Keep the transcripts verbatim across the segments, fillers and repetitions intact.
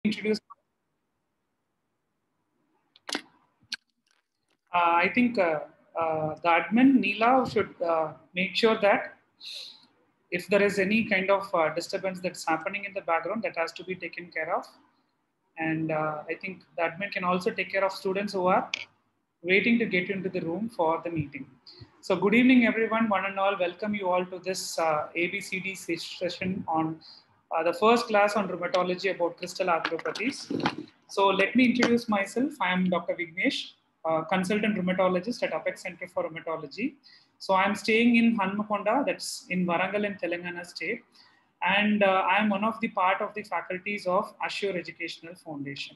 introduce. Uh, I think uh, uh, the admin Neela should uh, make sure that if there is any kind of uh, disturbance that's happening in the background, that has to be taken care of. And uh, I think the admin can also take care of students who are waiting to get into the room for the meeting. So good evening, everyone. One and all, welcome you all to this uh, A B C D session on uh, the first class on rheumatology about crystal arthropathies. So let me introduce myself. I am Doctor Vignesh, uh, consultant rheumatologist at Apex Center for Rheumatology. So I'm staying in Hanmakonda, that's in Warangal in Telangana state. And uh, I am one of the part of the faculties of Assure Educational Foundation.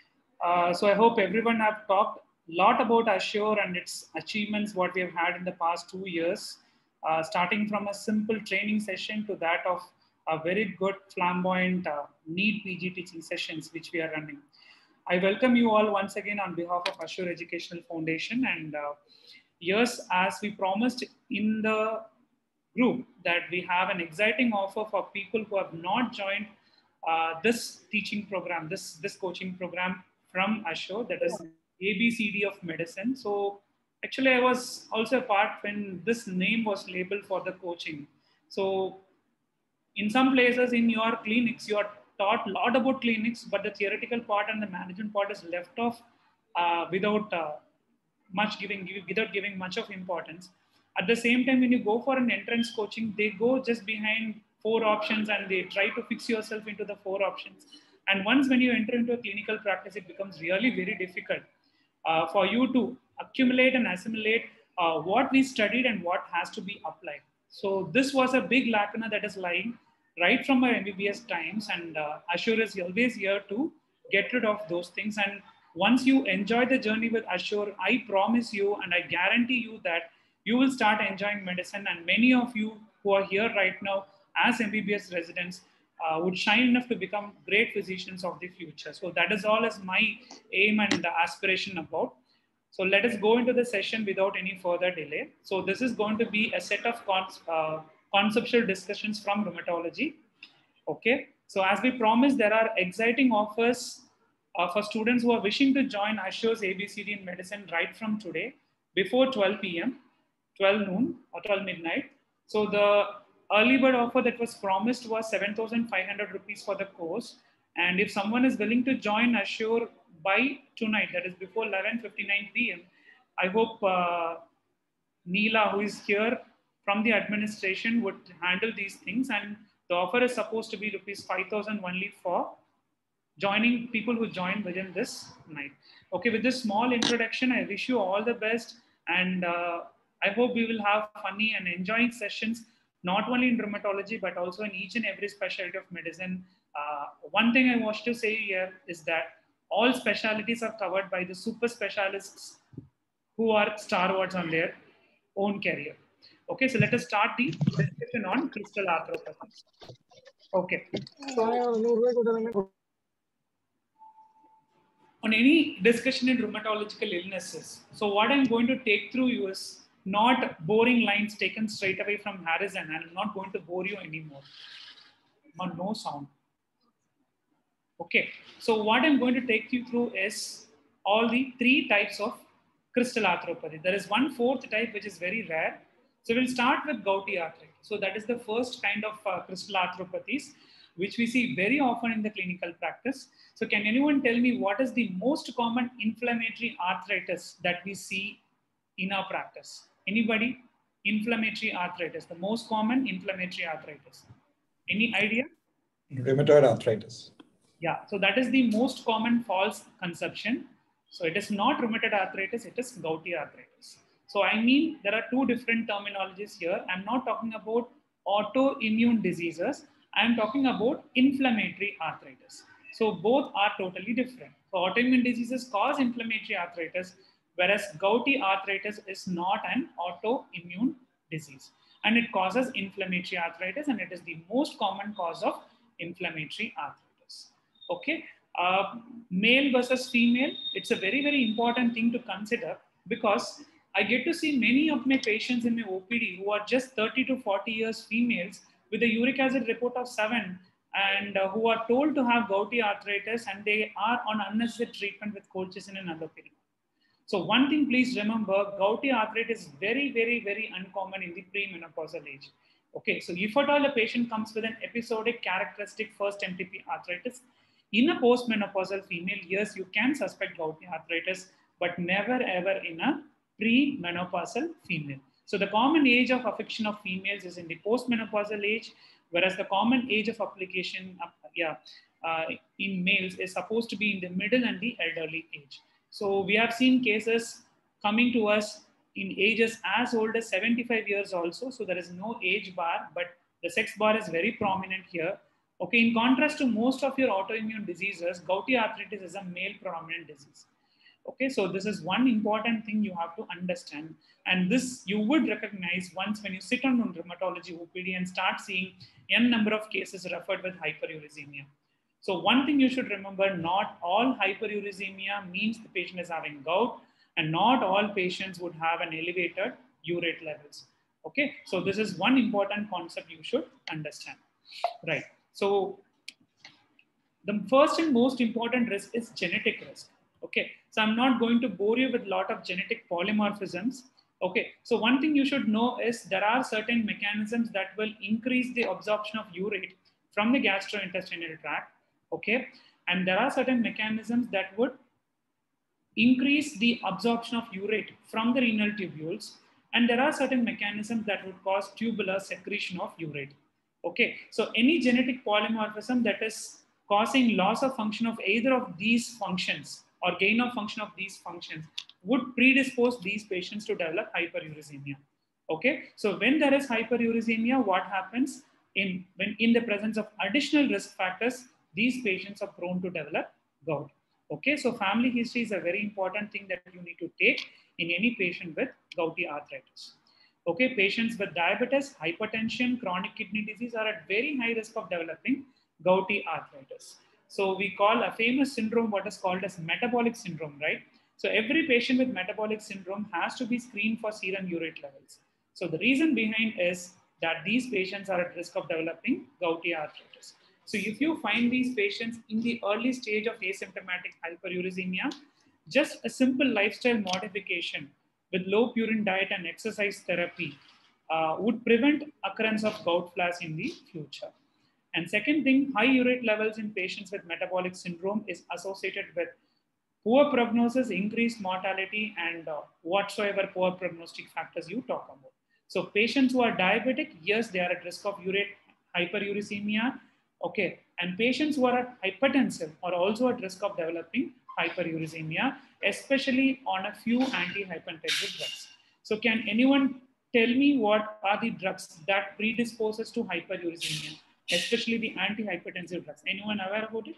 Uh, so I hope everyone have talked a lot about Assure and its achievements, what we have had in the past two years, uh, starting from a simple training session to that of a very good flamboyant uh, NEET P G teaching sessions, which we are running. I welcome you all once again on behalf of Assure Educational Foundation. And uh, yes, as we promised in the group, that we have an exciting offer for people who have not joined uh, this teaching program, this, this coaching program from Assure, that is A B C D of medicine. So actually I was also a part when this name was labeled for the coaching. So in some places in your clinics, you are taught a lot about clinics, but the theoretical part and the management part is left off uh, without uh, much giving, without giving much of importance. At the same time, when you go for an entrance coaching, they go just behind four options and they try to fix yourself into the four options. And once when you enter into a clinical practice, it becomes really very difficult uh, for you to accumulate and assimilate uh, what we studied and what has to be applied. So this was a big lacuna that is lying right from our M B B S times, and uh, Assure is always here to get rid of those things. And once you enjoy the journey with Assure, I promise you and I guarantee you that you will start enjoying medicine. And many of you who are here right now as M B B S residents uh, would shine enough to become great physicians of the future. So that is all as my aim and aspiration about. So let us go into the session without any further delay. So this is going to be a set of con uh, conceptual discussions from rheumatology. Okay. So as we promised, there are exciting offers uh, for students who are wishing to join Assure's A B C D in medicine right from today before twelve p m, twelve noon or twelve midnight. So the early bird offer that was promised was seven thousand five hundred rupees for the course. And if someone is willing to join Assure by tonight, that is before eleven fifty-nine p m, I hope uh, Neela, who is here from the administration, would handle these things. And the offer is supposed to be rupees five thousand only for joining people who join within this night. Okay, with this small introduction, I wish you all the best. And uh, I hope we will have funny and enjoying sessions, not only in rheumatology, but also in each and every specialty of medicine. Uh, one thing I want to say here is that all specialties are covered by the super specialists who are stalwarts on their own career. Okay, so let us start the discussion on crystal arthropathy. Okay, so on any discussion in rheumatological illnesses, so what I'm going to take through you is not boring lines taken straight away from Harrison, and I'm not going to bore you anymore. No sound. Okay, so what I'm going to take you through is all the three types of crystal arthropathy. There is one fourth type which is very rare. So we'll start with gouty arthritis. So that is the first kind of uh, crystal arthropathies which we see very often in the clinical practice. So can anyone tell me what is the most common inflammatory arthritis that we see in our practice? Anybody? Inflammatory arthritis, the most common inflammatory arthritis. Any idea? Rheumatoid arthritis. Yeah, so that is the most common false conception. So it is not rheumatoid arthritis, it is gouty arthritis. So I mean, there are two different terminologies here. I'm not talking about autoimmune diseases. I'm talking about inflammatory arthritis. So both are totally different. So autoimmune diseases cause inflammatory arthritis, whereas gouty arthritis is not an autoimmune disease. And it causes inflammatory arthritis, and it is the most common cause of inflammatory arthritis. Okay, uh, male versus female, it's a very, very important thing to consider, because I get to see many of my patients in my O P D who are just thirty to forty years females with a uric acid report of seven, and uh, who are told to have gouty arthritis and they are on unnecessary treatment with colchicine and allopurinol. So one thing, please remember, gouty arthritis is very, very, very uncommon in the premenopausal age. Okay, so if at all a patient comes with an episodic characteristic first M T P arthritis, in a postmenopausal female, yes, you can suspect gouty arthritis, but never ever in a premenopausal female. So the common age of affection of females is in the postmenopausal age, whereas the common age of application, uh, yeah, uh, in males is supposed to be in the middle and the elderly age. So we have seen cases coming to us in ages as old as seventy-five years also. So there is no age bar, but the sex bar is very prominent here. Okay, in contrast to most of your autoimmune diseases, gouty arthritis is a male predominant disease. Okay, so this is one important thing you have to understand. And this you would recognize once when you sit on rheumatology O P D and start seeing n number of cases referred with hyperuricemia. So one thing you should remember, not all hyperuricemia means the patient is having gout, and not all patients would have an elevated urate levels. Okay, so this is one important concept you should understand. Right. So the first and most important risk is genetic risk. Okay, so I'm not going to bore you with a lot of genetic polymorphisms. Okay, so one thing you should know is there are certain mechanisms that will increase the absorption of urate from the gastrointestinal tract. Okay, and there are certain mechanisms that would increase the absorption of urate from the renal tubules, and there are certain mechanisms that would cause tubular secretion of urate. Okay, so any genetic polymorphism that is causing loss of function of either of these functions or gain of function of these functions would predispose these patients to develop hyperuricemia. Okay, so when there is hyperuricemia, what happens in when in the presence of additional risk factors, these patients are prone to develop gout. Okay, so family history is a very important thing that you need to take in any patient with gouty arthritis. Okay, patients with diabetes, hypertension, chronic kidney disease are at very high risk of developing gouty arthritis. So we call a famous syndrome what is called as metabolic syndrome, right? So every patient with metabolic syndrome has to be screened for serum urate levels. So the reason behind is that these patients are at risk of developing gouty arthritis. So if you find these patients in the early stage of asymptomatic hyperuricemia, just a simple lifestyle modification with low purine diet and exercise therapy uh, would prevent occurrence of gout flares in the future. And second thing, high urate levels in patients with metabolic syndrome is associated with poor prognosis, increased mortality, and uh, whatsoever poor prognostic factors you talk about. So patients who are diabetic, yes, they are at risk of urate hyperuricemia. Okay, and patients who are hypertensive are also at risk of developing hyperuricemia, especially on a few antihypertensive drugs. So can anyone tell me what are the drugs that predisposes to hyperuricemia, especially the antihypertensive drugs? Anyone aware about it?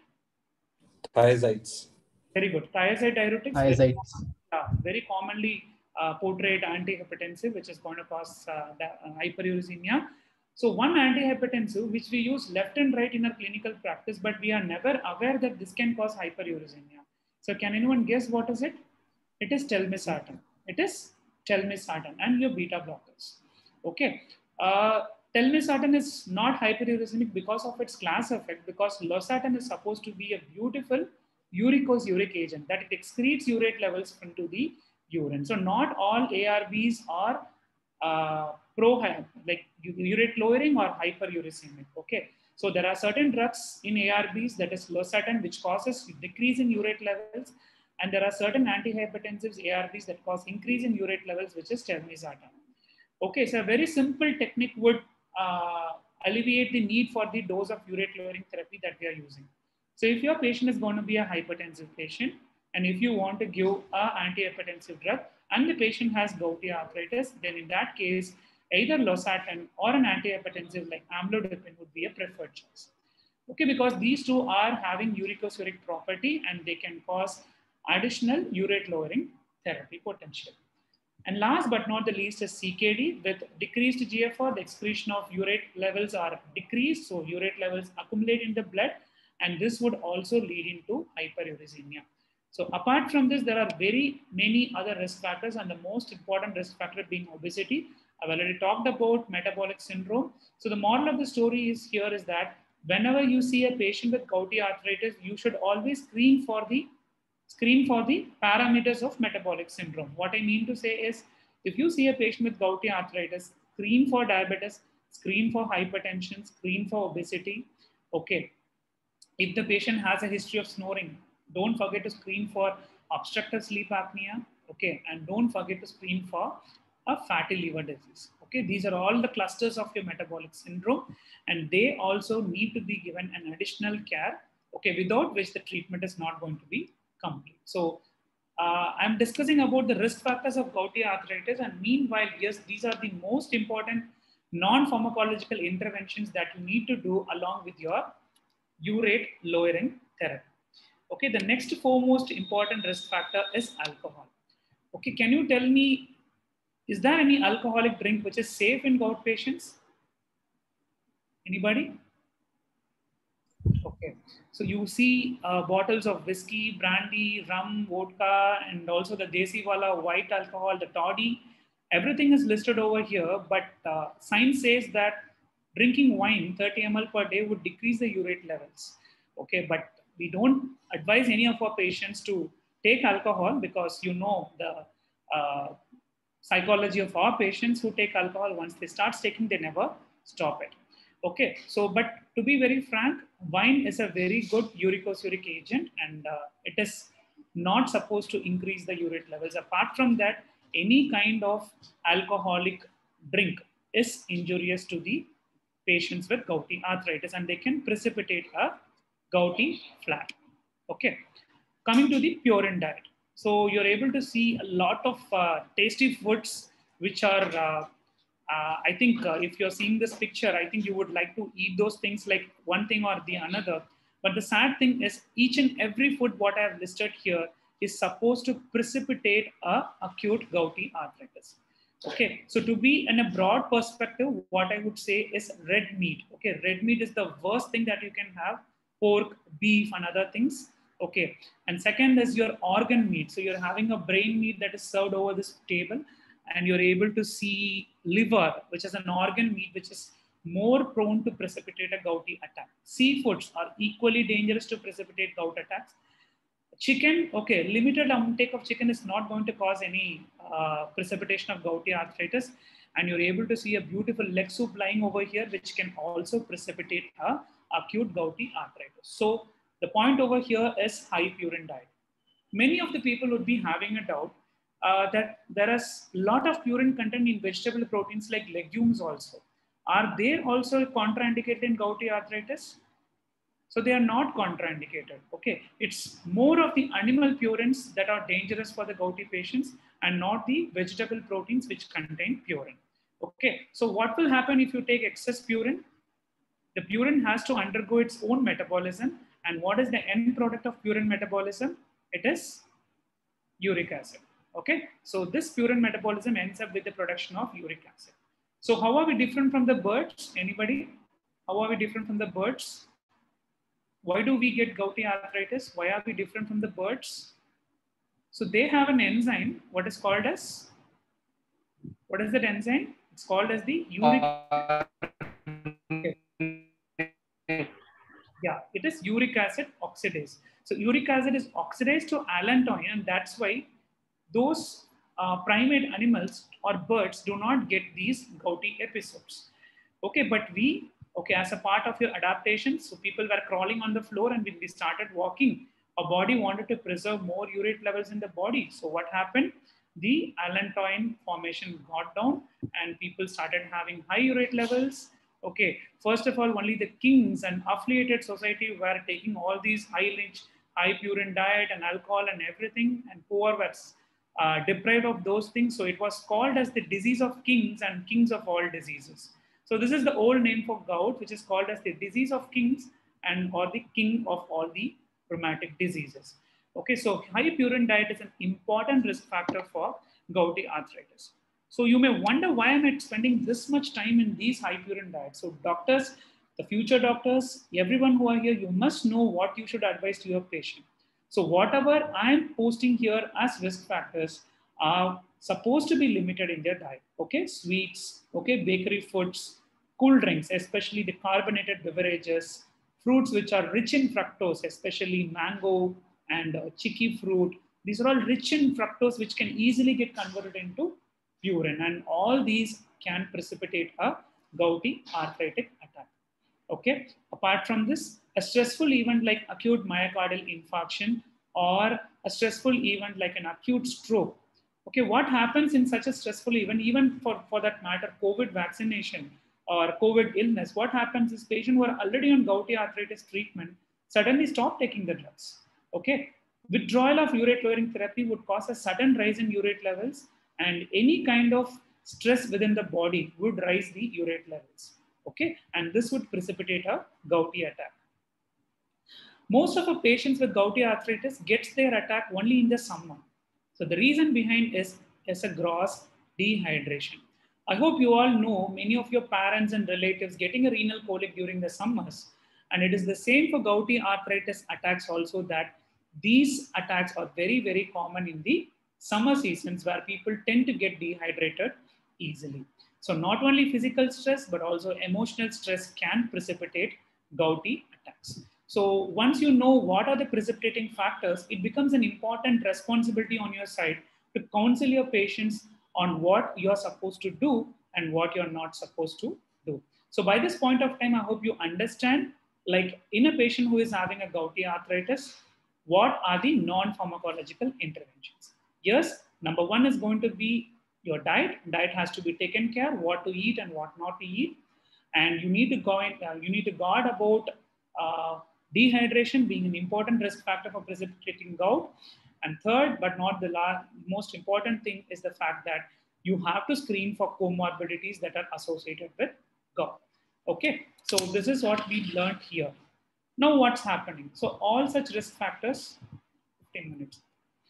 Thiazides. Very good. Thiazide diuretics. Thiazides. Uh, very commonly uh, portrayed antihypertensive, which is going to cause uh, the, uh, hyperuricemia. So one antihypertensive, which we use left and right in our clinical practice, but we are never aware that this can cause hyperuricemia. So can anyone guess what is it? It is telmisartan. It is telmisartan and your beta blockers. Okay. Uh, telmisartan is not hyperuricemic because of its class effect, because losartan is supposed to be a beautiful uricose uric agent that it excretes urate levels into the urine. So not all A R Bs are uh, pro like urate lowering or hyperuricemic. Okay, so there are certain drugs in A R Bs, that is losartan, which causes decrease in urate levels, and there are certain antihypertensives A R Bs that cause increase in urate levels, which is telmisartan. Okay, so a very simple technique would uh, alleviate the need for the dose of urate lowering therapy that we are using. So if your patient is going to be a hypertensive patient, and if you want to give an antihypertensive drug and the patient has gouty arthritis, then in that case, either losartan or an antihypertensive like amlodipine would be a preferred choice. Okay, because these two are having uricosuric property and they can cause additional urate lowering therapy potential. And last but not the least is C K D. With decreased G F R, the excretion of urate levels are decreased, so urate levels accumulate in the blood, and this would also lead into hyperuricemia. So apart from this, there are very many other risk factors, and the most important risk factor being obesity. I've already talked about metabolic syndrome. So the moral of the story is here is that whenever you see a patient with gouty arthritis, you should always screen for the screen for the parameters of metabolic syndrome. What I mean to say is, if you see a patient with gouty arthritis, screen for diabetes, screen for hypertension, screen for obesity. Okay. If the patient has a history of snoring, don't forget to screen for obstructive sleep apnea. Okay. And don't forget to screen for a fatty liver disease. Okay. These are all the clusters of your metabolic syndrome, and they also need to be given an additional care. Okay. Without which the treatment is not going to be complete. So uh, I'm discussing about the risk factors of gouty arthritis, and meanwhile, yes, these are the most important non-pharmacological interventions that you need to do along with your urate lowering therapy. Okay, the next foremost important risk factor is alcohol. Okay, can you tell me, is there any alcoholic drink which is safe in gout patients? Anybody? Okay, so you see uh, bottles of whiskey, brandy, rum, vodka, and also the Desi Wala white alcohol, the toddy. Everything is listed over here, but uh, science says that drinking wine thirty milliliters per day would decrease the urate levels. Okay, but we don't advise any of our patients to take alcohol, because you know the uh, psychology of our patients who take alcohol. Once they start taking, they never stop it. Okay, so but to be very frank, wine is a very good uricosuric agent, and uh, it is not supposed to increase the urate levels. Apart from that, any kind of alcoholic drink is injurious to the patients with gouty arthritis, and they can precipitate a gouty flare. Okay, coming to the purine diet. So you're able to see a lot of uh, tasty foods which are uh, uh, I think uh, if you're seeing this picture, I think you would like to eat those things like one thing or the another. But the sad thing is, each and every food what I have listed here is supposed to precipitate a acute gouty arthritis. Okay, so to be in a broad perspective, what I would say is red meat. Okay, red meat is the worst thing that you can have. Pork, beef, and other things. Okay, and second is your organ meat. So you're having a brain meat that is served over this table, and you're able to see liver, which is an organ meat, which is more prone to precipitate a gouty attack. Seafoods are equally dangerous to precipitate gout attacks. Chicken, okay, limited intake of chicken is not going to cause any uh, precipitation of gouty arthritis. And you're able to see a beautiful leg soup lying over here, which can also precipitate a acute gouty arthritis. So the point over here is high purine diet. Many of the people would be having a doubt uh, that there is a lot of purine content in vegetable proteins like legumes also. Are they also contraindicated in gouty arthritis? So they are not contraindicated. Okay, it's more of the animal purines that are dangerous for the gouty patients, and not the vegetable proteins which contain purine. Okay, so what will happen if you take excess purine? The purine has to undergo its own metabolism. And what is the end product of purine metabolism? It is uric acid. Okay, so this purine metabolism ends up with the production of uric acid. So how are we different from the birds? Anybody? How are we different from the birds? Why do we get gouty arthritis? Why are we different from the birds? So they have an enzyme, what is called as, what is that enzyme? It's called as the uric. Okay. Yeah, it is uric acid oxidase. So uric acid is oxidized to allantoin, and that's why those uh, primate animals or birds do not get these gouty episodes. Okay, but we, okay, as a part of your adaptation, so people were crawling on the floor, and when we started walking, our body wanted to preserve more urate levels in the body. So what happened? The allantoin formation got down, and people started having high urate levels. Okay, first of all, only the kings and affiliated society were taking all these high rich, high purine diet and alcohol and everything, and poor were uh, deprived of those things. So it was called as the disease of kings and kings of all diseases. So this is the old name for gout, which is called as the disease of kings and or the king of all the rheumatic diseases. Okay, so high purine diet is an important risk factor for gouty arthritis. So you may wonder, why am I spending this much time in these high purine diets? So doctors, the future doctors, everyone who are here, you must know what you should advise to your patient. So whatever I'm posting here as risk factors are supposed to be limited in their diet. Okay, sweets, okay, bakery foods, cool drinks, especially the carbonated beverages, fruits which are rich in fructose, especially mango and uh, chicky fruit. These are all rich in fructose, which can easily get converted into urine. And all these can precipitate a gouty arthritic attack. Okay. Apart from this, a stressful event like acute myocardial infarction or a stressful event like an acute stroke. Okay, what happens in such a stressful event, even for, for that matter, COVID vaccination or COVID illness, what happens is patients who are already on gouty arthritis treatment suddenly stop taking the drugs. Okay, withdrawal of urate lowering therapy would cause a sudden rise in urate levels, and any kind of stress within the body would raise the urate levels. Okay, and this would precipitate a gouty attack. Most of our patients with gouty arthritis gets their attack only in the summer. So the reason behind is, is a gross dehydration. I hope you all know many of your parents and relatives getting a renal colic during the summers. And it is the same for gouty arthritis attacks also, that these attacks are very, very common in the summer seasons where people tend to get dehydrated easily. So not only physical stress, but also emotional stress can precipitate gouty attacks. So once you know what are the precipitating factors, it becomes an important responsibility on your side to counsel your patients on what you're supposed to do and what you're not supposed to do. So by this point of time, I hope you understand, like in a patient who is having a gouty arthritis, what are the non-pharmacological interventions? Yes, number one is going to be your diet. Diet has to be taken care, what to eat and what not to eat. And you need to go in, uh, you need to guard about uh, dehydration being an important risk factor for precipitating gout. And third, but not the last, most important thing is the fact that you have to screen for comorbidities that are associated with gout. Okay, so this is what we learned here. Now what's happening? So all such risk factors, fifteen minutes.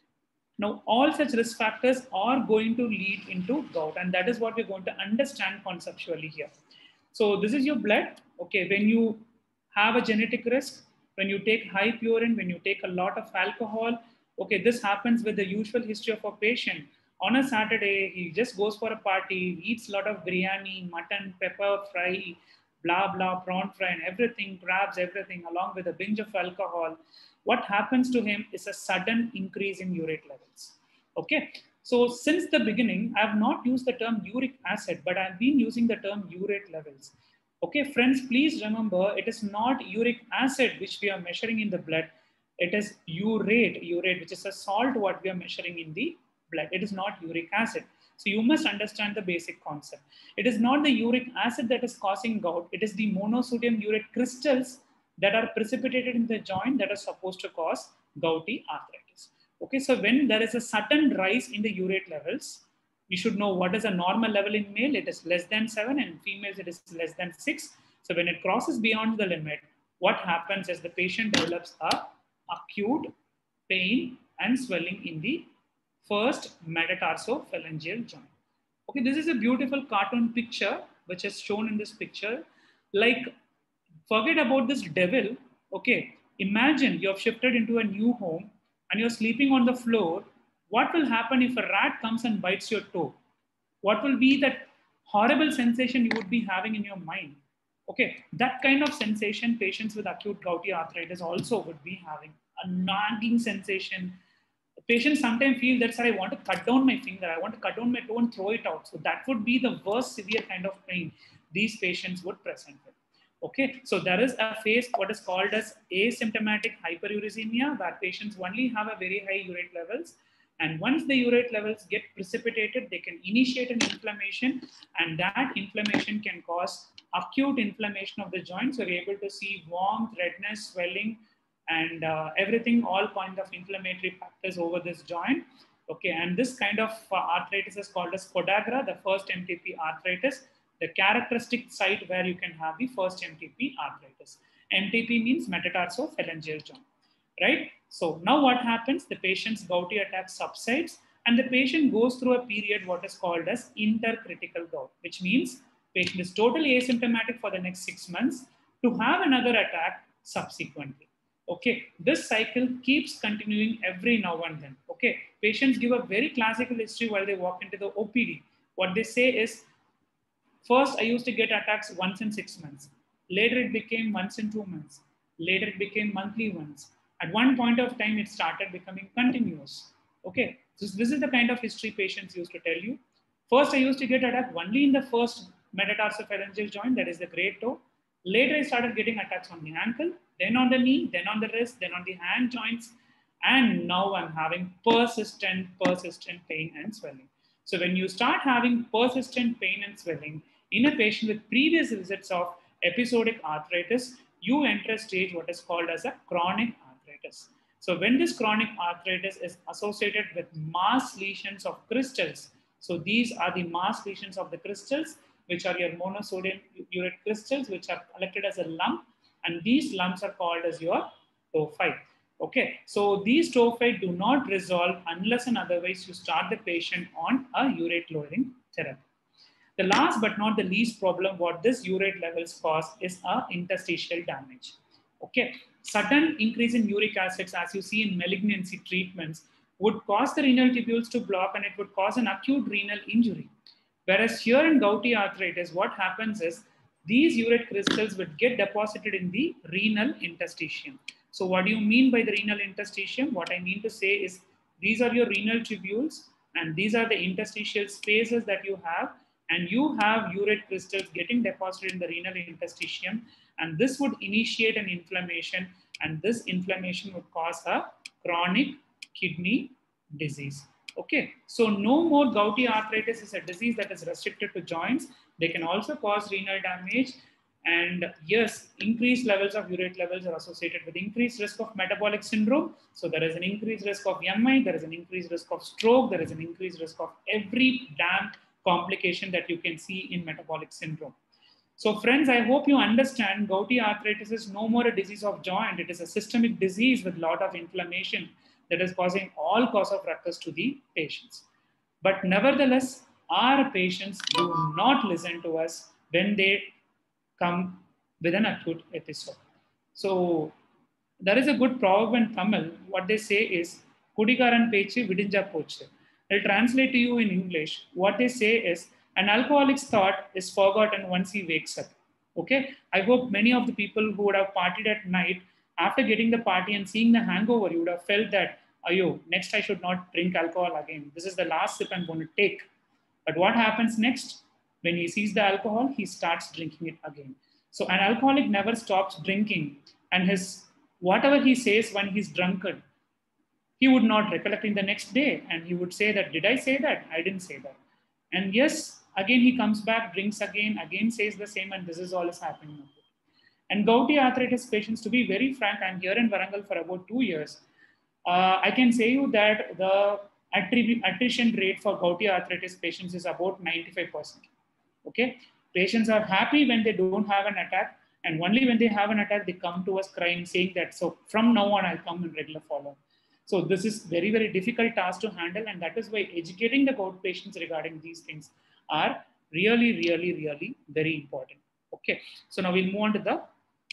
Now, all such risk factors are going to lead into gout, and that is what we're going to understand conceptually here. So this is your blood. Okay, when you have a genetic risk, when you take high purine, when you take a lot of alcohol, okay, this happens with the usual history of a patient. On a Saturday, he just goes for a party, eats a lot of biryani, mutton, pepper fry, blah, blah, prawn fry, and everything, grabs everything along with a binge of alcohol. What happens to him is a sudden increase in urate levels. Okay. So since the beginning, I have not used the term uric acid, but I've been using the term urate levels. Okay, friends, please remember, it is not uric acid which we are measuring in the blood. It is urate, urate, which is a salt what we are measuring in the blood. It is not uric acid. So you must understand the basic concept. It is not the uric acid that is causing gout. It is the monosodium urate crystals that are precipitated in the joint that are supposed to cause gouty arthritis. Okay, so when there is a sudden rise in the urate levels, we should know what is a normal level in male. It is less than seven, and in females it is less than six. So when it crosses beyond the limit, what happens is the patient develops a acute pain and swelling in the first metatarsophalangeal joint. Okay, this is a beautiful cartoon picture which is shown in this picture. Like, forget about this devil. Okay, imagine you have shifted into a new home and you're sleeping on the floor. What will happen if a rat comes and bites your toe? What will be that horrible sensation you would be having in your mind? Okay, that kind of sensation patients with acute gouty arthritis also would be having, a nagging sensation. Patients sometimes feel that, sir, I want to cut down my finger, I want to cut down my toe and throw it out. So that would be the worst severe kind of pain these patients would present with. Okay, so there is a phase what is called as asymptomatic hyperuricemia, where patients only have a very high urate levels. And once the urate levels get precipitated, they can initiate an inflammation, and that inflammation can cause acute inflammation of the joint. So you're able to see warmth, redness, swelling, and uh, everything, all kinds of inflammatory factors over this joint. Okay, and this kind of uh, arthritis is called as podagra, the first M T P arthritis, the characteristic site where you can have the first M T P arthritis. M T P means metatarsophalangeal joint, right? So now what happens? The patient's gouty attack subsides and the patient goes through a period what is called as intercritical gout, which means patient is totally asymptomatic for the next six months to have another attack subsequently. Okay, this cycle keeps continuing every now and then. Okay, patients give a very classical history while they walk into the O P D. What they say is, first I used to get attacks once in six months. Later it became once in two months. Later it became monthly ones. At one point of time, it started becoming continuous. Okay, so this is the kind of history patients used to tell you. First, I used to get attack only in the first metatarsophalangeal joint, that is the great toe. Later, I started getting attacks on the ankle, then on the knee, then on the wrist, then on the hand joints. And now I'm having persistent, persistent pain and swelling. So when you start having persistent pain and swelling in a patient with previous visits of episodic arthritis, you enter a stage what is called as a chronic arthritis. So when this chronic arthritis is associated with mass lesions of crystals, so these are the mass lesions of the crystals, which are your monosodium urate crystals, which are collected as a lump, and these lumps are called as your tophi. Okay, so these tophi do not resolve unless and otherwise you start the patient on a urate lowering therapy. The last but not the least problem what this urate levels cause is a interstitial damage. Okay, sudden increase in uric acids, as you see in malignancy treatments, would cause the renal tubules to block and it would cause an acute renal injury. Whereas here in gouty arthritis, what happens is these urate crystals would get deposited in the renal interstitium. So what do you mean by the renal interstitium? What I mean to say is these are your renal tubules and these are the interstitial spaces that you have, and you have urate crystals getting deposited in the renal interstitium, and this would initiate an inflammation, and this inflammation would cause a chronic kidney disease. Okay, so no more gouty arthritis is a disease that is restricted to joints. They can also cause renal damage. And yes, increased levels of urate levels are associated with increased risk of metabolic syndrome. So there is an increased risk of M I, there is an increased risk of stroke, there is an increased risk of every damn complication that you can see in metabolic syndrome. So friends, I hope you understand gouty arthritis is no more a disease of joint. It is a systemic disease with a lot of inflammation that is causing all cause of ruckus to the patients. But nevertheless, our patients do not listen to us when they come with an acute episode. So there is a good proverb in Tamil. What they say is, Kudikaran pechi vidinja poche. I'll translate to you in English. What they say is, an alcoholic's thought is forgotten once he wakes up. Okay? I hope many of the people who would have partied at night, after getting the party and seeing the hangover, you would have felt that, ayo, next I should not drink alcohol again. This is the last sip I'm going to take. But what happens next? When he sees the alcohol, he starts drinking it again. So an alcoholic never stops drinking, and his whatever he says when he's drunken, he would not recollect in the next day, and he would say that, did I say that? I didn't say that. And yes, again he comes back, drinks again, again says the same, and this is all is happening. And gouty arthritis patients, to be very frank, I'm here in Warangal for about two years. Uh, I can say you that the attrition rate for gouty arthritis patients is about ninety-five percent. Okay, patients are happy when they don't have an attack, and only when they have an attack, they come to us crying, saying that, so from now on, I'll come in regular follow-up. So this is very, very difficult task to handle, and that is why educating the gout patients regarding these things are really, really, really very important. Okay, so now we'll move on to the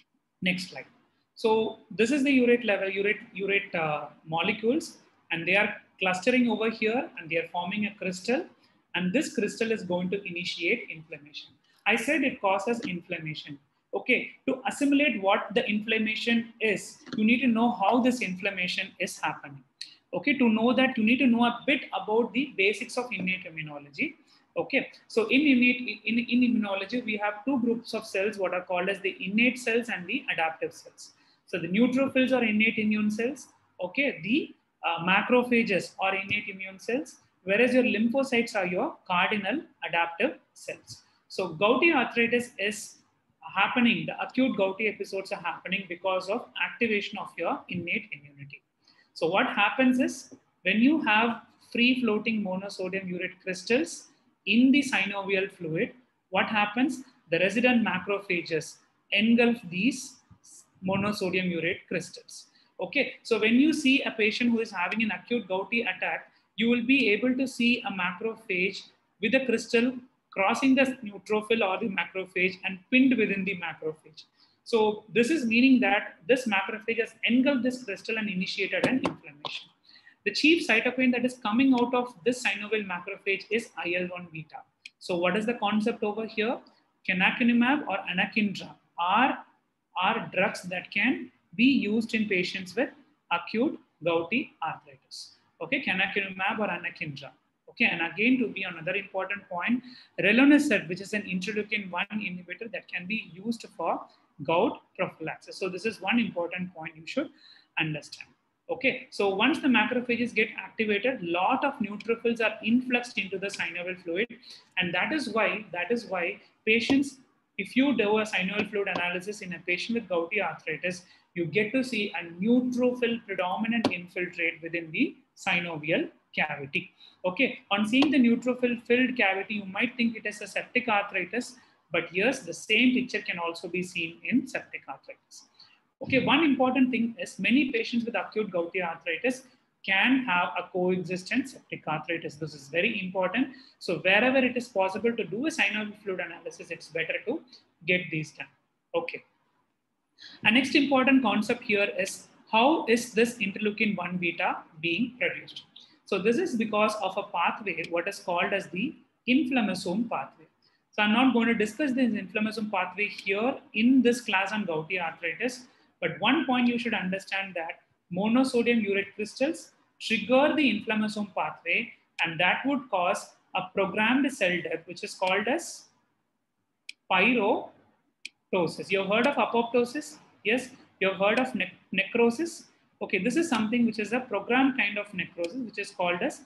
next slide. So this is the urate level, urate, urate uh, molecules, and they are clustering over here, and they are forming a crystal, and this crystal is going to initiate inflammation. I said it causes inflammation. Okay, to assimilate what the inflammation is, you need to know how this inflammation is happening. Okay, to know that, you need to know a bit about the basics of innate immunology. Okay, so in innate in, in immunology, we have two groups of cells, what are called as the innate cells and the adaptive cells. So the neutrophils are innate immune cells. Okay, the uh, macrophages are innate immune cells, whereas your lymphocytes are your cardinal adaptive cells. So gouty arthritis is happening, the acute gouty episodes are happening because of activation of your innate immunity. So what happens is, when you have free floating monosodium urate crystals in the synovial fluid, what happens? The resident macrophages engulf these monosodium urate crystals. Okay, so when you see a patient who is having an acute gouty attack, you will be able to see a macrophage with a crystal crossing the neutrophil or the macrophage and pinned within the macrophage. So this is meaning that this macrophage has engulfed this crystal and initiated an inflammation. The chief cytokine that is coming out of this synovial macrophage is I L one beta. So what is the concept over here? Canakinumab or anakinra are, are drugs that can be used in patients with acute gouty arthritis. Okay, canakinumab or anakinra. Okay, and again, to be another important point, rilonacept, which is an interleukin one inhibitor that can be used for gout prophylaxis. So this is one important point you should understand. Okay, so once the macrophages get activated, lot of neutrophils are influxed into the synovial fluid, and that is why that is why patients, if you do a synovial fluid analysis in a patient with gouty arthritis, you get to see a neutrophil predominant infiltrate within the synovial cavity. Okay, on seeing the neutrophil filled cavity, you might think it is a septic arthritis, but yes, the same picture can also be seen in septic arthritis. Okay, one important thing is many patients with acute gouty arthritis can have a coexistent septic arthritis. This is very important. So wherever it is possible to do a synovial fluid analysis, it's better to get these done. Okay. And next important concept here is how is this interleukin one beta being produced? So this is because of a pathway, what is called as the inflammasome pathway. So I'm not going to discuss this inflammasome pathway here in this class on gouty arthritis, but one point you should understand that monosodium urate crystals trigger the inflammasome pathway, and that would cause a programmed cell death, which is called as pyroptosis. You've heard of apoptosis? Yes. You've heard of ne necrosis? Okay, this is something which is a programmed kind of necrosis, which is called as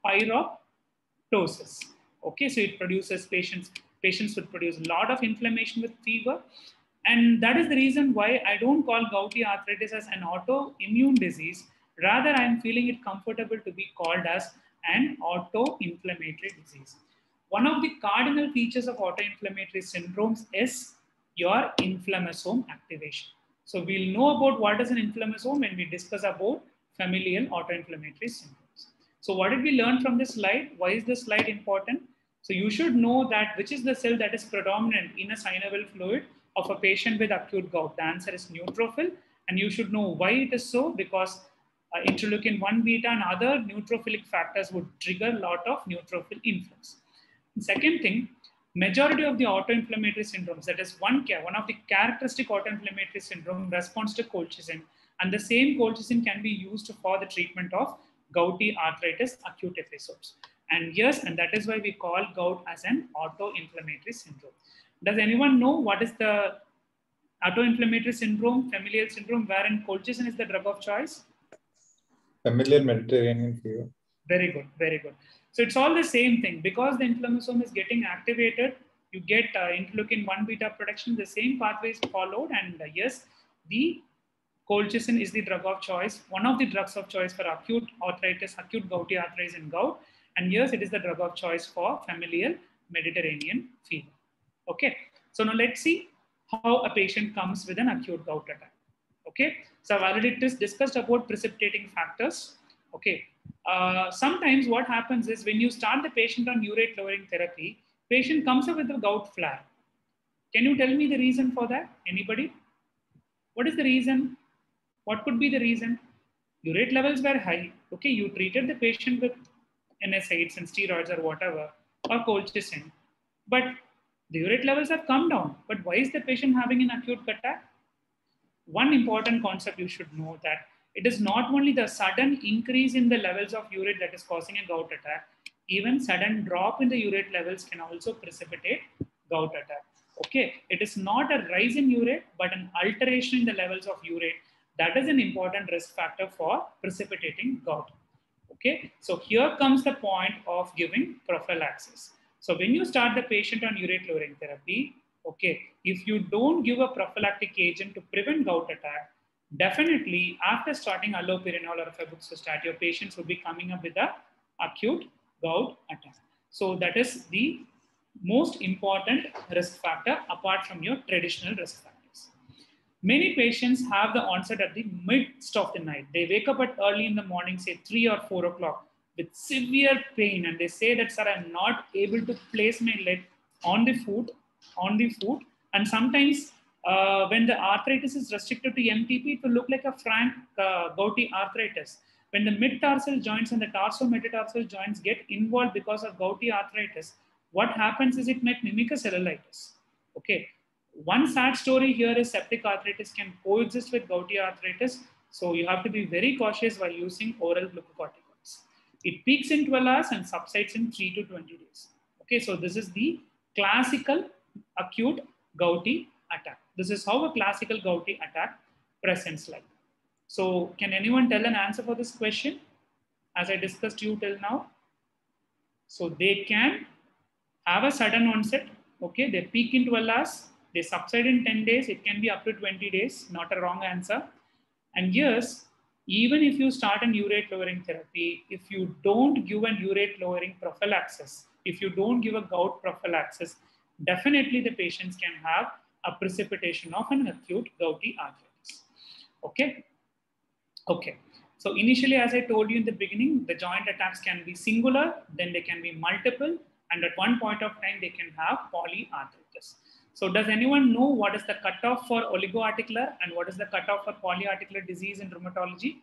pyroptosis. Okay, so it produces patients, patients would produce a lot of inflammation with fever. And that is the reason why I don't call gouty arthritis as an autoimmune disease. Rather, I'm feeling it comfortable to be called as an autoinflammatory disease. One of the cardinal features of autoinflammatory syndromes is your inflammasome activation. So we'll know about what is an inflammasome when we discuss about familial autoinflammatory syndromes. So what did we learn from this slide? Why is this slide important? So you should know that which is the cell that is predominant in a synovial fluid of a patient with acute gout. The answer is neutrophil, and you should know why it is so, because uh, interleukin one beta and other neutrophilic factors would trigger a lot of neutrophil influx. And second thing, majority of the autoinflammatory syndromes, that is one, one of the characteristic autoinflammatory syndrome responds to colchicine, and the same colchicine can be used for the treatment of gouty arthritis acute episodes. And yes, and that is why we call gout as an autoinflammatory syndrome. Does anyone know what is the autoinflammatory syndrome, familial syndrome, wherein colchicine is the drug of choice? Familial Mediterranean fever. Very good, very good. So it's all the same thing. Because the inflammasome is getting activated, you get uh, interleukin one beta production, the same pathway is followed, and uh, yes, the colchicine is the drug of choice, one of the drugs of choice for acute arthritis, acute gouty arthritis and gout, and yes, it is the drug of choice for familial Mediterranean fever. Okay, so now let's see how a patient comes with an acute gout attack. Okay, so I've already discussed about precipitating factors. Okay, uh, sometimes what happens is when you start the patient on urate lowering therapy, patient comes up with a gout flare. Can you tell me the reason for that? Anybody? What is the reason? What could be the reason? Urate levels were high. Okay, you treated the patient with N SAIDs and steroids or whatever, or colchicine, but the urate levels have come down. But why is the patient having an acute attack? One important concept you should know that it is not only the sudden increase in the levels of urate that is causing a gout attack, even sudden drop in the urate levels can also precipitate gout attack. Okay, it is not a rise in urate, but an alteration in the levels of urate. That is an important risk factor for precipitating gout. Okay, so here comes the point of giving prophylaxis. So when you start the patient on urate lowering therapy, okay, if you don't give a prophylactic agent to prevent gout attack, definitely after starting allopurinol or febuxostat, your patients will be coming up with a acute gout attack. So that is the most important risk factor apart from your traditional risk factors. Many patients have the onset at the midst of the night. They wake up at early in the morning, say three or four o'clock, with severe pain, and they say that, sir, I'm not able to place my leg on the foot, on the foot. And sometimes uh, when the arthritis is restricted to M T P, it will look like a frank uh, gouty arthritis. When the mid-tarsal joints and the tarso-metatarsal joints get involved because of gouty arthritis, what happens is it might mimic a cellulitis. Okay. One sad story here is septic arthritis can coexist with gouty arthritis. So you have to be very cautious while using oral glucocorticoids. It peaks in twelve hours and subsides in three to twenty days. Okay, so this is the classical acute gouty attack. This is how a classical gouty attack presents like. So can anyone tell an answer for this question as I discussed you till now? So they can have a sudden onset. Okay, they peak in twelve hours, they subside in ten days, it can be up to twenty days, not a wrong answer. And yes, even if you start an urate lowering therapy, if you don't give an urate lowering prophylaxis, if you don't give a gout prophylaxis, definitely the patients can have a precipitation of an acute gouty arthritis. Okay. Okay. So initially, as I told you in the beginning, the joint attacks can be singular, then they can be multiple, and at one point of time, they can have polyarthritis. So does anyone know what is the cutoff for oligoarticular and what is the cutoff for polyarticular disease in rheumatology?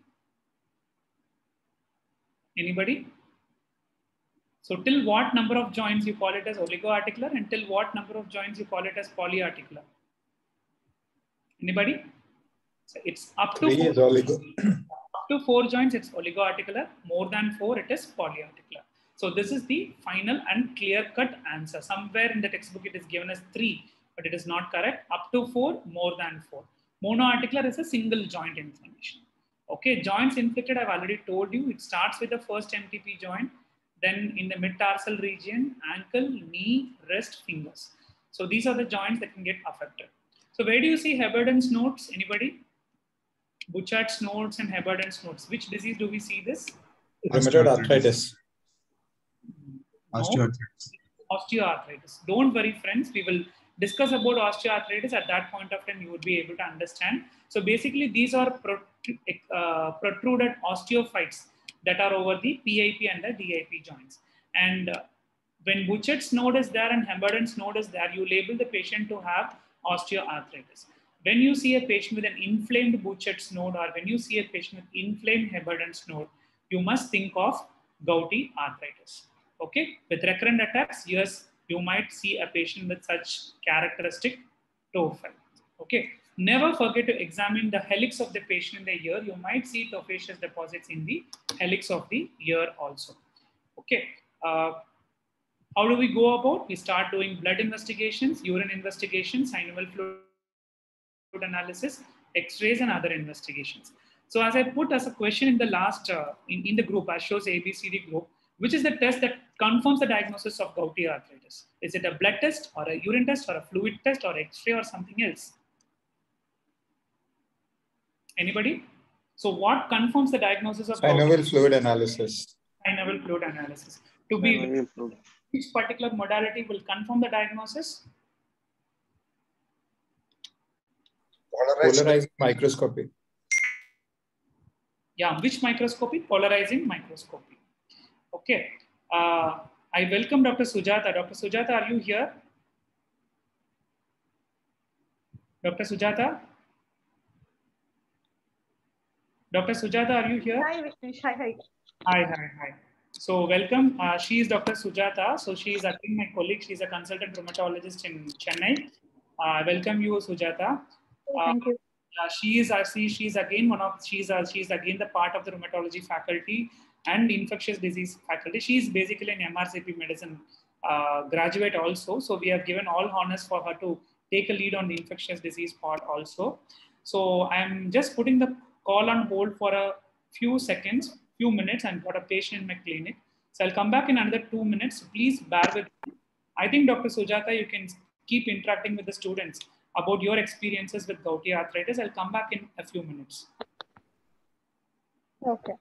Anybody? So till what number of joints you call it as oligoarticular and till what number of joints you call it as polyarticular? Anybody? So it's up to Three is oligo. Up to four joints, it's oligoarticular. More than four, it is polyarticular. So this is the final and clear-cut answer. Somewhere in the textbook, it is given as three, but it is not correct. Up to four, more than four. Monoarticular is a single joint inflammation. Okay, joints inflicted, I've already told you. It starts with the first M T P joint, then in the mid-tarsal region, ankle, knee, wrist, fingers. So these are the joints that can get affected. So where do you see Heberden's notes? Anybody? Bouchard's nodes and Heberden's nodes. Which disease do we see this? Rheumatoid arthritis. No. Osteoarthritis. Osteoarthritis. Don't worry, friends. We will discuss about osteoarthritis. At that point of time, you would be able to understand. So basically, these are uh, protruded osteophytes that are over the P I P and the D I P joints. And uh, when Bouchard's node is there and Heberden's node is there, you label the patient to have osteoarthritis. When you see a patient with an inflamed Bouchard's node or when you see a patient with inflamed Heberden's node, you must think of gouty arthritis. Okay, with recurrent attacks, yes, you might see a patient with such characteristic profile. Okay, never forget to examine the helix of the patient in the ear. You might see tophaceous deposits in the helix of the ear also. Okay, uh, how do we go about? We start doing blood investigations, urine investigations, synovial fluid analysis, x-rays and other investigations. So as I put as a question in the last, uh, in, in the group, I shows A B C D group, which is the test that confirms the diagnosis of gouty arthritis? Is it a blood test or a urine test or a fluid test or x-ray or something else? Anybody? So what confirms the diagnosis of synovial fluid analysis? Synovial fluid analysis. To be which particular modality will confirm the diagnosis? Polarizing microscopy. Yeah, which microscopy? Polarizing microscopy. Okay. Uh, I welcome Doctor Sujata. Doctor Sujata, are you here? Doctor Sujata? Doctor Sujata, are you here? Hi, Vishnu. Hi, hi. Hi, hi, hi. So welcome. Uh, she is Doctor Sujata. So she is again my colleague. She is a consultant rheumatologist in Chennai. I uh, welcome you, Sujata. Uh, Thank you. Uh, she is actually she is again one of she's uh, she's again the part of the rheumatology faculty and infectious disease faculty. She is basically an M R C P medicine uh, graduate also. So we have given all honors for her to take a lead on the infectious disease part also. So I'm just putting the call on hold for a few seconds, few minutes, and got a patient in my clinic. So I'll come back in another two minutes. Please bear with me. I think Doctor Sujata, you can keep interacting with the students about your experiences with gouty arthritis. I'll come back in a few minutes. Okay.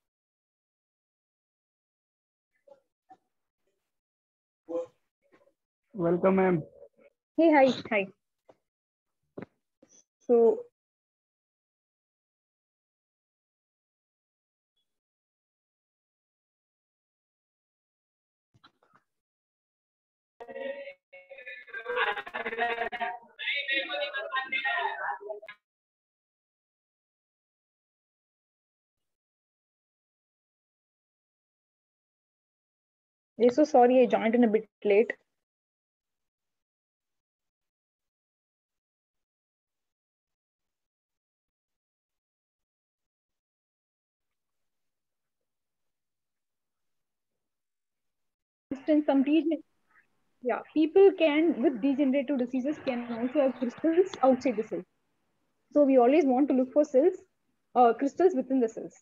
Welcome, ma'am. Hey, hi, hi. So, I'm so sorry I joined in a bit late. instance, some degen- yeah, people can with degenerative diseases can also have crystals outside the cell. So we always want to look for cells, uh, crystals within the cells.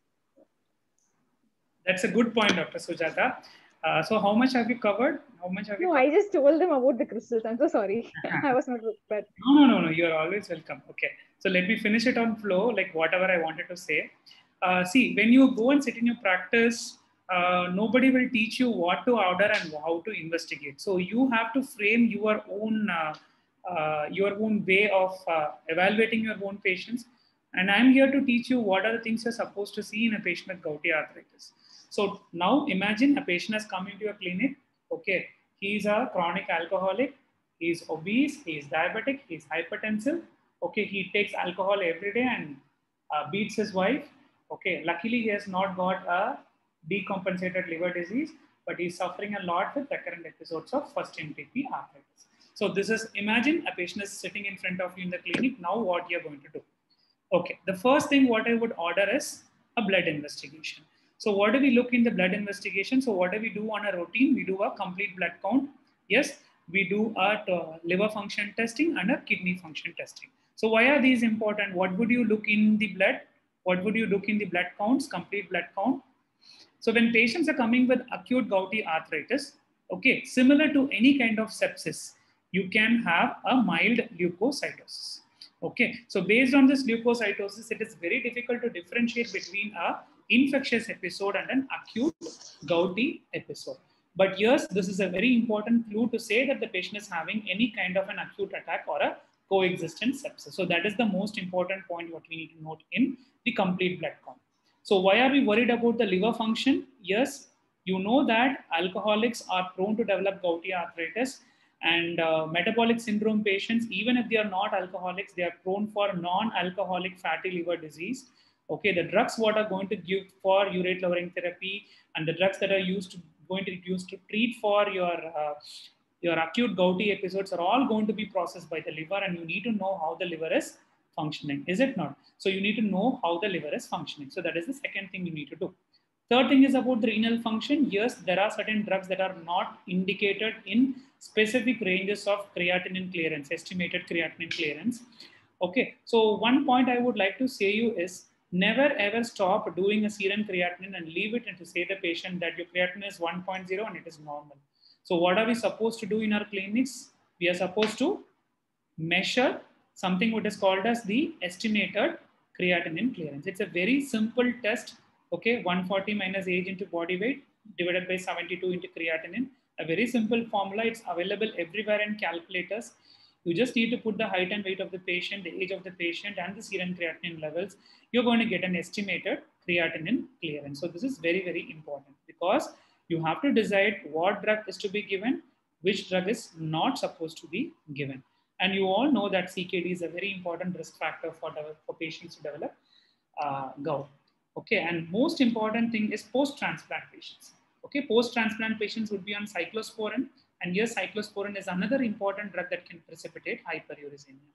That's a good point, Doctor Sujata. Uh, so how much have you covered? How much have you No, covered? I just told them about the crystals. I'm so sorry. I was not prepared. No, no, no, no. You're always welcome. Okay. So let me finish it on flow, like whatever I wanted to say. Uh, see, when you go and sit in your practice, uh, nobody will teach you what to order and how to investigate. So you have to frame your own uh, uh, your own way of uh, evaluating your own patients. And I'm here to teach you what are the things you're supposed to see in a patient with gouty arthritis. So now imagine a patient has come into your clinic. Okay, he's a chronic alcoholic. He's obese, he's diabetic, he's hypertensive. Okay, he takes alcohol every day and uh, beats his wife. Okay, luckily he has not got a decompensated liver disease, but he's suffering a lot with recurrent episodes of first N T P arthritis. So this is, imagine a patient is sitting in front of you in the clinic. Now what you're going to do? Okay, the first thing what I would order is a blood investigation. So what do we look in the blood investigation? So what do we do on a routine? We do a complete blood count. Yes, we do a uh, liver function testing and a kidney function testing. So why are these important? What would you look in the blood? What would you look in the blood counts, complete blood count? So when patients are coming with acute gouty arthritis, okay, similar to any kind of sepsis, you can have a mild leukocytosis. Okay, so based on this leukocytosis, it is very difficult to differentiate between a infectious episode and an acute gouty episode. But yes, this is a very important clue to say that the patient is having any kind of an acute attack or a coexistent sepsis. So that is the most important point what we need to note in the complete blood count. So why are we worried about the liver function? Yes, you know that alcoholics are prone to develop gouty arthritis, and uh, metabolic syndrome patients, even if they are not alcoholics, they are prone for non-alcoholic fatty liver disease. Okay, the drugs what are going to give for urate lowering therapy and the drugs that are used to, going to use to treat for your uh, your acute gouty episodes are all going to be processed by the liver, and you need to know how the liver is functioning, is it not? So you need to know how the liver is functioning. So that is the second thing you need to do. Third thing is about the renal function. Yes, there are certain drugs that are not indicated in specific ranges of creatinine clearance, estimated creatinine clearance. Okay, so one point I would like to say you is never ever stop doing a serum creatinine and leave it and to say the patient that your creatinine is one point zero and it is normal. So what are we supposed to do in our clinics? We are supposed to measure something what is called as the estimated creatinine clearance. It's a very simple test. Okay, one forty minus age into body weight divided by seventy-two into creatinine. A very simple formula. It's available everywhere in calculators. You just need to put the height and weight of the patient, the age of the patient, and the serum creatinine levels. You're going to get an estimated creatinine clearance. So this is very, very important because you have to decide what drug is to be given, which drug is not supposed to be given. And you all know that C K D is a very important risk factor for, for patients to develop uh, gout. Okay, and most important thing is post-transplant patients. Okay, post-transplant patients would be on cyclosporin, and yes, cyclosporin is another important drug that can precipitate hyperuricemia.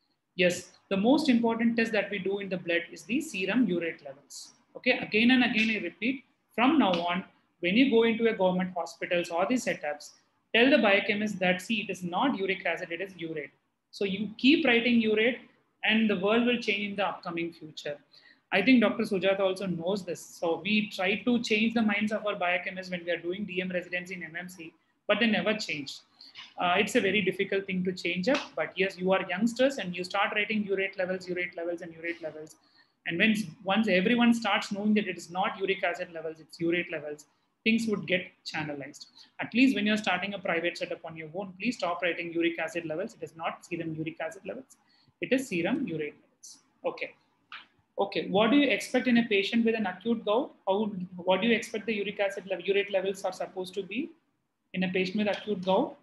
Yes, the most important test that we do in the blood is the serum urate levels. Okay, again and again I repeat, from now on, when you go into a government hospitals or the setups, tell the biochemist that, see, it is not uric acid, it is urate. So you keep writing urate and the world will change in the upcoming future. I think Doctor Sujata also knows this. So we try to change the minds of our biochemists when we are doing D M residency in M M C, but they never changed. Uh, it's a very difficult thing to change up, but yes, you are youngsters and you start writing urate levels, urate levels, and urate levels. And when once everyone starts knowing that it is not uric acid levels, it's urate levels, things would get channelized. At least when you're starting a private setup on your own, please stop writing uric acid levels. It is not serum uric acid levels. It is serum urate levels. Okay. Okay. What do you expect in a patient with an acute gout? How, what do you expect the uric acid level, urate levels are supposed to be in a patient with acute gout?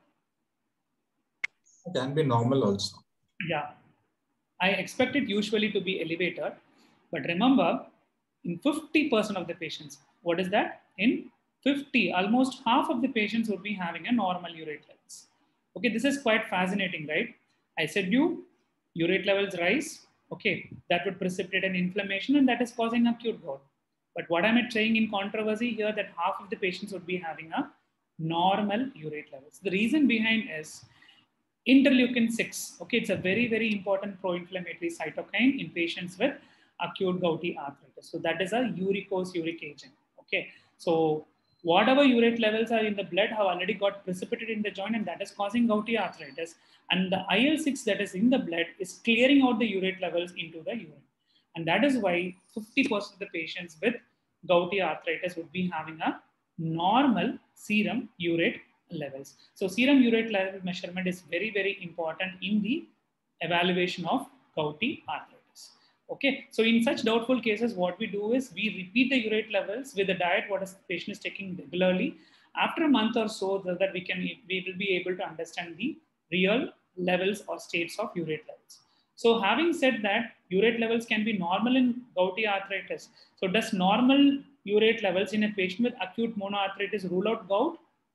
It can be normal also. Yeah. I expect it usually to be elevated. But remember, in fifty percent of the patients, what is that? In fifty, almost half of the patients would be having a normal urate levels. Okay, this is quite fascinating, right? I said you, urate levels rise. Okay, that would precipitate an inflammation and that is causing acute gout. But what am I saying in controversy here that half of the patients would be having a normal urate levels. The reason behind is interleukin six. Okay, it's a very, very important pro-inflammatory cytokine in patients with acute gouty arthritis. So that is a uricose uric agent. Okay, so whatever urate levels are in the blood have already got precipitated in the joint, and that is causing gouty arthritis. And the I L six that is in the blood is clearing out the urate levels into the urine. And that is why fifty percent of the patients with gouty arthritis would be having a normal serum urate levels. So serum urate level measurement is very, very important in the evaluation of gouty arthritis. Okay, so in such doubtful cases, what we do is we repeat the urate levels with the diet what the patient is taking regularly. After a month or so, so that we can we will be able to understand the real levels or states of urate levels. So having said that, urate levels can be normal in gouty arthritis. So does normal urate levels in a patient with acute monoarthritis rule out gout?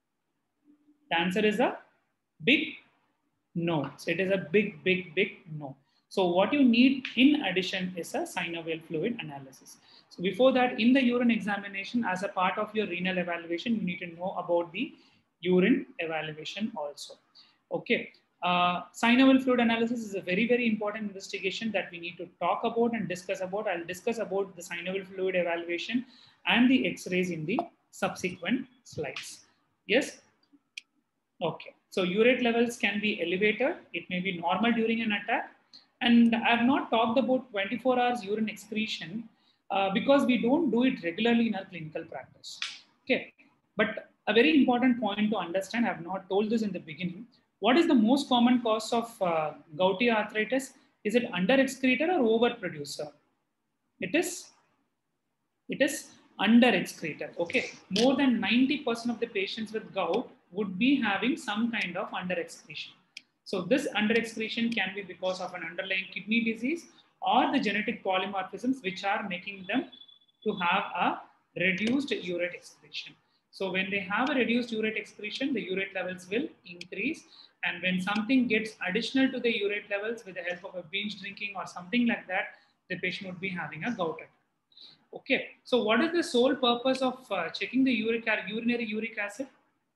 The answer is a big no. So it is a big, big, big no. So what you need in addition is a synovial fluid analysis. So before that, in the urine examination, as a part of your renal evaluation, you need to know about the urine evaluation also. Okay. Uh, synovial fluid analysis is a very, very important investigation that we need to talk about and discuss about. I'll discuss about the synovial fluid evaluation and the X-rays in the subsequent slides. Yes. Okay. So urate levels can be elevated. It may be normal during an attack. And I have not talked about twenty-four hours urine excretion uh, because we don't do it regularly in our clinical practice. Okay. But a very important point to understand, I have not told this in the beginning. What is the most common cause of uh, gouty arthritis? Is it under-excreted or over-producer? It is, it is under-excreted. Okay. More than ninety percent of the patients with gout would be having some kind of under-excretion. So this under-excretion can be because of an underlying kidney disease or the genetic polymorphisms which are making them to have a reduced urate excretion. So when they have a reduced urate excretion, the urate levels will increase. And when something gets additional to the urate levels with the help of a binge drinking or something like that, the patient would be having a gout attack. Okay. So what is the sole purpose of uh, checking the uric, urinary uric acid?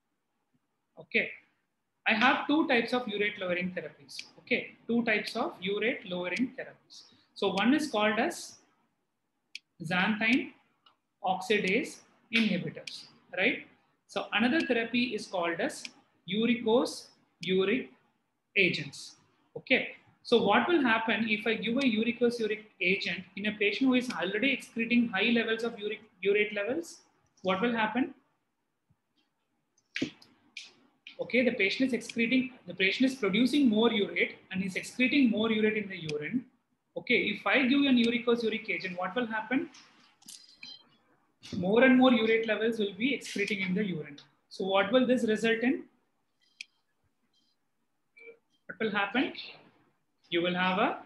Okay. I have two types of urate lowering therapies. Okay, two types of urate lowering therapies. So one is called as xanthine oxidase inhibitors, right? So another therapy is called as uricose uric agents. Okay, so what will happen if I give a uricose uric agent in a patient who is already excreting high levels of uric urate levels? What will happen? Okay, the patient is excreting, the patient is producing more urate and is excreting more urate in the urine. Okay, if I give an uricose uric agent, what will happen? More and more urate levels will be excreting in the urine. So what will this result in? What will happen? You will have a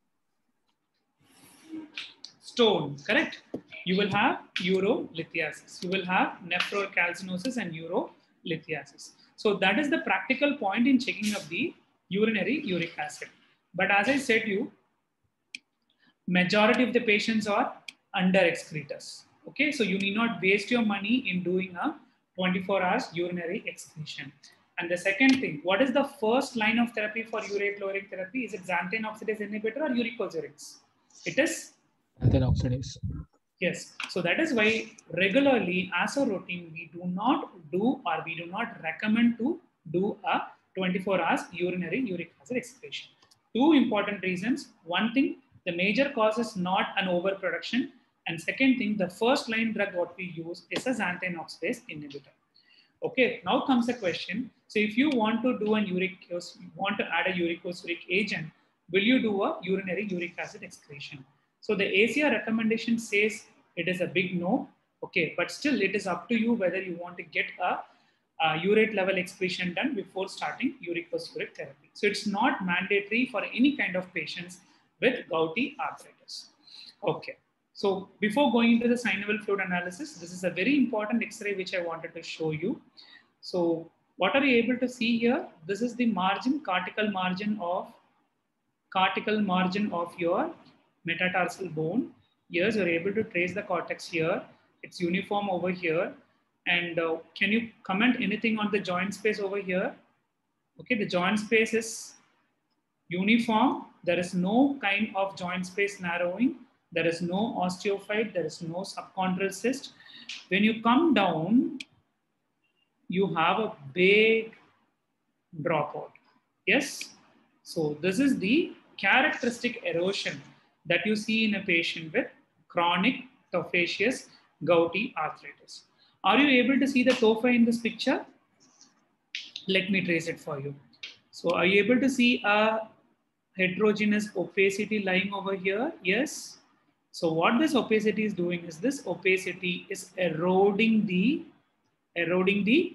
stone, correct? You will have urolithiasis. You will have nephrocalcinosis and urolithiasis. So that is the practical point in checking of the urinary uric acid. But as I said you, majority of the patients are under excretors. Okay, so you need not waste your money in doing a twenty-four hours urinary excretion. And the second thing, what is the first line of therapy for urate lowering therapy? Is it xanthine oxidase inhibitor or uricose urics? It is xanthine oxidase. Yes. So that is why regularly as a routine, we do not do or we do not recommend to do a twenty-four hours urinary uric acid excretion. Two important reasons. One thing, the major cause is not an overproduction. And second thing, the first line drug what we use is a xanthine oxidase inhibitor. Okay, now comes the question. So if you want to do an uric, you want to add a uricose uric agent, will you do a urinary uric acid excretion? So the A C R recommendation says it is a big no. Okay, but still it is up to you whether you want to get a, a urate level excretion done before starting uricose uric therapy. So it's not mandatory for any kind of patients with gouty arthritis. Okay. So before going into the synovial fluid analysis, this is a very important X-ray which I wanted to show you. So what are you able to see here? This is the margin, cortical margin of cortical margin of your metatarsal bone. Here, you're able to trace the cortex here. It's uniform over here. And uh, can you comment anything on the joint space over here? Okay, the joint space is uniform. There is no kind of joint space narrowing. There is no osteophyte. There is no subchondral cyst. When you come down, you have a big dropout. Yes. So this is the characteristic erosion that you see in a patient with chronic tophaceous gouty arthritis. Are you able to see the tophi in this picture? Let me trace it for you. So are you able to see a heterogeneous opacity lying over here? Yes. So what this opacity is doing is this opacity is eroding the eroding the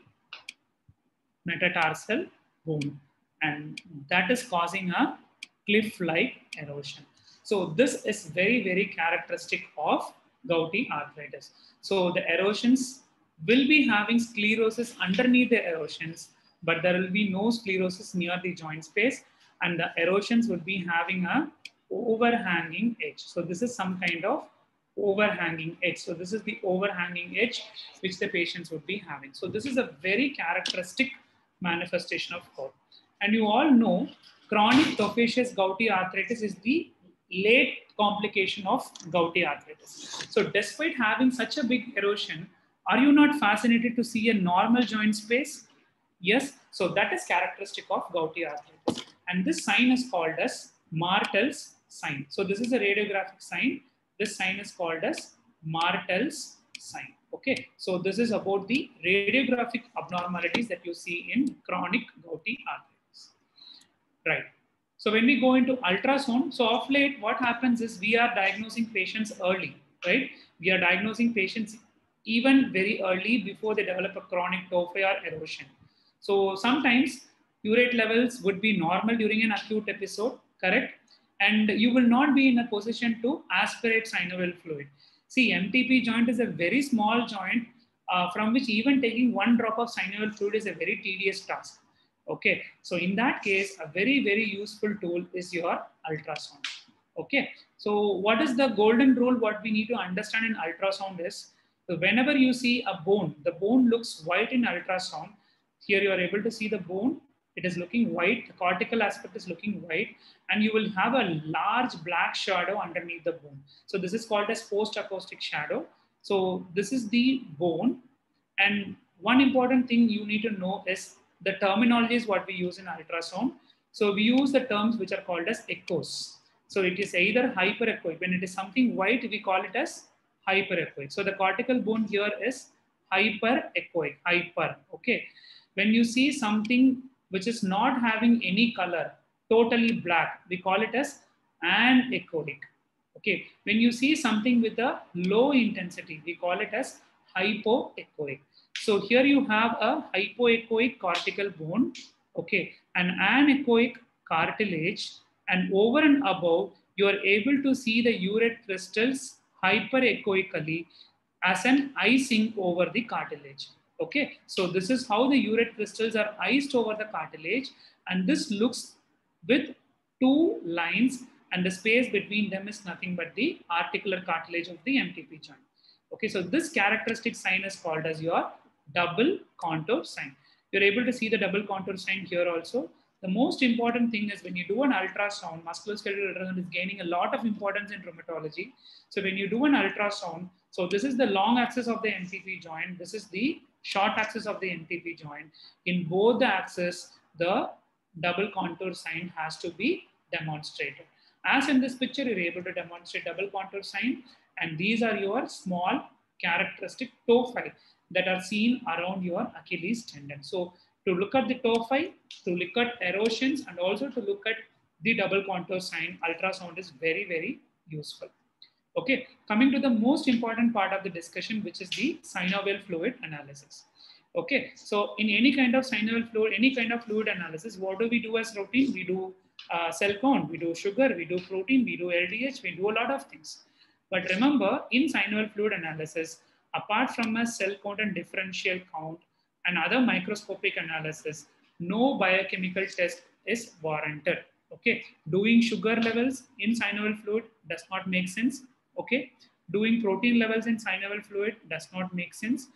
metatarsal bone, and that is causing a cliff-like erosion. So this is very, very characteristic of gouty arthritis. So the erosions will be having sclerosis underneath the erosions, but there will be no sclerosis near the joint space, and the erosions will be having a overhanging edge. So this is some kind of overhanging edge. So this is the overhanging edge which the patients would be having. So this is a very characteristic manifestation of gout. And you all know chronic tophaceous gouty arthritis is the late complication of gouty arthritis. So despite having such a big erosion, are you not fascinated to see a normal joint space? Yes. So that is characteristic of gouty arthritis. And this sign is called as Martel's sign. So this is a radiographic sign. This sign is called as Martel's sign. Okay. So this is about the radiographic abnormalities that you see in chronic gouty arthritis. Right. So when we go into ultrasound, so of late, what happens is we are diagnosing patients early, right? We are diagnosing patients even very early before they develop a chronic tophi or erosion. So sometimes urate levels would be normal during an acute episode, correct? And you will not be in a position to aspirate synovial fluid. See, M T P joint is a very small joint uh, from which even taking one drop of synovial fluid is a very tedious task. Okay, so in that case, a very, very useful tool is your ultrasound. Okay, so what is the golden rule? What we need to understand in ultrasound is, so whenever you see a bone, the bone looks white in ultrasound. Here you are able to see the bone. It is looking white. The cortical aspect is looking white, and you will have a large black shadow underneath the bone. So this is called as post-acoustic shadow. So this is the bone. And one important thing you need to know is the terminology is what we use in ultrasound. So we use the terms which are called as echoes. So it is either hyperechoic. When it is something white, we call it as hyperechoic. So the cortical bone here is hyperechoic, hyper, okay. When you see something which is not having any color, totally black, we call it as anechoic, okay. When you see something with a low intensity, we call it as hypoechoic. So here you have a hypoechoic cortical bone, okay, an anechoic cartilage, and over and above, you are able to see the urate crystals hyperechoically as an icing over the cartilage. Okay, so this is how the urate crystals are iced over the cartilage, and this looks with two lines, and the space between them is nothing but the articular cartilage of the M T P joint. Okay, so this characteristic sign is called as your double contour sign. You're able to see the double contour sign here also. The most important thing is when you do an ultrasound, musculoskeletal ultrasound is gaining a lot of importance in rheumatology. So when you do an ultrasound, so this is the long axis of the M T P joint. This is the short axis of the M T P joint. In both the axes, the double contour sign has to be demonstrated. As in this picture, you're able to demonstrate double contour sign, and these are your small characteristic tophi that are seen around your Achilles tendon. So to look at the tophi, to look at erosions, and also to look at the double contour sign, ultrasound is very, very useful. Okay, coming to the most important part of the discussion, which is the synovial fluid analysis. Okay, so in any kind of synovial fluid, any kind of fluid analysis, what do we do as routine? We do uh, cell count, we do sugar, we do protein, we do L D H, we do a lot of things. But remember, in synovial fluid analysis, apart from a cell count and differential count and other microscopic analysis, no biochemical test is warranted. Okay, doing sugar levels in synovial fluid does not make sense. Okay, doing protein levels in synovial fluid does not make sense.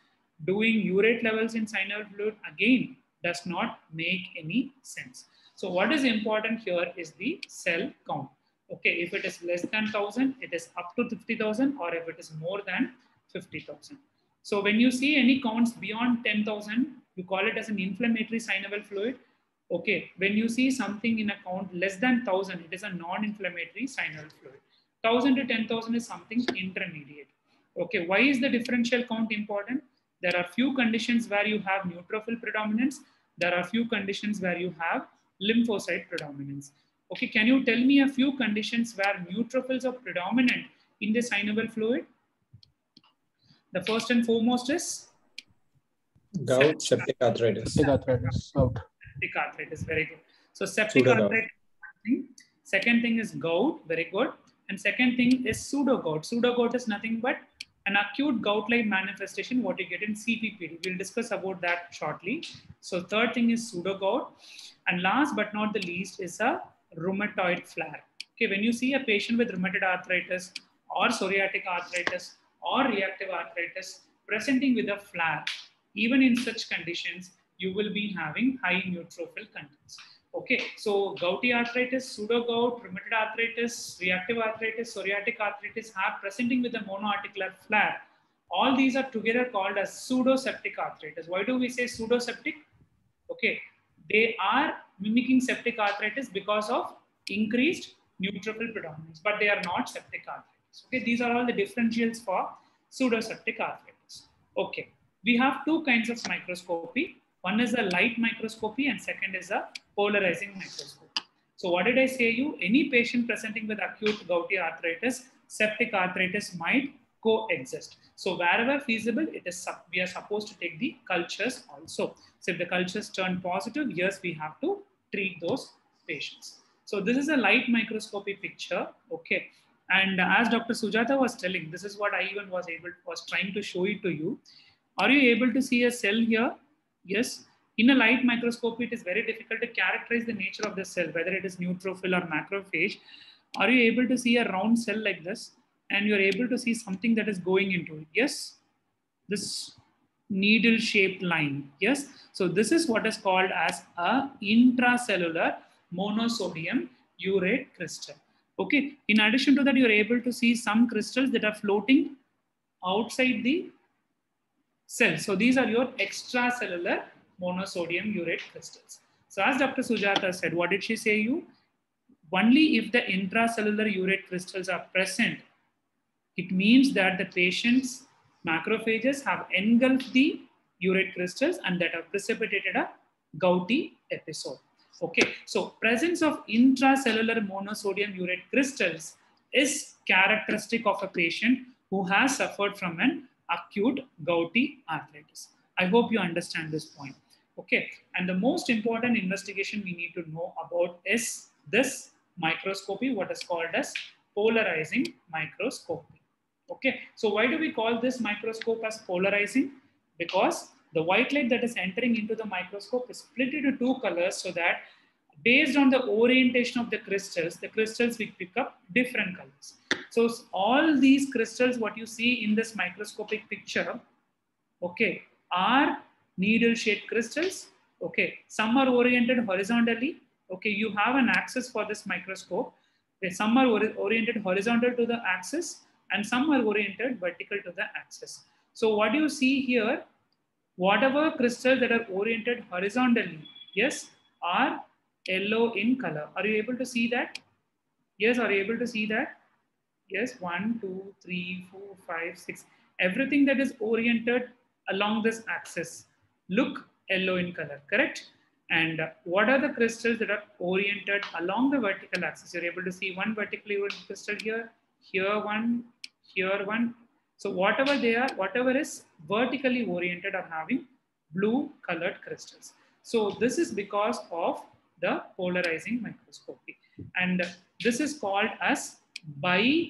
doing urate levels in synovial fluid again does not make any sense. So what is important here is the cell count. Okay, if it is less than one thousand, it is up to fifty thousand, or if it is more than fifty thousand. So when you see any counts beyond ten thousand, you call it as an inflammatory synovial fluid. Okay, when you see something in a count less than one thousand, it is a non-inflammatory synovial fluid. one thousand to ten thousand is something intermediate. Okay, why is the differential count important? There are few conditions where you have neutrophil predominance. There are few conditions where you have lymphocyte predominance. Okay, can you tell me a few conditions where neutrophils are predominant in the synovial fluid? The first and foremost is gout, septic arthritis. Septic arthritis. Gout. Septic arthritis, very good. So septic Pseudo-gout. arthritis. Second thing is gout, very good. And second thing is pseudo-gout. Pseudo-gout is nothing but an acute gout-like manifestation, what you get in C P P D. We'll discuss about that shortly. So third thing is pseudo-gout. And last but not the least is a rheumatoid flare. Okay, when you see a patient with rheumatoid arthritis or psoriatic arthritis or reactive arthritis presenting with a flare, even in such conditions, you will be having high neutrophil contents. Okay, so gouty arthritis, pseudo-gout, rheumatoid arthritis, reactive arthritis, psoriatic arthritis have presenting with a monoarticular flare. All these are together called as pseudo-septic arthritis. Why do we say pseudo-septic? Okay, they are mimicking septic arthritis because of increased neutrophil predominance, but they are not septic arthritis. Okay, these are all the differentials for pseudoseptic arthritis. Okay, we have two kinds of microscopy. One is a light microscopy and second is a polarizing microscopy. So what did I say you? Any patient presenting with acute gouty arthritis, septic arthritis might coexist. So wherever feasible, it is we are supposed to take the cultures also. So if the cultures turn positive, yes, we have to treat those patients. So this is a light microscopy picture. Okay. And as Doctor Sujata was telling, this is what I even was able was trying to show it to you. Are you able to see a cell here? Yes. In a light microscopy, it is very difficult to characterize the nature of the cell, whether it is neutrophil or macrophage. Are you able to see a round cell like this? And you're able to see something that is going into it? Yes. This needle-shaped line. Yes. So this is what is called as a intracellular monosodium urate crystal. Okay. In addition to that, you're able to see some crystals that are floating outside the cell. So these are your extracellular monosodium urate crystals. So as Doctor Sujata said, what did she say you? Only if the intracellular urate crystals are present, it means that the patient's macrophages have engulfed the urate crystals and that have precipitated a gouty episode. Okay, so presence of intracellular monosodium urate crystals is characteristic of a patient who has suffered from an acute gouty arthritis. I hope you understand this point. Okay, and the most important investigation we need to know about is this microscopy, what is called as polarizing microscopy. Okay, so why do we call this microscope as polarizing? Because the white light that is entering into the microscope is split into two colors so that based on the orientation of the crystals, the crystals will pick up different colors. So all these crystals, what you see in this microscopic picture, okay, are needle-shaped crystals. Okay, some are oriented horizontally. Okay, you have an axis for this microscope. Okay, some are or oriented horizontal to the axis and some are oriented vertical to the axis. So what you see here, whatever crystals that are oriented horizontally, yes, are yellow in color. Are you able to see that? Yes, are you able to see that? Yes, one, two, three, four, five, six. Everything that is oriented along this axis look yellow in color, correct? And what are the crystals that are oriented along the vertical axis? You're able to see one vertically oriented crystal here, here one, here one. So whatever they are, whatever is vertically oriented are having blue colored crystals. So this is because of the polarizing microscopy. And this is called as bi,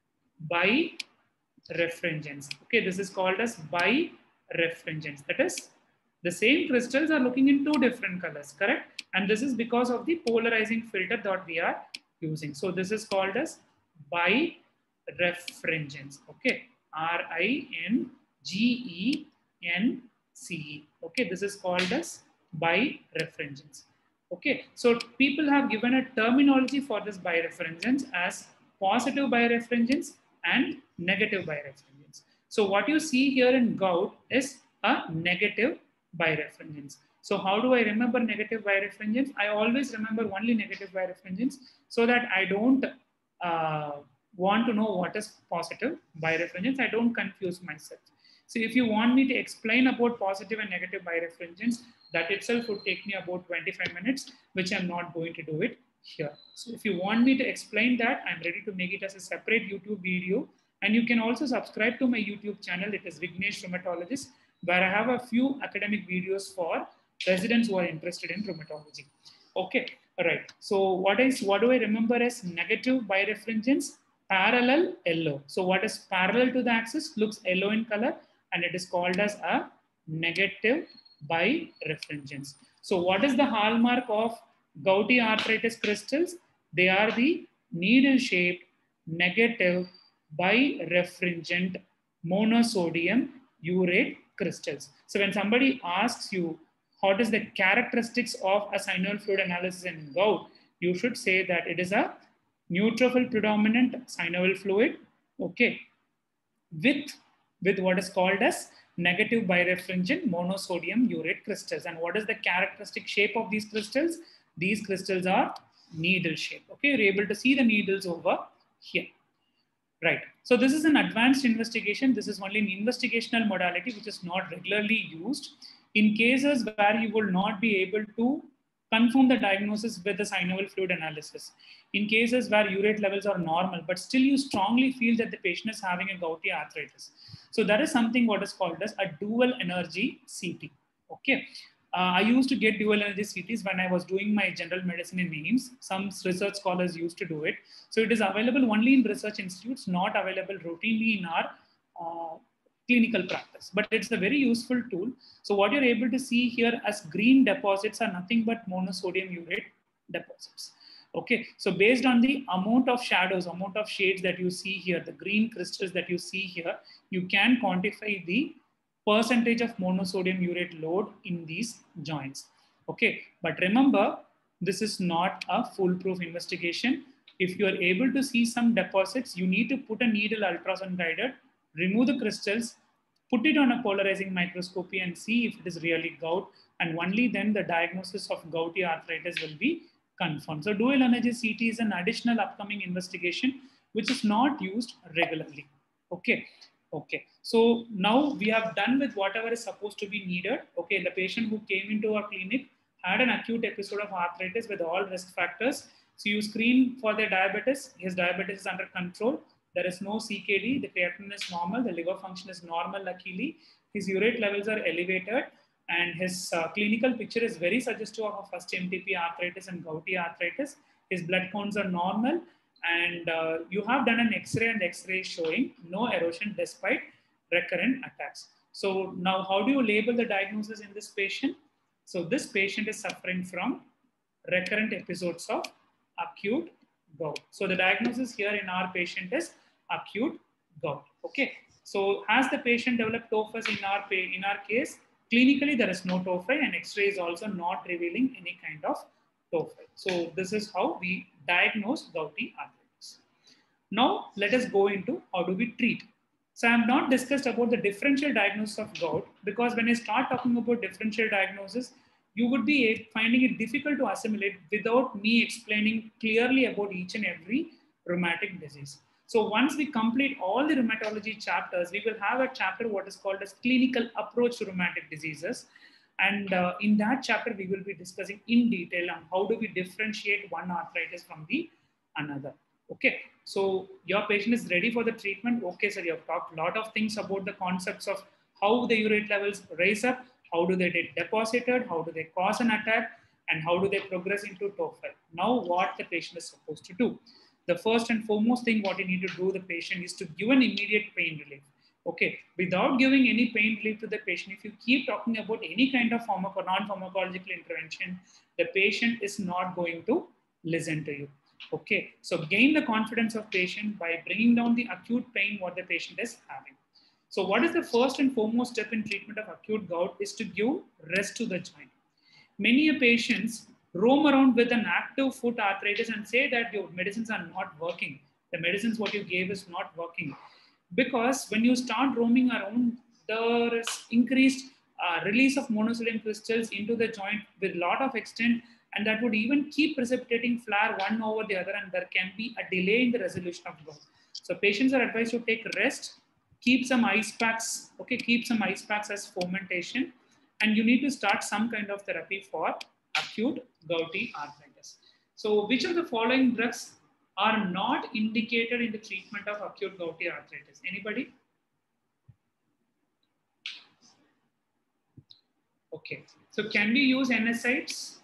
birefringence. Okay, this is called as birefringence. That is, the same crystals are looking in two different colors, correct? And this is because of the polarizing filter that we are using. So this is called as birefringence. Okay, R I N G E N C E. Okay, this is called as birefringence. Okay, so people have given a terminology for this birefringence as positive birefringence and negative birefringence. So what you see here in gout is a negative birefringence. So how do I remember negative birefringence? I always remember only negative birefringence so that I don't uh, want to know what is positive birefringence. I don't confuse myself. So if you want me to explain about positive and negative birefringence, that itself would take me about twenty-five minutes, which I'm not going to do it here. So if you want me to explain that, I'm ready to make it as a separate YouTube video. And you can also subscribe to my YouTube channel. It is Vignesh Rheumatologist, where I have a few academic videos for residents who are interested in rheumatology. Okay, all right. So what is what do I remember as negative birefringence? Parallel yellow. So what is parallel to the axis looks yellow in color, and it is called as a negative birefringence. So what is the hallmark of gouty arthritis crystals? They are the needle-shaped negative birefringent monosodium urate crystals. So when somebody asks you what is the characteristics of a synovial fluid analysis in gout, you should say that it is a neutrophil predominant synovial fluid, okay, with, with what is called as negative birefringent monosodium urate crystals. And what is the characteristic shape of these crystals? These crystals are needle shape. Okay, you're able to see the needles over here. Right. So this is an advanced investigation. This is only an investigational modality which is not regularly used. In cases where you will not be able to confirm the diagnosis with the synovial fluid analysis. In cases where urate levels are normal, but still you strongly feel that the patient is having a gouty arthritis. So that is something what is called as a dual energy C T. Okay. Uh, I used to get dual energy C Ts when I was doing my general medicine in AIIMS. Some research scholars used to do it. So it is available only in research institutes, not available routinely in our uh, clinical practice. But it's a very useful tool. So what you're able to see here as green deposits are nothing but monosodium urate deposits. Okay, so based on the amount of shadows, amount of shades that you see here, the green crystals that you see here, you can quantify the percentage of monosodium urate load in these joints. Okay, but remember, this is not a foolproof investigation. If you are able to see some deposits, you need to put a needle ultrasound guided, remove the crystals, put it on a polarizing microscopy and see if it is really gout, and only then the diagnosis of gouty arthritis will be confirmed. So dual energy C T is an additional upcoming investigation which is not used regularly. Okay. Okay, so now we have done with whatever is supposed to be needed. Okay, the patient who came into our clinic had an acute episode of arthritis with all risk factors. So you screen for their diabetes. His diabetes is under control. There is no C K D. The creatinine is normal. The liver function is normal, luckily. His urate levels are elevated. And his uh, clinical picture is very suggestive of a first M T P arthritis and gouty arthritis. His blood counts are normal. And uh, you have done an X-ray, and X-ray showing no erosion despite recurrent attacks. So now how do you label the diagnosis in this patient? So this patient is suffering from recurrent episodes of acute gout. So the diagnosis here in our patient is acute gout. Okay. So has the patient developed tophus in our, in our case? Clinically, there is no tophi, and X-ray is also not revealing any kind of tophi. So this is how we diagnose gouty arthritis. Now let us go into how do we treat. So I have not discussed about the differential diagnosis of gout, because when I start talking about differential diagnosis, you would be finding it difficult to assimilate without me explaining clearly about each and every rheumatic disease. So once we complete all the rheumatology chapters, we will have a chapter what is called as clinical approach to rheumatic diseases. And uh, in that chapter, we will be discussing in detail on how do we differentiate one arthritis from the another. Okay, so your patient is ready for the treatment. Okay, sir, you have talked a lot of things about the concepts of how the urate levels raise up, how do they get deposited, how do they cause an attack, and how do they progress into tophi. Now, what the patient is supposed to do. The first and foremost thing what you need to do the patient is to give an immediate pain relief. Okay, without giving any pain relief to the patient, if you keep talking about any kind of pharmaco- non-pharmacological intervention, the patient is not going to listen to you. Okay, so gain the confidence of patient by bringing down the acute pain what the patient is having. So what is the first and foremost step in treatment of acute gout is to give rest to the joint. Many patients roam around with an active foot arthritis and say that your medicines are not working. The medicines what you gave is not working. Because when you start roaming around, there is increased uh, release of monosodium crystals into the joint with a lot of extent, and that would even keep precipitating flare one over the other, and there can be a delay in the resolution of gout. So patients are advised to take rest, keep some ice packs, okay, keep some ice packs as fomentation, and you need to start some kind of therapy for acute gouty arthritis. So which of the following drugs are not indicated in the treatment of acute gouty arthritis? Anybody? Okay, so can we use N SAIDs?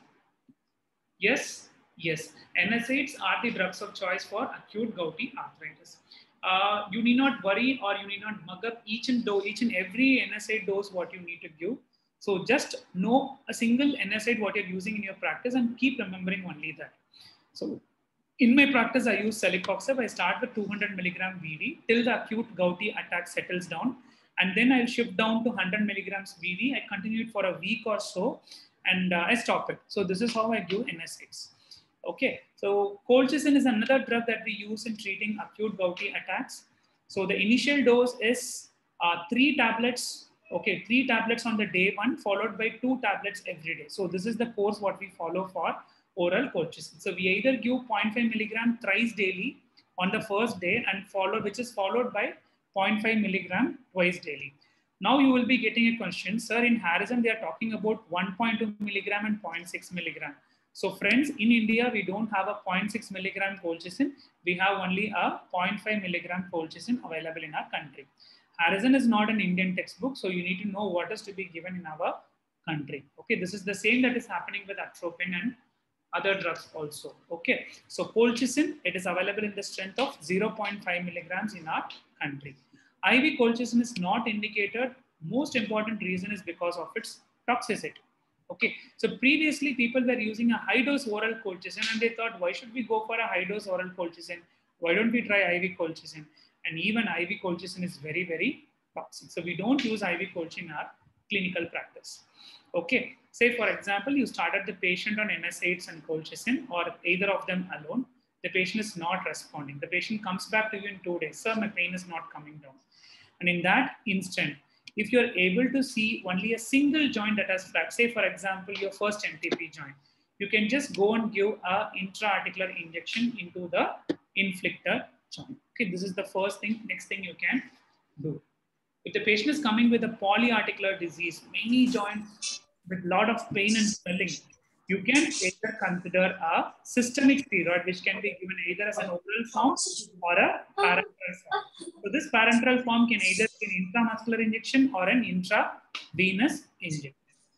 Yes, yes. N SAIDs are the drugs of choice for acute gouty arthritis. Uh, you need not worry or you need not mug up each and do, each and every N SAID dose what you need to give. So just know a single N SAID what you're using in your practice and keep remembering only that. So in my practice, I use celecoxib. I start with two hundred milligram V D till the acute gouty attack settles down. And then I'll shift down to one hundred milligrams V D. I continue it for a week or so and uh, I stop it. So this is how I give N SAIDs. Okay, so colchicine is another drug that we use in treating acute gouty attacks. So the initial dose is uh, three tablets, okay, three tablets on the day one, followed by two tablets every day. So this is the course what we follow for oral colchicine. So we either give zero point five milligram thrice daily on the first day and follow, which is followed by zero point five milligram twice daily. Now you will be getting a question, sir, in Harrison, they are talking about one point two milligram and zero point six milligram. So friends, in India, we don't have a zero point six milligram colchicine. We have only a zero point five milligram colchicine available in our country. Harrison is not an Indian textbook, so you need to know what is to be given in our country. Okay, this is the same that is happening with atropine and other drugs also. Okay, so colchicine, it is available in the strength of zero point five milligrams in our country. I V colchicine is not indicated. Most important reason is because of its toxicity. Okay, so previously people were using a high dose oral colchicine and they thought, why should we go for a high dose oral colchicine? Why don't we try I V colchicine? And even I V colchicine is very, very toxic. So we don't use I V colchicine in our clinical practice. Okay, say for example, you started the patient on N SAIDs and colchicine or either of them alone. The patient is not responding. The patient comes back to you in two days. Sir, my pain is not coming down. And in that instant, if you're able to see only a single joint that has cracked, say for example, your first M T P joint, you can just go and give a intra-articular injection into the inflictor joint. Okay, this is the first thing. Next thing you can do. If the patient is coming with a polyarticular disease, many joints with a lot of pain and swelling, you can either consider a systemic steroid, which can be given either as an oral form or a parenteral form. So this parenteral form can either be an intramuscular injection or an intravenous injection.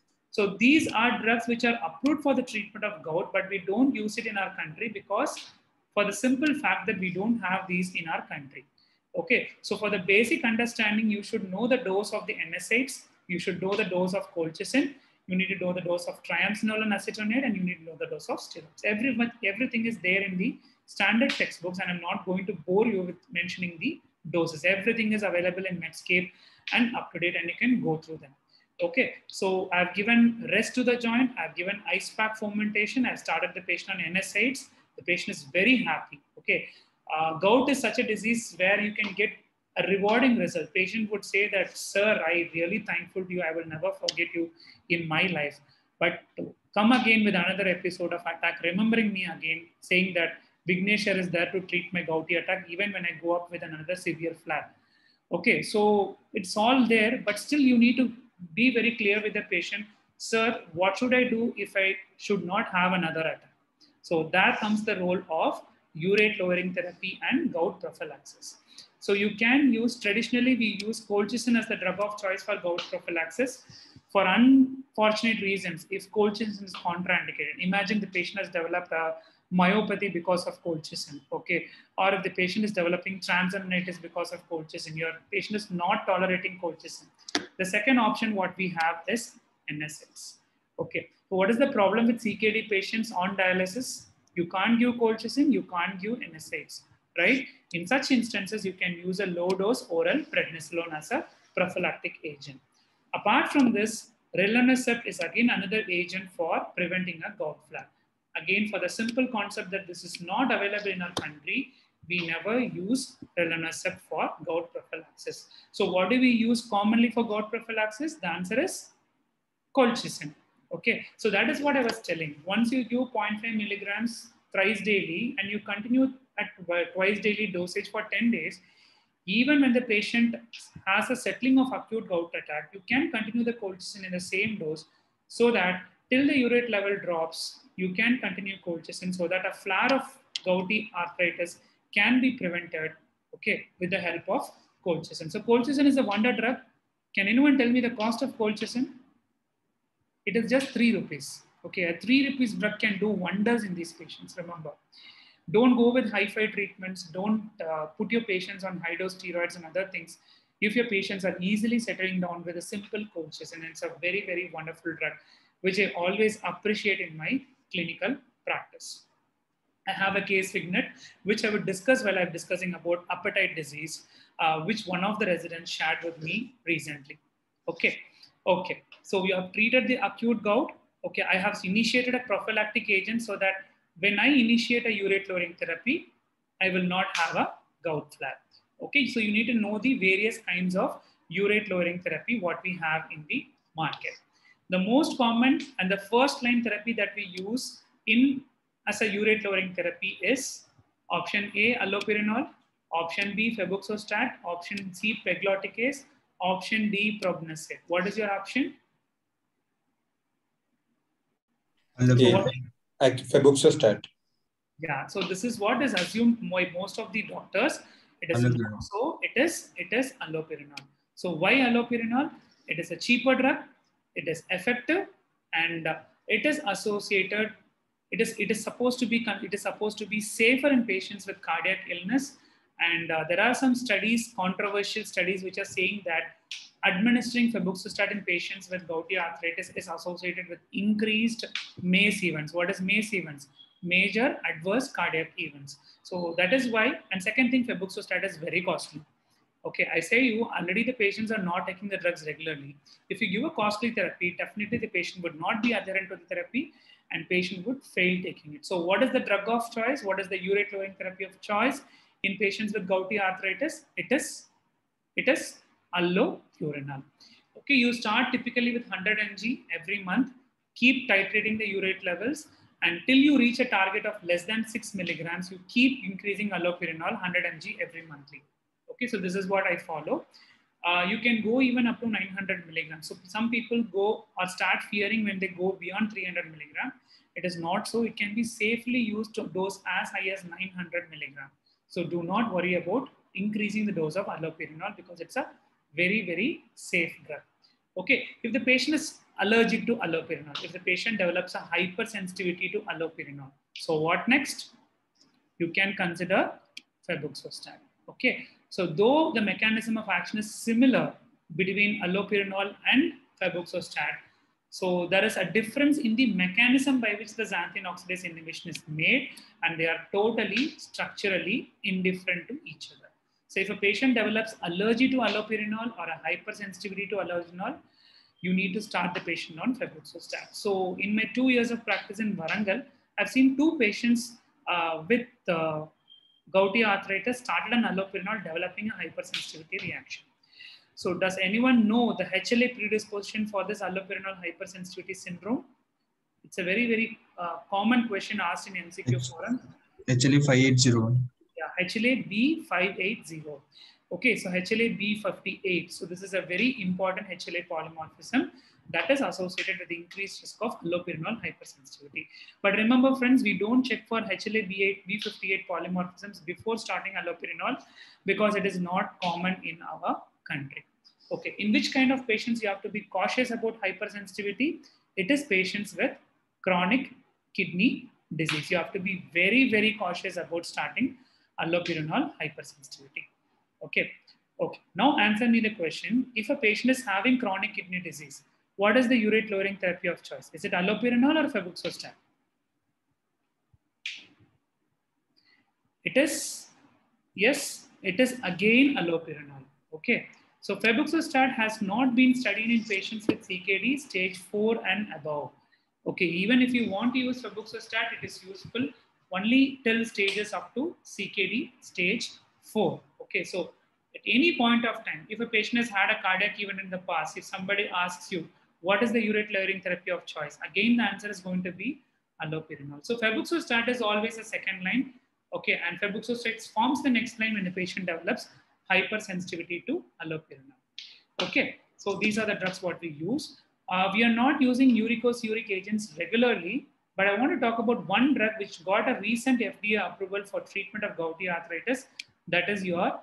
So these are drugs which are approved for the treatment of gout, but we don't use it in our country because for the simple fact that we don't have these in our country. Okay, so for the basic understanding, you should know the dose of the N SAIDs, you should know the dose of colchicine, you need to know the dose of triamcinolone acetonide, and you need to know the dose of steroids. Every, everything is there in the standard textbooks, and I'm not going to bore you with mentioning the doses. Everything is available in Medscape and up to date, and you can go through them. Okay, so I've given rest to the joint, I've given ice pack fomentation, I've started the patient on N SAIDs. The patient is very happy. Okay, uh, gout is such a disease where you can get a rewarding result. Patient would say that, sir, I really thankful to you. I will never forget you in my life. But come again with another episode of attack, remembering me again, saying that Vignesh is there to treat my gouty attack, even when I go up with another severe flare. Okay, so it's all there, but still you need to be very clear with the patient, sir, what should I do if I should not have another attack? So that comes the role of urate lowering therapy and gout prophylaxis. So you can use, traditionally we use colchicine as the drug of choice for gout prophylaxis. For unfortunate reasons, if colchicine is contraindicated, imagine the patient has developed a myopathy because of colchicine, okay? Or if the patient is developing transaminitis because of colchicine, your patient is not tolerating colchicine. The second option what we have is N SAIDs, okay? So what is the problem with C K D patients on dialysis? You can't give colchicine, you can't give N SAIDs, right? In such instances, you can use a low dose oral prednisolone as a prophylactic agent. Apart from this, rilonacept is again another agent for preventing a gout flare. Again, for the simple concept that this is not available in our country, we never use rilonacept for gout prophylaxis. So what do we use commonly for gout prophylaxis? The answer is colchicine. Okay, so that is what I was telling. Once you give zero point five milligrams thrice daily and you continue at twice daily dosage for ten days, even when the patient has a settling of acute gout attack, you can continue the colchicine in the same dose so that till the urate level drops, you can continue colchicine so that a flare of gouty arthritis can be prevented, okay, with the help of colchicine. So colchicine is a wonder drug. Can anyone tell me the cost of colchicine? It is just three rupees. Okay, a three rupees drug can do wonders in these patients, remember. Don't go with high-fi treatments. Don't uh, put your patients on high-dose steroids and other things. If your patients are easily settling down with a simple colchicine, it's a very, very wonderful drug, which I always appreciate in my clinical practice. I have a case vignette, which I would discuss while I'm discussing about appetite disease, uh, which one of the residents shared with me recently. Okay, okay. So we have treated the acute gout. Okay, I have initiated a prophylactic agent so that when I initiate a urate lowering therapy, I will not have a gout flare. Okay, so you need to know the various kinds of urate lowering therapy, what we have in the market. The most common and the first line therapy that we use in as a urate lowering therapy is option A, allopurinol, option B, febuxostat, option C, pegloticase, option D, probenecid. What is your option? Yeah. Febuxostat. Yeah, so this is what is assumed by most of the doctors. It is not so. It is it is allopurinol. So why allopurinol? It is a cheaper drug. It is effective, and uh, it is associated. It is it is supposed to be it is supposed to be safer in patients with cardiac illness. And uh, there are some studies, controversial studies, which are saying that administering febuxostat in patients with gouty arthritis is associated with increased MACE events. What is MACE events? Major adverse cardiac events. So that is why. And second thing, febuxostat is very costly. Okay, I say you already the patients are not taking the drugs regularly. If you give a costly therapy, definitely the patient would not be adherent to the therapy and patient would fail taking it. So what is the drug of choice? What is the urate lowering therapy of choice in patients with gouty arthritis? It is, it is allopurinol. Okay, you start typically with one hundred milligrams every month. Keep titrating the urate levels until you reach a target of less than six milligrams. You keep increasing allopurinol one hundred milligrams every monthly. Okay, so this is what I follow. Uh, you can go even up to nine hundred milligrams. So some people go or start fearing when they go beyond three hundred milligrams. It is not so. It can be safely used to dose as high as nine hundred milligrams. So do not worry about increasing the dose of allopurinol because it's a very, very safe drug. Okay, if the patient is allergic to allopurinol, if the patient develops a hypersensitivity to allopurinol, so what next? You can consider febuxostat. Okay, so though the mechanism of action is similar between allopurinol and febuxostat, so there is a difference in the mechanism by which the xanthine oxidase inhibition is made, and they are totally structurally indifferent to each other. So if a patient develops allergy to allopurinol or a hypersensitivity to allopurinol, you need to start the patient on febuxostat. So in my two years of practice in Warangal, I've seen two patients uh, with uh, gouty arthritis started on allopurinol developing a hypersensitivity reaction. So does anyone know the H L A predisposition for this allopurinol hypersensitivity syndrome? It's a very, very uh, common question asked in M C Q forum. H L A five eighty. Yeah, H L A B five eighty. Okay, so H L A B fifty-eight. So this is a very important H L A polymorphism that is associated with the increased risk of allopurinol hypersensitivity. But remember, friends, we don't check for H L A B fifty-eight polymorphisms before starting allopurinol because it is not common in our country. Okay, in which kind of patients you have to be cautious about hypersensitivity? It is patients with chronic kidney disease. You have to be very, very cautious about starting allopurinol hypersensitivity. Okay, okay. Now answer me the question. If a patient is having chronic kidney disease, what is the urate lowering therapy of choice? Is it allopurinol or febuxostat? It is, yes, it is again allopurinol. Okay. So febuxostat has not been studied in patients with C K D stage four and above. Okay, even if you want to use febuxostat, it is useful only till stages up to C K D stage four. Okay, so at any point of time, if a patient has had a cardiac event in the past, if somebody asks you, what is the urate lowering therapy of choice? Again, the answer is going to be allopurinol. So febuxostat is always a second line. Okay, and febuxostat forms the next line when the patient develops hypersensitivity to allopurinol. Okay, so these are the drugs what we use. Uh, we are not using uricosuric agents regularly, but I want to talk about one drug which got a recent F D A approval for treatment of gouty arthritis. That is your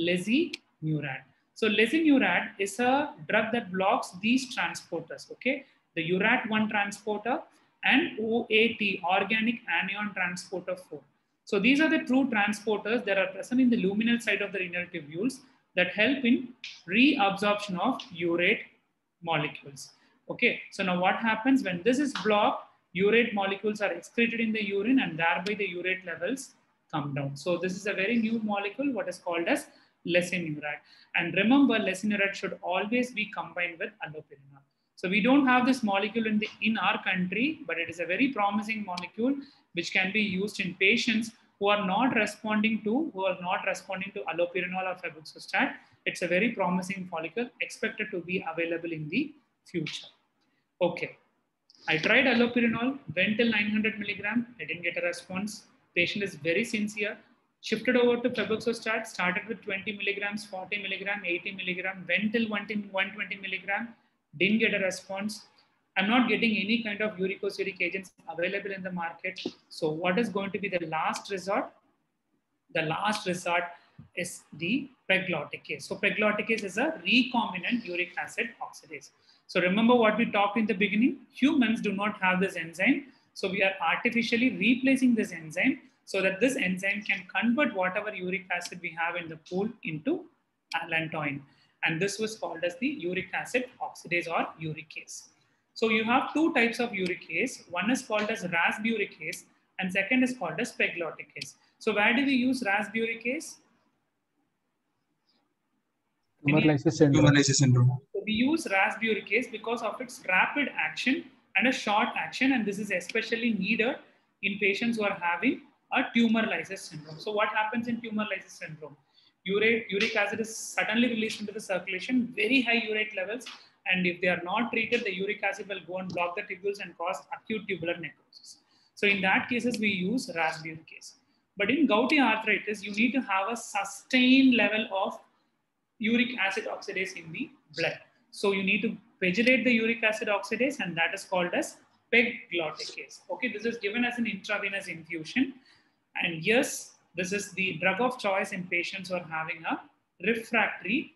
lesinurad. So lesinurad is a drug that blocks these transporters. Okay, the U R A T one transporter and O A T, organic anion transporter four. So these are the true transporters that are present in the luminal side of the renal tubules that help in reabsorption of urate molecules. Okay, so now what happens when this is blocked? Urate molecules are excreted in the urine and thereby the urate levels come down. So this is a very new molecule, what is called as lesinurad. And remember, lesinurad should always be combined with allopurinol. So we don't have this molecule in, the, in our country, but it is a very promising molecule which can be used in patients who are not responding to, who are not responding to allopurinol or febuxostat. It's a very promising molecule expected to be available in the future. Okay, I tried allopurinol, went till nine hundred milligram, I didn't get a response. Patient is very sincere. Shifted over to febuxostat, started with twenty milligrams, forty milligram, eighty milligram, went till one hundred twenty milligram, didn't get a response. I'm not getting any kind of uricosuric agents available in the market. So what is going to be the last resort? The last resort is the pegloticase. So pegloticase is a recombinant uric acid oxidase. So remember what we talked in the beginning, humans do not have this enzyme. So we are artificially replacing this enzyme so that this enzyme can convert whatever uric acid we have in the pool into allantoin. And this was called as the uric acid oxidase or uricase. So you have two types of uricase. One is called as rasburicase and second is called as pegloticase. So where do we use rasburicase? Tumor lysis syndrome. syndrome. So we use rasburicase because of its rapid action and a short action, and this is especially needed in patients who are having a tumor lysis syndrome. So what happens in tumor lysis syndrome? Urate, uric acid is suddenly released into the circulation, very high urate levels, and if they are not treated, the uric acid will go and block the tubules and cause acute tubular necrosis. So in that cases, we use rasburicase. But in gouty arthritis, you need to have a sustained level of uric acid oxidase in the blood. So you need to pegylate the uric acid oxidase, and that is called as pegloticase. Okay, this is given as an intravenous infusion. And yes, this is the drug of choice in patients who are having a refractory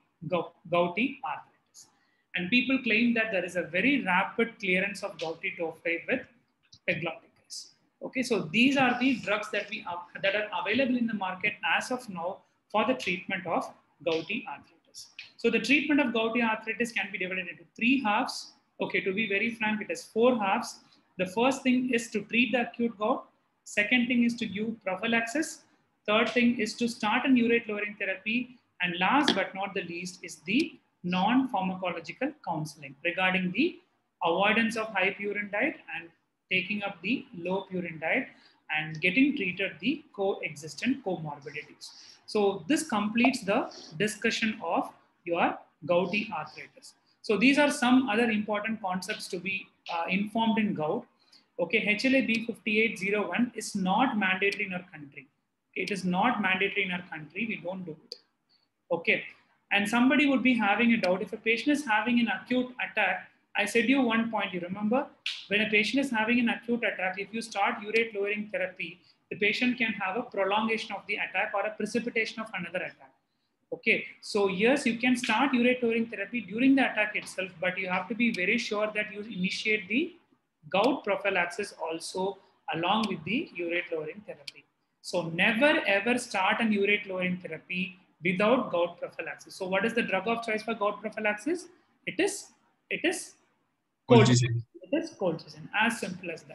gouty arthritis. And people claim that there is a very rapid clearance of gouty tophi with pegloticase. Okay, so these are the drugs that we are, that are available in the market as of now for the treatment of gouty arthritis. So the treatment of gouty arthritis can be divided into three halves. Okay, to be very frank, it has four halves. The first thing is to treat the acute gout. Second thing is to give prophylaxis. Third thing is to start an urate lowering therapy. And last but not the least is the non-pharmacological counseling regarding the avoidance of high purine diet and taking up the low purine diet and getting treated the coexistent comorbidities. So this completes the discussion of your gouty arthritis. So these are some other important concepts to be uh, informed in gout. Okay, H L A B fifty-eight oh one is not mandatory in our country. It is not mandatory in our country. We don't do it. Okay, and somebody would be having a doubt. If a patient is having an acute attack, I said you one point, you remember? When a patient is having an acute attack, if you start urate lowering therapy, the patient can have a prolongation of the attack or a precipitation of another attack. Okay, so yes, you can start urate lowering therapy during the attack itself, but you have to be very sure that you initiate the gout prophylaxis also along with the urate lowering therapy. So never ever start an urate lowering therapy without gout prophylaxis. So what is the drug of choice for gout prophylaxis? It is, it is colchicine. It is colchicine, as simple as that.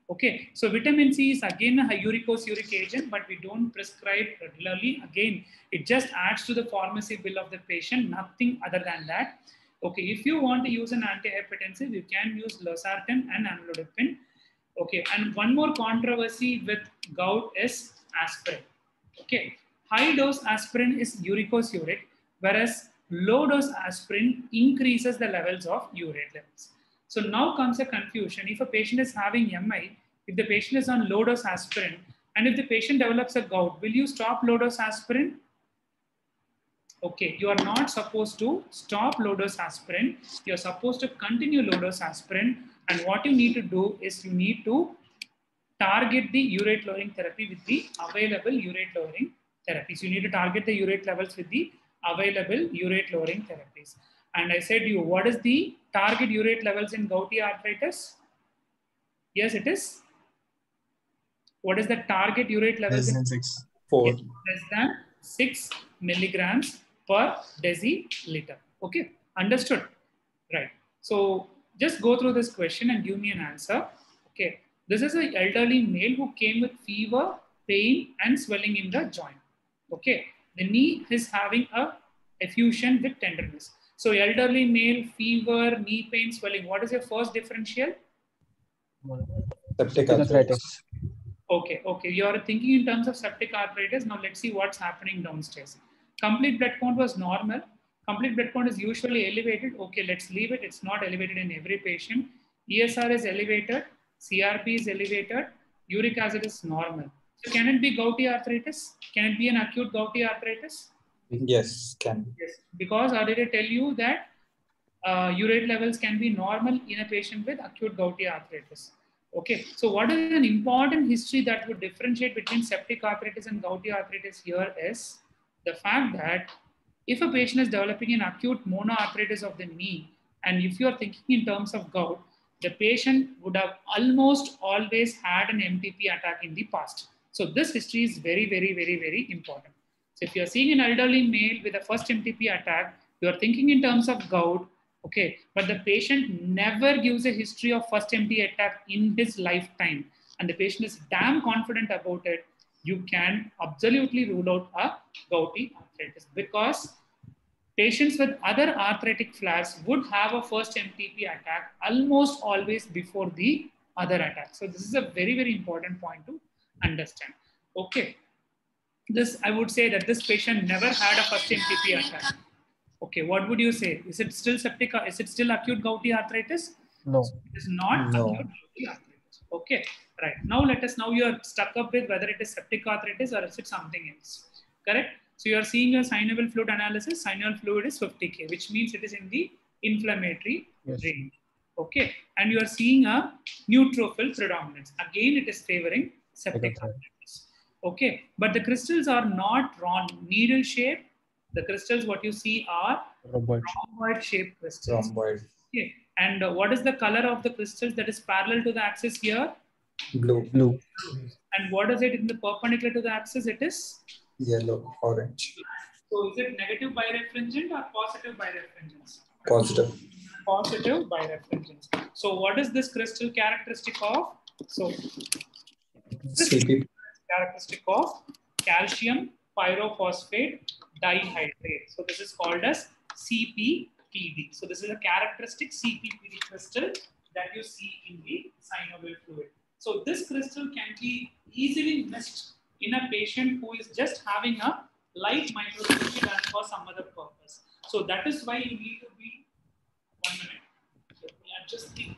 Okay, so vitamin C is again a uricose-uric agent, but we don't prescribe regularly. Again, it just adds to the pharmacy bill of the patient, nothing other than that. Okay, if you want to use an antihypertensive, you can use losartan and amlodipine. Okay, and one more controversy with gout is aspirin. Okay, high dose aspirin is uricose-uric, whereas low dose aspirin increases the levels of urate levels. So now comes a confusion. If a patient is having M I, if the patient is on low dose aspirin, and if the patient develops a gout, will you stop low dose aspirin? Okay, you are not supposed to stop low dose aspirin. You're supposed to continue low dose aspirin. And what you need to do is you need to target the urate lowering therapy with the available urate lowering therapies. You need to target the urate levels with the available urate lowering therapies. And I said you, what is the target urate levels in gouty arthritis? Yes, it is. What is the target urate levels? Less than six. Four. Yes, less than six milligrams per deciliter. Okay, understood. Right. So just go through this question and give me an answer. Okay. This is an elderly male who came with fever, pain, and swelling in the joint. Okay. The knee is having a effusion with tenderness. So elderly male, fever, knee pain, swelling. What is your first differential? Septic arthritis. Okay, okay. You are thinking in terms of septic arthritis. Now let's see what's happening downstairs. Complete blood count was normal. Complete blood count is usually elevated. Okay, let's leave it. It's not elevated in every patient. E S R is elevated. C R P is elevated. Uric acid is normal. So can it be gouty arthritis? Can it be an acute gouty arthritis? Yes, can. Yes, because I did tell you that uh, urate levels can be normal in a patient with acute gouty arthritis. Okay, so what is an important history that would differentiate between septic arthritis and gouty arthritis here is the fact that if a patient is developing an acute monoarthritis of the knee, and if you are thinking in terms of gout, the patient would have almost always had an M T P attack in the past. So this history is very, very, very, very important. So if you're seeing an elderly male with a first M T P attack, you're thinking in terms of gout, okay, but the patient never gives a history of first M T P attack in his lifetime, and the patient is damn confident about it, you can absolutely rule out a gouty arthritis, because patients with other arthritic flares would have a first M T P attack almost always before the other attack. So this is a very, very important point to understand. Okay. This, I would say that this patient never had a first M T P attack. Okay, what would you say? Is it still septic? Is it still acute gouty arthritis? No. It is not No. acute gouty arthritis. Okay, right. Now let us, now you are stuck up with whether it is septic arthritis or is it something else. Correct? So you are seeing a synovial fluid analysis. Synovial fluid is fifty K, which means it is in the inflammatory Yes. range. Okay, and you are seeing a neutrophil predominance. Again, it is favoring septic Okay. arthritis. Okay, but the crystals are not drawn needle shape. The crystals, what you see are Rhomboid. rhomboid shaped crystals. Rhomboid. Okay, and uh, what is the color of the crystals that is parallel to the axis here? Blue. Blue. And what is it in the perpendicular to the axis? It is. Yellow. Orange. So is it negative birefringent or positive birefringence? Positive. Positive birefringence. So what is this crystal characteristic of? So this C P. is characteristic of calcium pyrophosphate dihydrate. So this is called as C P P D. So this is a characteristic C P P D crystal that you see in the synovial fluid. So this crystal can be easily missed in a patient who is just having a light microscopy done for some other purpose. So that is why you need to be, one minute, let me adjust the,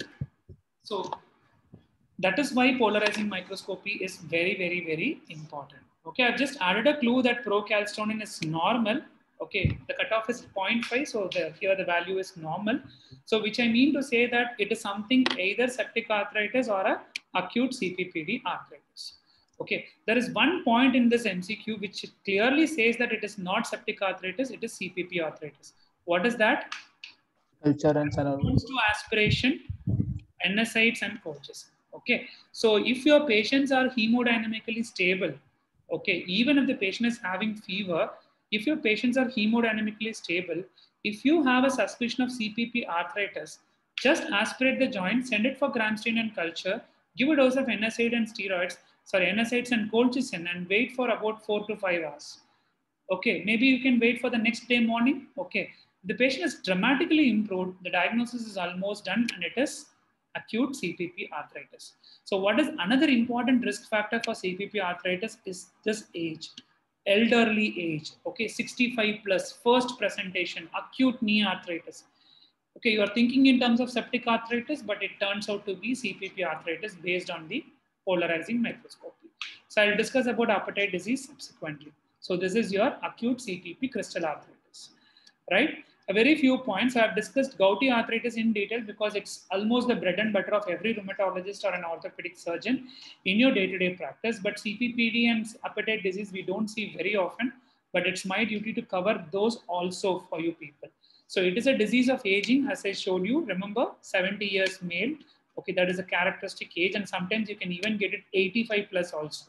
so that is why polarizing microscopy is very, very, very important. Okay, I've just added a clue that procalcitonin is normal. Okay, the cutoff is zero point five, so the, here the value is normal. So which I mean to say that it is something either septic arthritis or a acute C P P D arthritis. Okay, there is one point in this M C Q which clearly says that it is not septic arthritis, it is C P P arthritis. What is that? Culture and synovial. Response to aspiration, N S A I Ds and coaches. Okay, so if your patients are hemodynamically stable, okay, even if the patient is having fever, if your patients are hemodynamically stable, if you have a suspicion of C P P arthritis, just aspirate the joint, send it for gram stain and culture, Give a dose of N SAID and steroids, sorry, N SAIDs and colchicine and wait for about four to five hours. Okay, maybe you can wait for the next day morning. Okay, the patient is dramatically improved. The diagnosis is almost done and it is acute C P P arthritis. So what is another important risk factor for C P P arthritis is this age, elderly age. Okay, sixty-five plus, first presentation, acute knee arthritis. Okay, you are thinking in terms of septic arthritis, but it turns out to be C P P arthritis based on the polarizing microscopy. So I'll discuss about appetite disease subsequently. So this is your acute C P P crystal arthritis, right? A very few points. I have discussed gouty arthritis in detail because it's almost the bread and butter of every rheumatologist or an orthopedic surgeon in your day-to-day practice. But C P P D and appetite disease we don't see very often, but it's my duty to cover those also for you people. So it is a disease of aging, as I showed you. Remember, seventy years male. Okay, that is a characteristic age, and sometimes you can even get it eighty-five plus also.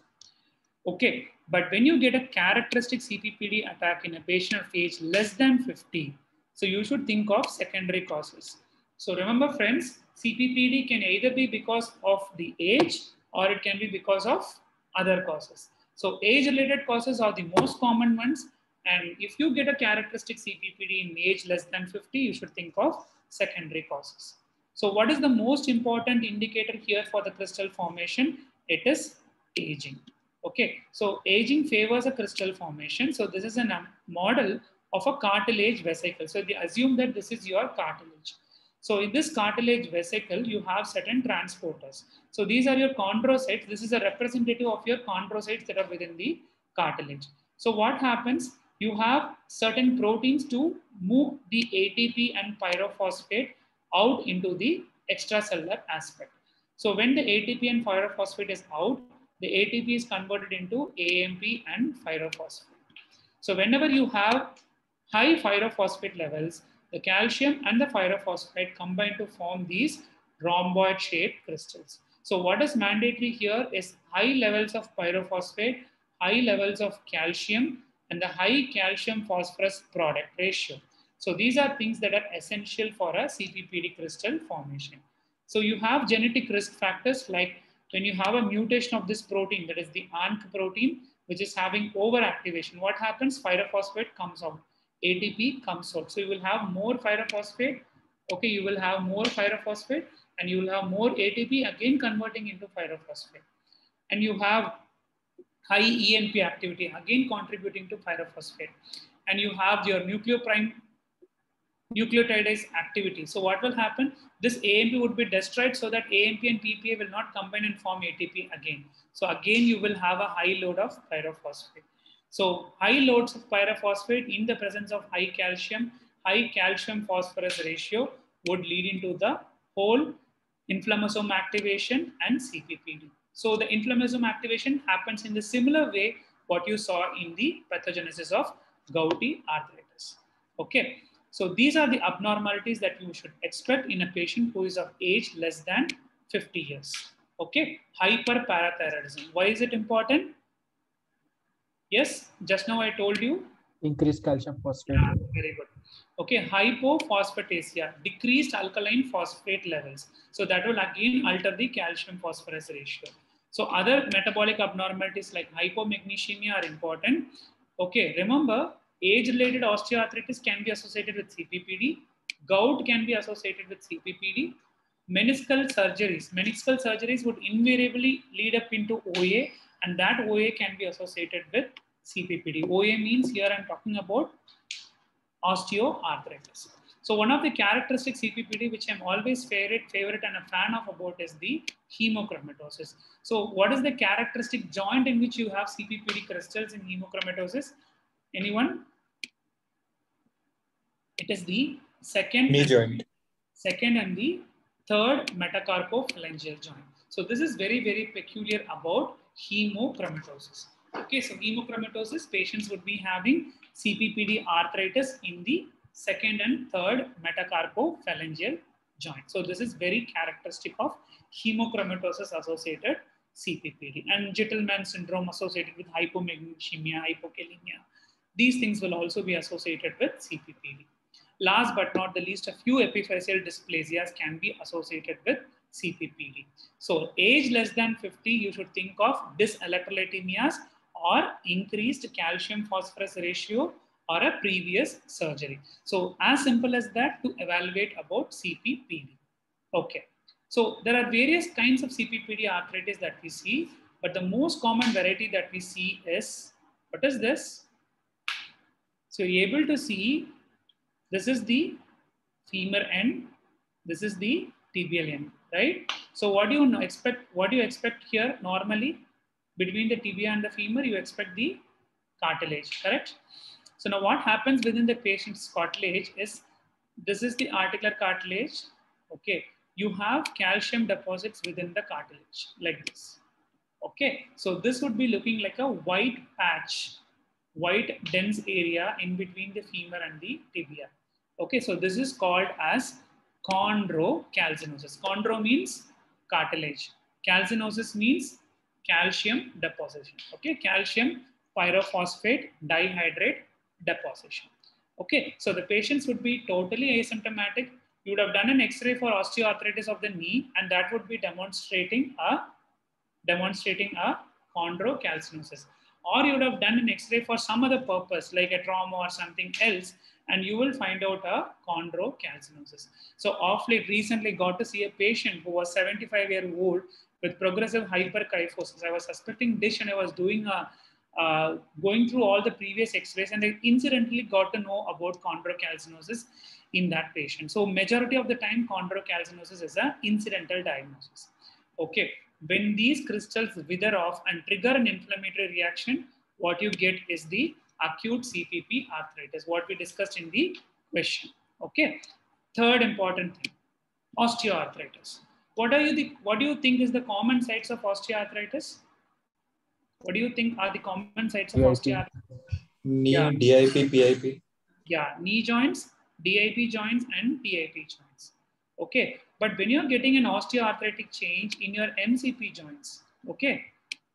Okay, but when you get a characteristic C P P D attack in a patient of age less than fifty, so you should think of secondary causes. So remember, friends, C P P D can either be because of the age or it can be because of other causes. So age-related causes are the most common ones. And if you get a characteristic C P P D in age less than fifty, you should think of secondary causes. So what is the most important indicator here for the crystal formation? It is aging. Okay, so aging favors a crystal formation. So this is a model of a cartilage vesicle. So they assume that this is your cartilage. So in this cartilage vesicle, you have certain transporters. So these are your chondrocytes. This is a representative of your chondrocytes that are within the cartilage. So what happens? You have certain proteins to move the A T P and pyrophosphate out into the extracellular aspect. So when the A T P and pyrophosphate is out, the A T P is converted into A M P and pyrophosphate. So whenever you have high pyrophosphate levels, the calcium and the pyrophosphate combine to form these rhomboid shaped crystals. So what is mandatory here is high levels of pyrophosphate, high levels of calcium, and the high calcium phosphorus product ratio. So these are things that are essential for a C P P D crystal formation. So you have genetic risk factors like when you have a mutation of this protein, that is the A N C protein, which is having overactivation. What happens? Pyrophosphate comes out, A T P comes out. So you will have more pyrophosphate. Okay, you will have more pyrophosphate and you will have more A T P again converting into pyrophosphate. And you have high E N P activity again contributing to pyrophosphate. And you have your nucleoprime nucleotidase activity. So what will happen? This A M P would be destroyed so that A M P and P P A will not combine and form A T P again. So again, you will have a high load of pyrophosphate. So high loads of pyrophosphate in the presence of high calcium, high calcium phosphorus ratio would lead into the whole inflammasome activation and C P P D. So the inflammasome activation happens in the similar way what you saw in the pathogenesis of gouty arthritis. Okay. So these are the abnormalities that you should expect in a patient who is of age less than fifty years. Okay, hyperparathyroidism. Why is it important? Yes, just now I told you. Increased calcium phosphate. Yeah, very good. Okay, hypophosphatasia, decreased alkaline phosphate levels. So that will again alter the calcium phosphorus ratio. So other metabolic abnormalities like hypomagnesemia are important. Okay, remember, age-related osteoarthritis can be associated with C P P D. Gout can be associated with C P P D. Meniscal surgeries. Meniscal surgeries would invariably lead up into O A, and that O A can be associated with C P P D. O A means here I'm talking about osteoarthritis. So one of the characteristic C P P D, which I'm always favorite, favorite and a fan of about is the hemochromatosis. So what is the characteristic joint in which you have C P P D crystals in hemochromatosis? Anyone? It is the second knee joint. Second and the third metacarpophalangeal joint. So this is very, very peculiar about hemochromatosis. Okay, so hemochromatosis, patients would be having C P P D arthritis in the second and third metacarpophalangeal joint. So this is very characteristic of hemochromatosis associated C P P D and Gitelman syndrome associated with hypomagnesemia, hypokalemia. These things will also be associated with C P P D. Last but not the least, a few epiphyseal dysplasias can be associated with C P P D. So age less than fifty, you should think of dyselectrolytemias or increased calcium phosphorus ratio or a previous surgery. So as simple as that to evaluate about C P P D. Okay. So there are various kinds of C P P D arthritis that we see, but the most common variety that we see is, what is this? So you're able to see, this is the femur end, this is the tibial end, right? So what do you expect? What do you expect here normally? Between the tibia and the femur, you expect the cartilage, correct? So now what happens within the patient's cartilage is, this is the articular cartilage, okay? You have calcium deposits within the cartilage like this, okay? So this would be looking like a white patch, white dense area in between the femur and the tibia. Okay, so this is called as chondrocalcinosis. Chondro means cartilage. Calcinosis means calcium deposition. Okay, calcium pyrophosphate dihydrate deposition. Okay, so the patients would be totally asymptomatic. You would have done an X-ray for osteoarthritis of the knee, and that would be demonstrating a demonstrating a chondrocalcinosis. Or you would have done an X-ray for some other purpose, like a trauma or something else, and you will find out a chondrocalcinosis. So off late, recently got to see a patient who was seventy-five year old with progressive hyperkyphosis. I was suspecting dish, and I was doing a uh, going through all the previous X-rays, and I incidentally got to know about chondrocalcinosis in that patient. So majority of the time, chondrocalcinosis is an incidental diagnosis. Okay. When these crystals wither off and trigger an inflammatory reaction, what you get is the acute C P P arthritis, what we discussed in the question. Okay. Third important thing, osteoarthritis. What are you the, what do you think is the common sites of osteoarthritis? What do you think are the common sites of osteoarthritis? Knee, Yeah. D I P, P I P. Yeah, knee joints, D I P joints, and P I P joints. Okay, but when you're getting an osteoarthritic change in your M C P joints, okay,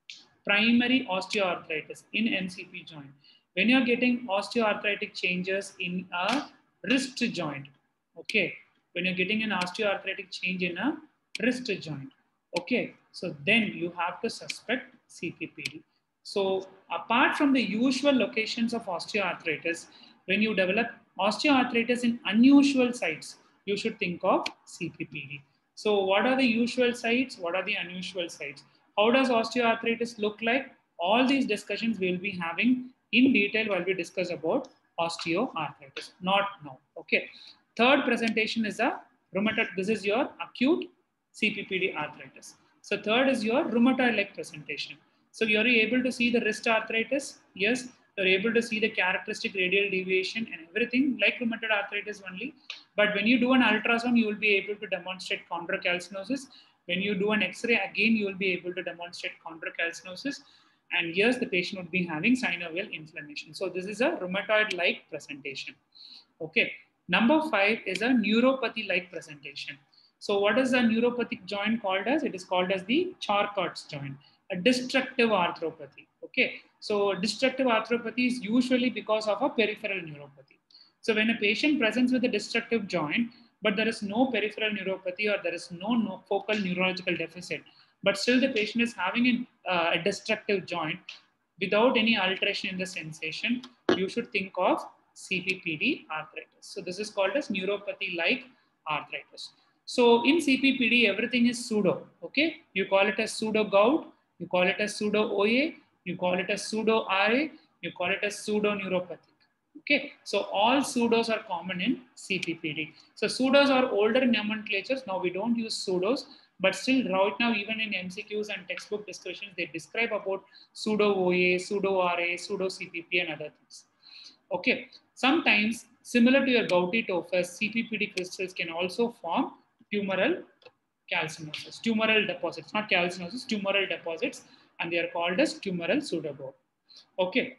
primary osteoarthritis in M C P joint, when you're getting osteoarthritic changes in a wrist joint, okay, when you're getting an osteoarthritic change in a wrist joint, okay, so then you have to suspect C P P D. So apart from the usual locations of osteoarthritis, when you develop osteoarthritis in unusual sites, you should think of C P P D. So what are the usual sites? What are the unusual sites? How does osteoarthritis look like? All these discussions we will be having in detail while we discuss about osteoarthritis. Not now, okay. Third presentation is a rheumatoid. This is your acute C P P D arthritis. So third is your rheumatoid-like presentation. So you're able to see the wrist arthritis. Yes, you're able to see the characteristic radial deviation and everything like rheumatoid arthritis only. But when you do an ultrasound, you will be able to demonstrate chondrocalcinosis. When you do an X-ray, again, you will be able to demonstrate chondrocalcinosis. And yes, the patient would be having synovial inflammation. So this is a rheumatoid-like presentation. Okay. Number five is a neuropathy-like presentation. So what is a neuropathic joint called as? It is called as the Charcot's joint, a destructive arthropathy. Okay. So destructive arthropathy is usually because of a peripheral neuropathy. So when a patient presents with a destructive joint, but there is no peripheral neuropathy or there is no, no focal neurological deficit, but still the patient is having a, uh, a destructive joint without any alteration in the sensation, you should think of C P P D arthritis. So this is called as neuropathy-like arthritis. So in C P P D, everything is pseudo, okay? You call it as pseudo gout, you call it as pseudo O A, you call it as pseudo R A, you call it as pseudo neuropathic. Okay, so all pseudos are common in C P P D. So pseudos are older nomenclatures. Now we don't use pseudos, but still right now, even in M C Qs and textbook discussions, they describe about pseudo O A, pseudo R A, pseudo C P P and other things. Okay, sometimes similar to your gouty tophus, C P P D crystals can also form tumoral calcinosis, tumoral deposits, not calcinosis, tumoral deposits, and they are called as tumoral pseudogout. Okay.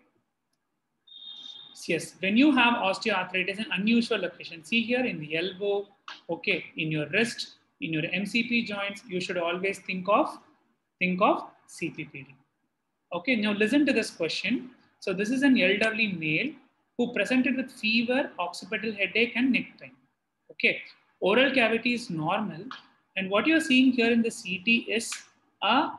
Yes, when you have osteoarthritis in unusual location, see here in the elbow, okay, in your wrist, in your M C P joints, you should always think of, think of C P P D. Okay, now listen to this question. So this is an elderly male who presented with fever, occipital headache and neck pain. Okay, oral cavity is normal, And what you're seeing here in the C T is a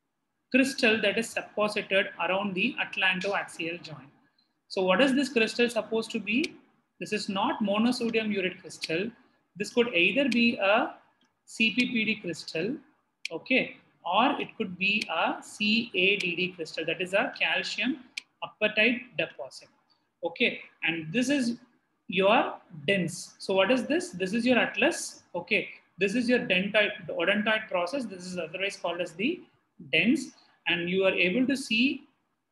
crystal that is supposited around the atlantoaxial joint. So what is this crystal supposed to be? This is not monosodium urate crystal. This could either be a C P P D crystal, okay, or it could be a C A D D crystal, that is a calcium apatite deposit, okay. And this is your dens. So what is this? This is your atlas, okay. This is your dentite, odontoid process. This is otherwise called as the dens, and you are able to see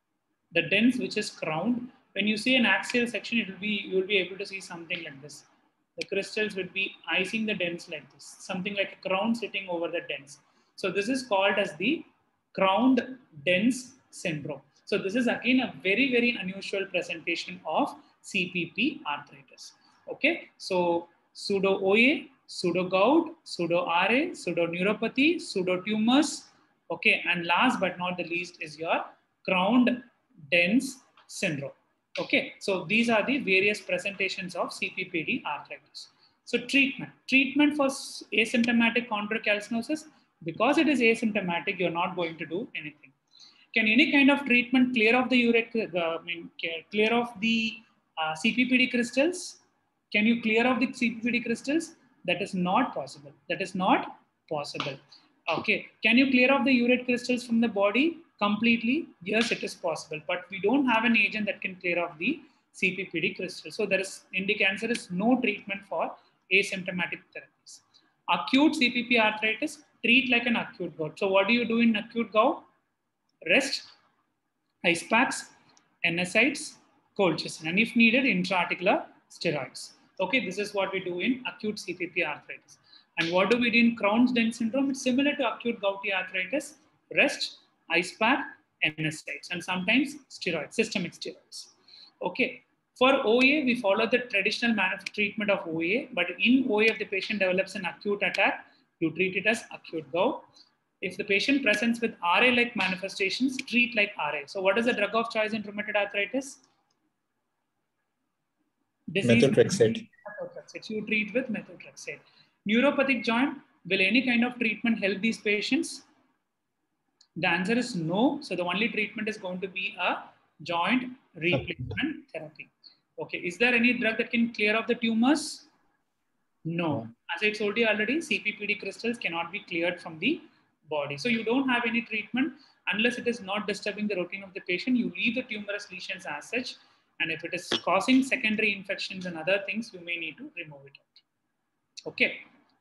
the dens which is crowned. When you see an axial section, it will be, you will be able to see something like this. The crystals would be icing the dens like this, something like a crown sitting over the dens. So this is called as the crowned dens syndrome. So this is again a very, very unusual presentation of C P P arthritis. Okay, so pseudo O A, pseudo gout, pseudo R A, pseudo neuropathy, pseudo tumors. Okay, and last but not the least is your crowned dens syndrome. Okay, so these are the various presentations of C P P D arthritis. So treatment, treatment for asymptomatic chondrocalcinosis, because it is asymptomatic, you're not going to do anything. Can any kind of treatment clear off the urate, uh, I mean, clear off the uh, C P P D crystals? Can you clear off the C P P D crystals? That is not possible. That is not possible. Okay. Can you clear off the urate crystals from the body completely? Yes, it is possible. But we don't have an agent that can clear off the C P P D crystals. So there is, in the cancer is no treatment for asymptomatic therapies. Acute C P P arthritis, treat like an acute gout. So what do you do in acute gout? Rest, ice packs, N SAIDs, colchicine, and if needed, intra-articular steroids. Okay, this is what we do in acute C P P arthritis. And what do we do in Crohn's Dens syndrome? It's similar to acute gouty arthritis, rest, ice pack, N SAIDs, and sometimes steroids, systemic steroids. Okay, for O A, we follow the traditional manner of treatment of O A, but in O A, if the patient develops an acute attack, you treat it as acute gout. If the patient presents with R A-like manifestations, treat like R A. So what is the drug of choice in rheumatoid arthritis? Disease Methotrexate. methotrexate. You treat with methotrexate. Neuropathic joint, will any kind of treatment help these patients? The answer is no. So the only treatment is going to be a joint replacement therapy. Okay, is there any drug that can clear off the tumors? No. As I told you already, C P P D crystals cannot be cleared from the body. So you don't have any treatment unless it is not disturbing the routine of the patient. You leave the tumorous lesions as such. And if it is causing secondary infections and other things, you may need to remove it out. Okay.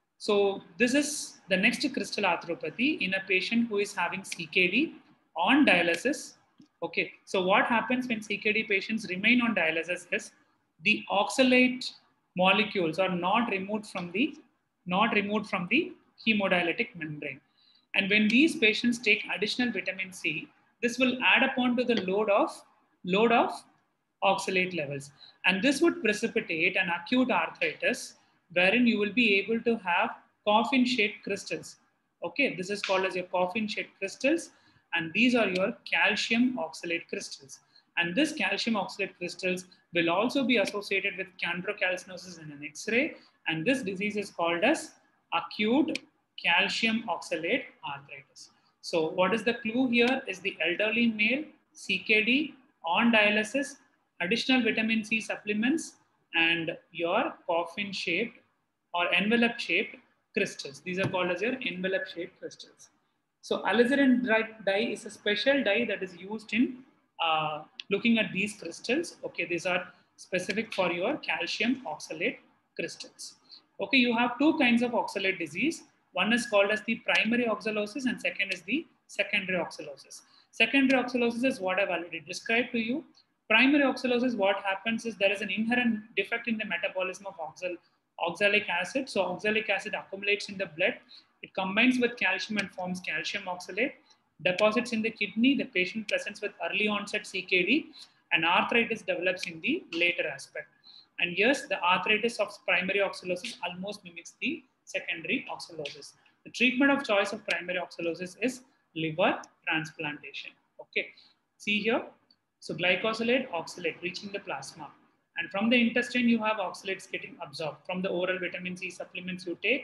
So this is the next crystal arthropathy in a patient who is having C K D on dialysis. Okay. So what happens when C K D patients remain on dialysis is the oxalate molecules are not removed from the not removed from the hemodialytic membrane. And when these patients take additional vitamin C, this will add upon to the load of load of oxalate levels. And this would precipitate an acute arthritis wherein you will be able to have coffin-shaped crystals. Okay, this is called as your coffin-shaped crystals. And these are your calcium oxalate crystals. And this calcium oxalate crystals will also be associated with chondrocalcinosis in an X-ray. And this disease is called as acute calcium oxalate arthritis. So what is the clue here is the elderly male, C K D, on dialysis, additional vitamin C supplements, and your coffin-shaped or envelope-shaped crystals. These are called as your envelope-shaped crystals. So alizarin dye is a special dye that is used in uh, looking at these crystals. Okay, these are specific for your calcium oxalate crystals. Okay, you have two kinds of oxalate disease. One is called as the primary oxalosis and second is the secondary oxalosis. Secondary oxalosis is what I've already described to you. Primary oxalosis, what happens is there is an inherent defect in the metabolism of oxal, oxalic acid. So oxalic acid accumulates in the blood. It combines with calcium and forms calcium oxalate. Deposits in the kidney. The patient presents with early onset C K D and arthritis develops in the later aspect. And yes, the arthritis of primary oxalosis almost mimics the secondary oxalosis. The treatment of choice of primary oxalosis is liver transplantation. Okay, see here. So glycosylate, oxalate reaching the plasma. And from the intestine, you have oxalates getting absorbed. From the oral vitamin C supplements you take,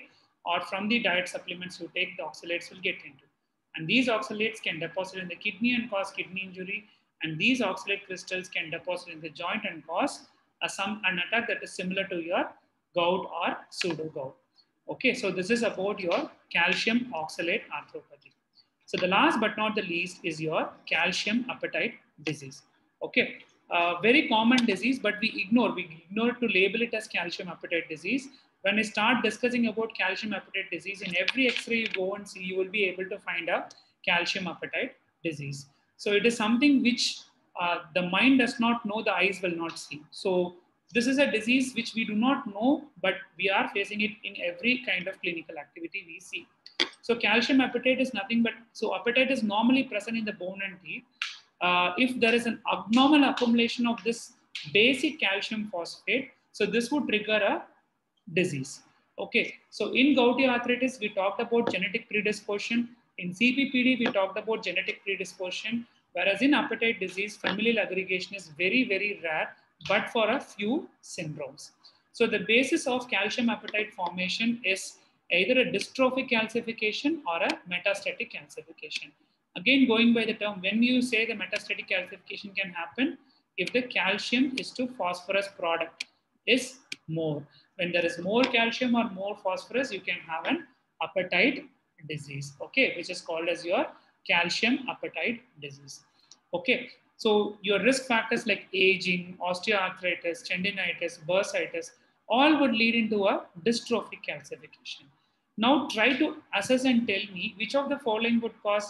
or from the diet supplements you take, the oxalates will get into. And these oxalates can deposit in the kidney and cause kidney injury. And these oxalate crystals can deposit in the joint and cause a, some, an attack that is similar to your gout or pseudo gout. Okay, so this is about your calcium oxalate arthropathy. So the last but not the least is your calcium appetite disease. Okay, uh, very common disease, but we ignore, we ignore to label it as calcium appetite disease. When I start discussing about calcium appetite disease, in every X-ray you go and see, you will be able to find a calcium appetite disease. So it is something which uh, the mind does not know, the eyes will not see. So this is a disease which we do not know, but we are facing it in every kind of clinical activity we see. So calcium appetite is nothing but, so appetite is normally present in the bone and teeth. Uh, if there is an abnormal accumulation of this basic calcium phosphate, so this would trigger a disease. Okay, so in gouty arthritis, we talked about genetic predisposition. In C P P D, we talked about genetic predisposition, whereas in appetite disease, familial aggregation is very, very rare, but for a few syndromes. So the basis of calcium appetite formation is either a dystrophic calcification or a metastatic calcification. Again, going by the term, when you say the metastatic calcification can happen, if the calcium is to phosphorus product is more. When there is more calcium or more phosphorus, you can have an appetite disease, okay, which is called as your calcium appetite disease. Okay, so your risk factors like aging, osteoarthritis, tendinitis, bursitis, all would lead into a dystrophic calcification. Now try to assess and tell me which of the following would cause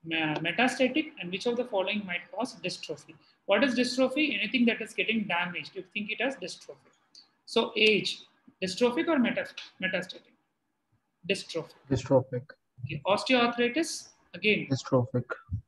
metastatic and which of the following might cause dystrophy. What is dystrophy? Anything that is getting damaged. You think it as dystrophy. So age, dystrophic or metastatic? Dystrophic. Dystrophic. Okay. Osteoarthritis, again. Dystrophic.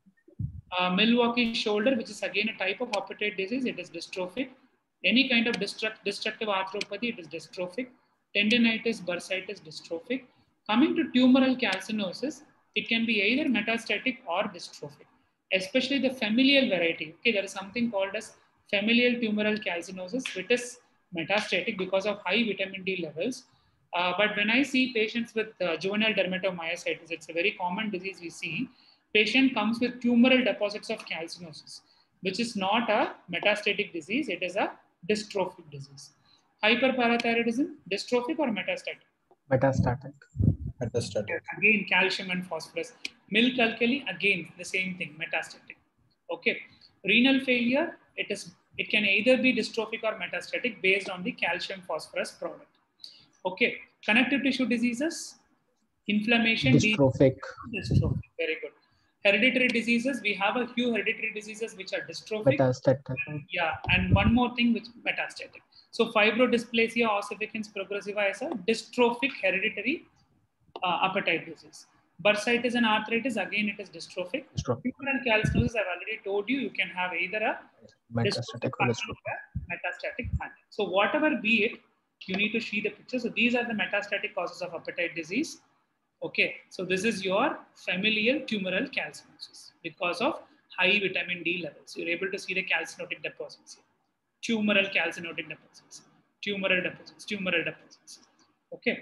Uh, Milwaukee shoulder, which is again a type of appetite disease, it is dystrophic. Any kind of destruct, destructive arthropathy, it is dystrophic. Tendinitis, bursitis, dystrophic. Coming to tumoral calcinosis, it can be either metastatic or dystrophic, especially the familial variety. Okay, there is something called as familial tumoral calcinosis, which is metastatic because of high vitamin D levels. Uh, but when I see patients with uh, juvenile dermatomyositis, it's a very common disease we see. Patient comes with tumoral deposits of calcinosis, which is not a metastatic disease, it is a dystrophic disease. Hyperparathyroidism, dystrophic or metastatic? Metastatic. Metastatic. Again, calcium and phosphorus. Milk alkali, again, the same thing, metastatic. Okay. Renal failure, it is it can either be dystrophic or metastatic based on the calcium phosphorus product. Okay. Connective tissue diseases, inflammation. Dystrophic. Dystrophic, very good. Hereditary diseases, we have a few hereditary diseases which are dystrophic. Metastatic. Yeah, and one more thing which metastatic. So fibrodysplasia ossificans progressiva is a dystrophic hereditary uh, appetite disease. Bursitis and arthritis, again it is dystrophic. Dystrophic. Tumoral calcinosis, I've already told you, you can have either a Metastatic or dystrophic. metastatic pattern. So whatever be it, you need to see the picture. So these are the metastatic causes of appetite disease. Okay, so this is your familial tumoral calcinosis because of high vitamin D levels. You're able to see the calcinotic deposits here. Tumoral calcinotic deposits, tumoral deposits, tumoral deposits. Okay.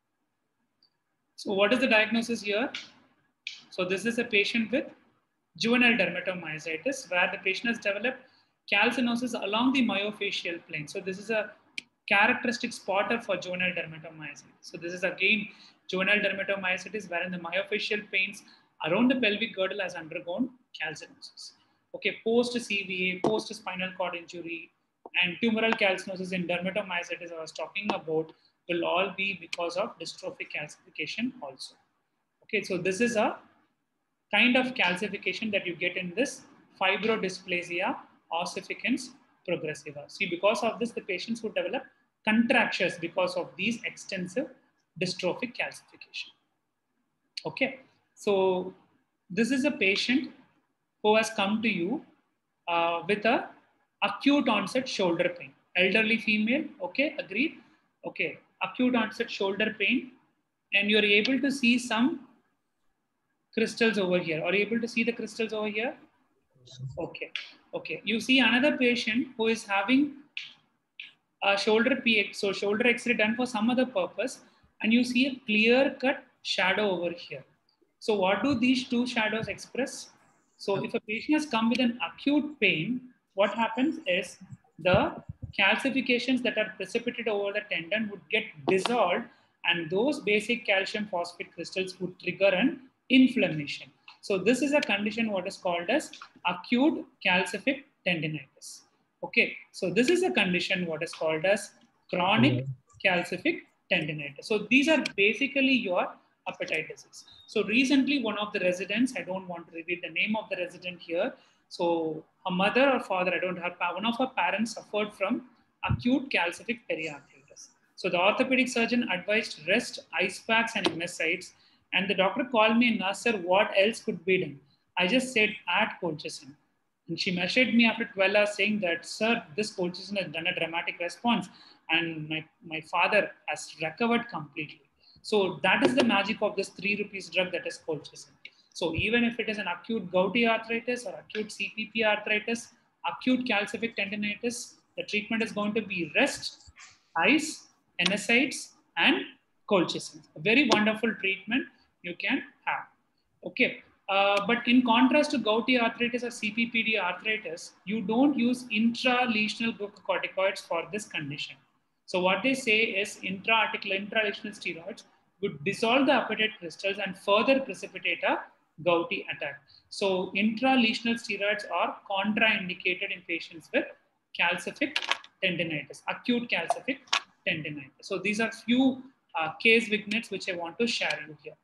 So what is the diagnosis here? So this is a patient with juvenile dermatomyositis where the patient has developed calcinosis along the myofascial plane. So this is a characteristic spotter for juvenile dermatomyositis. So this is again juvenile dermatomyositis wherein the myofascial planes around the pelvic girdle has undergone calcinosis. Okay, post C V A, post spinal cord injury, and tumoral calcinosis in dermatomyositis I was talking about will all be because of dystrophic calcification also. Okay, so this is a kind of calcification that you get in this fibrodysplasia ossificans progressiva. See, because of this, the patients would develop contractures because of these extensive dystrophic calcification. Okay, so this is a patient who has come to you uh, with a acute onset shoulder pain. Elderly female, okay, agreed? Okay, acute onset shoulder pain, and you're able to see some crystals over here. Are you able to see the crystals over here? Okay, okay. You see another patient who is having a shoulder P X, so shoulder X-ray done for some other purpose, and you see a clear-cut shadow over here. So what do these two shadows express? So if a patient has come with an acute pain, what happens is the calcifications that are precipitated over the tendon would get dissolved, and those basic calcium phosphate crystals would trigger an inflammation. So this is a condition what is called as acute calcific tendinitis. Okay, so this is a condition what is called as chronic calcific tendinitis. So these are basically your appetite disease. So recently one of the residents, I don't want to reveal the name of the resident here. So her mother or father, I don't have, one of her parents suffered from acute calcific periarthritis. So the orthopedic surgeon advised rest, ice packs and M S sites. And the doctor called me and asked, sir, what else could be done? I just said, add colchicine. And she measured me after twelve hours saying that, sir, this colchicine has done a dramatic response and my, my father has recovered completely. So that is the magic of this three rupees drug that is colchicine. So even if it is an acute gouty arthritis or acute C P P arthritis, acute calcific tendinitis, the treatment is going to be rest, ice, N SAIDs and colchicine. A very wonderful treatment you can have. Okay. Uh, but in contrast to gouty arthritis or C P P D arthritis, you don't use intralesional glucocorticoids for this condition. So what they say is intra-articular, intralesional steroids would dissolve the appetite crystals and further precipitate a gouty attack. So intralesional steroids are contraindicated in patients with calcific tendinitis, acute calcific tendinitis. So these are few uh, case vignettes which I want to share you here.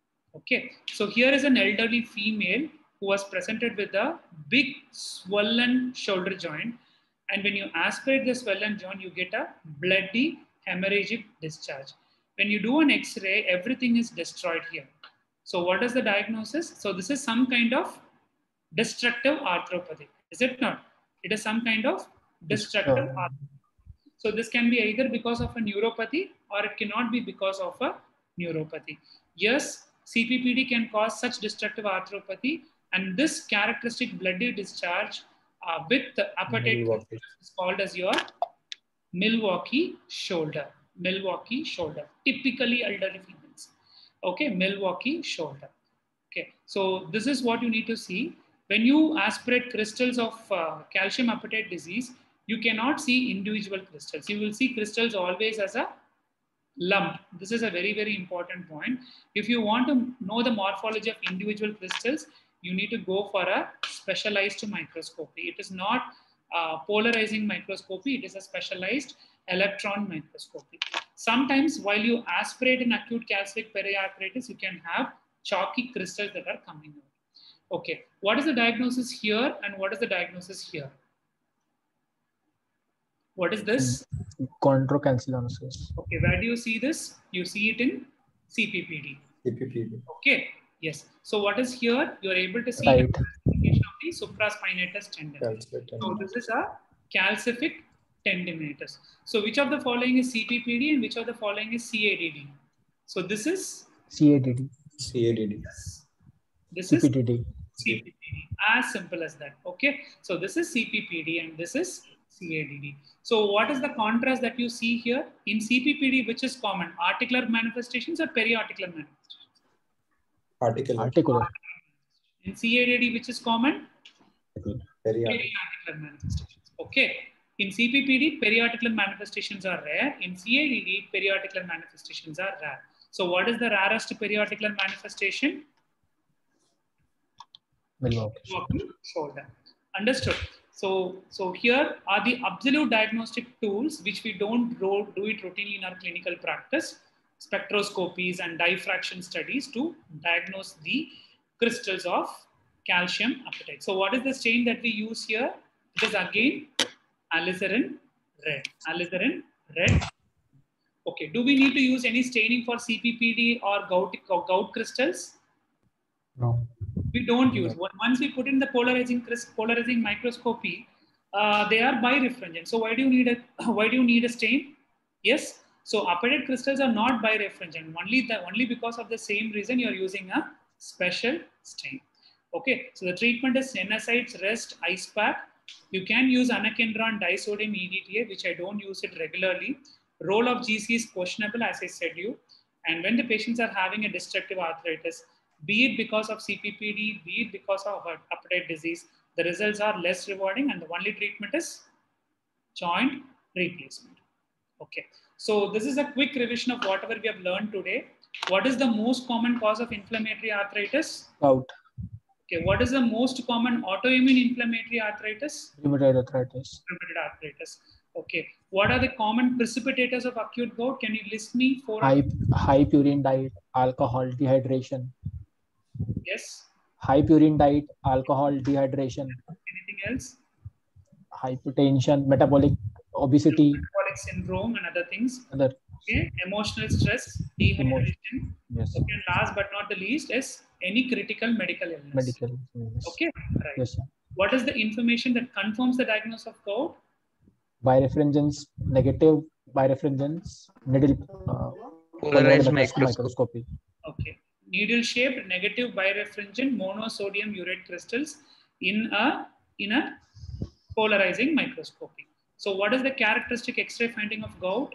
Okay, so here is an elderly female who was presented with a big swollen shoulder joint. And when you aspirate the swollen joint, you get a bloody hemorrhagic discharge. When you do an X-ray, everything is destroyed here. So what is the diagnosis? So this is some kind of destructive arthropathy. Is it not? It is some kind of destructive Sure. arthropathy. So this can be either because of a neuropathy or it cannot be because of a neuropathy. Yes, C P P D can cause such destructive arthropathy, and this characteristic bloody discharge uh, with the appetite is called as your Milwaukee shoulder. Milwaukee shoulder, typically elderly females. Okay, Milwaukee shoulder. Okay, so this is what you need to see. When you aspirate crystals of uh, calcium appetite disease, you cannot see individual crystals. You will see crystals always as a lump. This is a very, very important point. If you want to know the morphology of individual crystals, you need to go for a specialized microscopy. It is not uh, polarizing microscopy. It is a specialized electron microscopy. Sometimes while you aspirate in acute calcific periarthritis, you can have chalky crystals that are coming out. Okay, what is the diagnosis here and what is the diagnosis here? What is this? Chondrocalcinosis. Okay, where do you see this? You see it in C P P D. C P P D. Okay, yes. So what is here? You are able to see Right. the classification of the supraspinatus tendon. Calcific So this is a calcific tendinitis. So which of the following is C P P D and which of the following is C A D D? So this is C A D D. C A D D. this C is P T D. C P P D. As simple as that. Okay. So this is C P P D and this is C A D D. So what is the contrast that you see here? In C P P D, which is common? Articular manifestations or periarticular manifestations? Articular. Articular. In C A D D, which is common? Periarticular. Periarticular manifestations. Okay. In C P P D, periarticular manifestations are rare. In C A D D, periarticular manifestations are rare. So what is the rarest periarticular manifestation? Milwaukee. Milwaukee shoulder. Understood. So, so here are the absolute diagnostic tools which we don't do it routinely in our clinical practice, spectroscopies and diffraction studies to diagnose the crystals of calcium appetite. So what is the stain that we use here? It is again alizarin red. Alizarin red. Okay. Do we need to use any staining for C P P D or gout, or gout crystals? No. We don't use. Once we put in the polarizing polarizing microscopy, uh, they are birefringent. So why do you need a why do you need a stain? Yes. So appetite crystals are not birefringent. Only the only because of the same reason you are using a special stain. Okay. So the treatment is N SAIDs, rest, ice pack. You can use anakinra disodium E D T A, which I don't use it regularly. Role of G C is questionable, as I said you. And when the patients are having a destructive arthritis, be it because of C P P D, be it because of appetite disease, the results are less rewarding, and the only treatment is joint replacement. Okay, so this is a quick revision of whatever we have learned today. What is the most common cause of inflammatory arthritis? Gout. Okay, what is the most common autoimmune inflammatory arthritis? Rheumatoid arthritis. Rheumatoid arthritis. Okay, what are the common precipitators of acute gout? Can you list me four? High, high purine diet, alcohol, dehydration. Yes. High purine diet, alcohol, dehydration. Anything else? Hypertension, metabolic obesity. Metabolic syndrome and other things. Other. Okay, emotional stress, dehydration. Yes. Okay, and last but not the least is any critical medical illness. Medical. Yes. Okay, right. Yes, sir. What is the information that confirms the diagnosis of gout? Birefringence, negative birefringence, needle uh, polarized microscopy. microscopy. Okay, needle-shaped negative birefringent monosodium urate crystals in a in a polarizing microscopy. So, what is the characteristic X-ray finding of gout?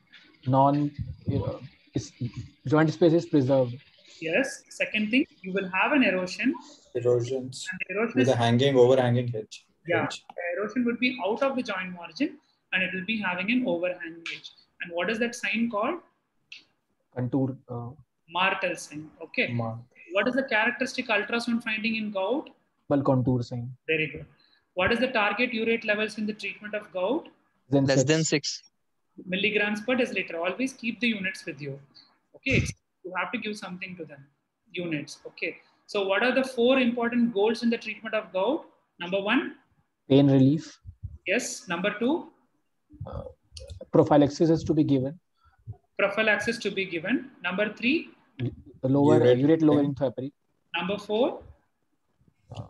Non uh, is, joint space is preserved. Yes. Second thing, you will have an erosion. Erosions And the erosion with is, a hanging, overhanging edge. yeah, edge. the erosion would be out of the joint margin, and it will be having an overhanging edge. And what is that sign called? Contour. Uh, Martel sign. Okay. Mark. What is the characteristic ultrasound finding in gout? well, contour sign. Very good. What is the target urate levels in the treatment of gout? Then Less six. than six. Milligrams per deciliter. Always keep the units with you. Okay. You have to give something to them. Units. Okay. So what are the four important goals in the treatment of gout? Number one. Pain relief. Yes. Number two. Uh, prophylaxis is to be given. Prophylaxis to be given. Number three. The lower Urate- urate lowering therapy. Number four. Uh,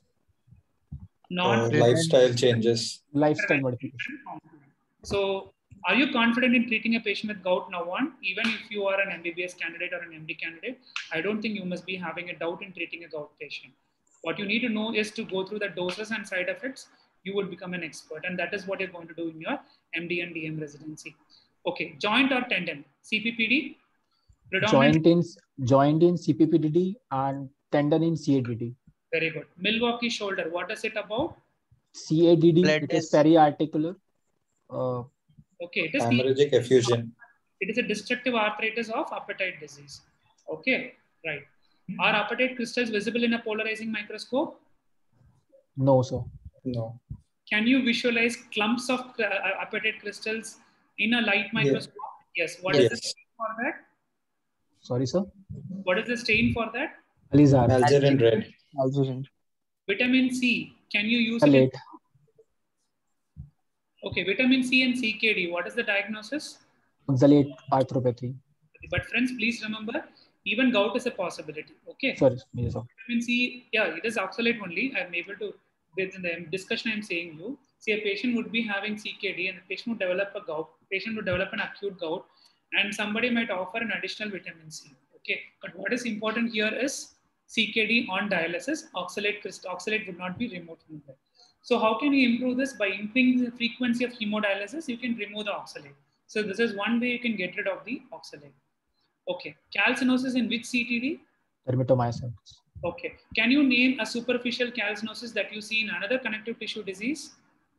Non. lifestyle changes. Lifestyle modification. So, are you confident in treating a patient with gout now on? Even if you are an M B B S candidate or an M D candidate, I don't think you must be having a doubt in treating a gout patient. What you need to know is to go through the doses and side effects. You will become an expert, and that is what you're going to do in your M D and D M residency. Okay, joint or tendon, C P P D, predominant. Joint in joint in C P P D D and tendon in C A D D. Very good. Milwaukee shoulder, what is it about? C A D D, Blood it is test. periarticular. Uh, Okay, it is the, Hemorrhagic effusion. it is a destructive arthritis of appetite disease. Okay, right. Are appetite crystals visible in a polarizing microscope? no, sir. No. Can you visualize clumps of uh, appetite crystals in a light microscope? Yes. What is the Yes. stain for that? Sorry, sir. What is the stain for that? Alizar. Algerin red. Vitamin C. Can you use Late. it? Okay, vitamin C and C K D. What is the diagnosis? Oxalate arthropathy. But friends, please remember, even gout is a possibility. Okay. Sorry, yes, sir. Vitamin C, yeah, it is oxalate only. I'm able to, within the discussion I'm saying you, see a patient would be having C K D and the patient would develop a gout, patient would develop an acute gout, and somebody might offer an additional vitamin C. Okay, but what is important here is C K D on dialysis, oxalate, oxalate would not be removed from there. So how can you improve this? By increasing the frequency of hemodialysis, you can remove the oxalate. So this is one way you can get rid of the oxalate. Okay, calcinosis in which C T D? Dermatomyositis. Okay. Can you name a superficial calcinosis that you see in another connective tissue disease?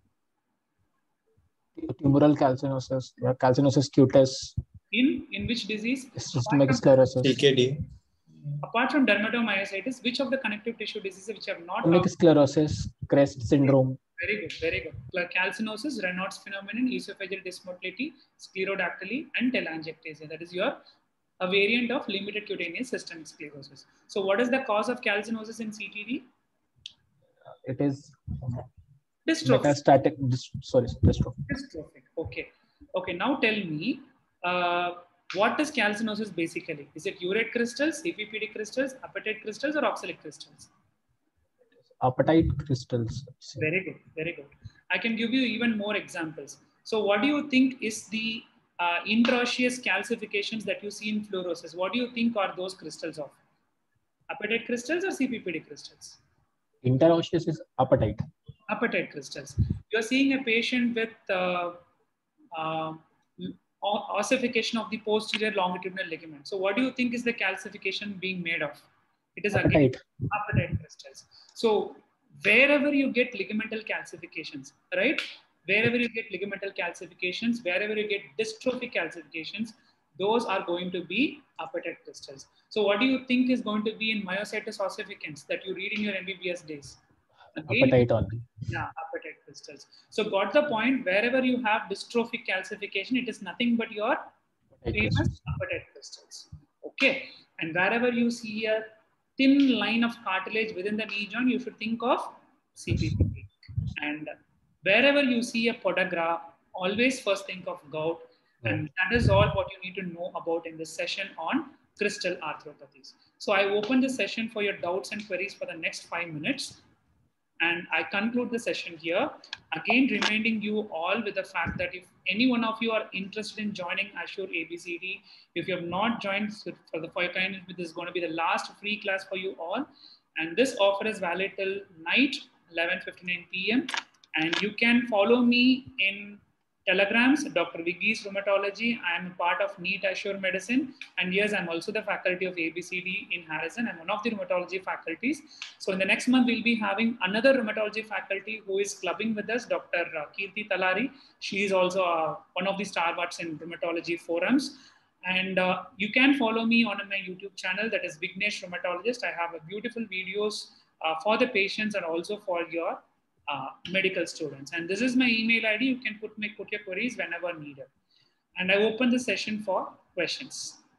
Tumoral calcinosis, yeah, calcinosis cutis, In in which disease? systemic Apart from, sclerosis. C K D. apart from dermatomyositis, which of the connective tissue diseases which have not Systemic talked- sclerosis, Crest syndrome. Very good, very good. Like calcinosis, Raynaud's phenomenon, esophageal dysmotility, sclerodactyly, and telangiectasia. That is your a variant of limited cutaneous systemic sclerosis. So what is the cause of calcinosis in C T D? It is Dystrophy. metastatic. Dis- sorry, dystrophy. Dystrophic. Okay. Okay. Now tell me, uh, what is calcinosis basically? Is it urate crystals, C P P D crystals, appetite crystals, or oxalic crystals? Appetite crystals. Very good. Very good. I can give you even more examples. So, what do you think is the uh, interosseous calcifications that you see in fluorosis? What do you think are those crystals of? Appetite crystals or C P P D crystals? Interosseous is appetite. Appetite crystals. You're seeing a patient with uh, uh, ossification of the posterior longitudinal ligament. So what do you think is the calcification being made of? It is again Apatite. apatite crystals. So wherever you get ligamental calcifications, right? Wherever you get ligamental calcifications, wherever you get dystrophic calcifications, those are going to be apatite crystals. So what do you think is going to be in myositis ossificans that you read in your M B B S days? Again, Apatite only. yeah, apatite crystals. So got the point. Wherever you have dystrophic calcification, it is nothing but your Apatite famous crystals. apatite crystals. Okay. And wherever you see a thin line of cartilage within the knee joint, you should think of C P P T. And wherever you see a podagra, always first think of gout. And that is all what you need to know about in this session on crystal arthropathies. So I open the session for your doubts and queries for the next five minutes. And I conclude the session here. Again, reminding you all with the fact that if any one of you are interested in joining Assure A B C D, if you have not joined for the five kind, this is going to be the last free class for you all. And this offer is valid till night, eleven fifty-nine p m And you can follow me in Telegrams, Doctor Viggy's Rheumatology. I am a part of NEET Assure Medicine. And yes, I'm also the faculty of A B C D in Harrison. I'm one of the rheumatology faculties. So in the next month, we'll be having another rheumatology faculty who is clubbing with us, Doctor Kirti Talari. She is also uh, one of the stalwarts in rheumatology forums. And uh, you can follow me on my YouTube channel, that is Vignesh Rheumatologist. I have a beautiful videos uh, for the patients and also for your Uh, medical students. And this is my email I D. You can put, my, put your queries whenever needed. And I open the session for questions.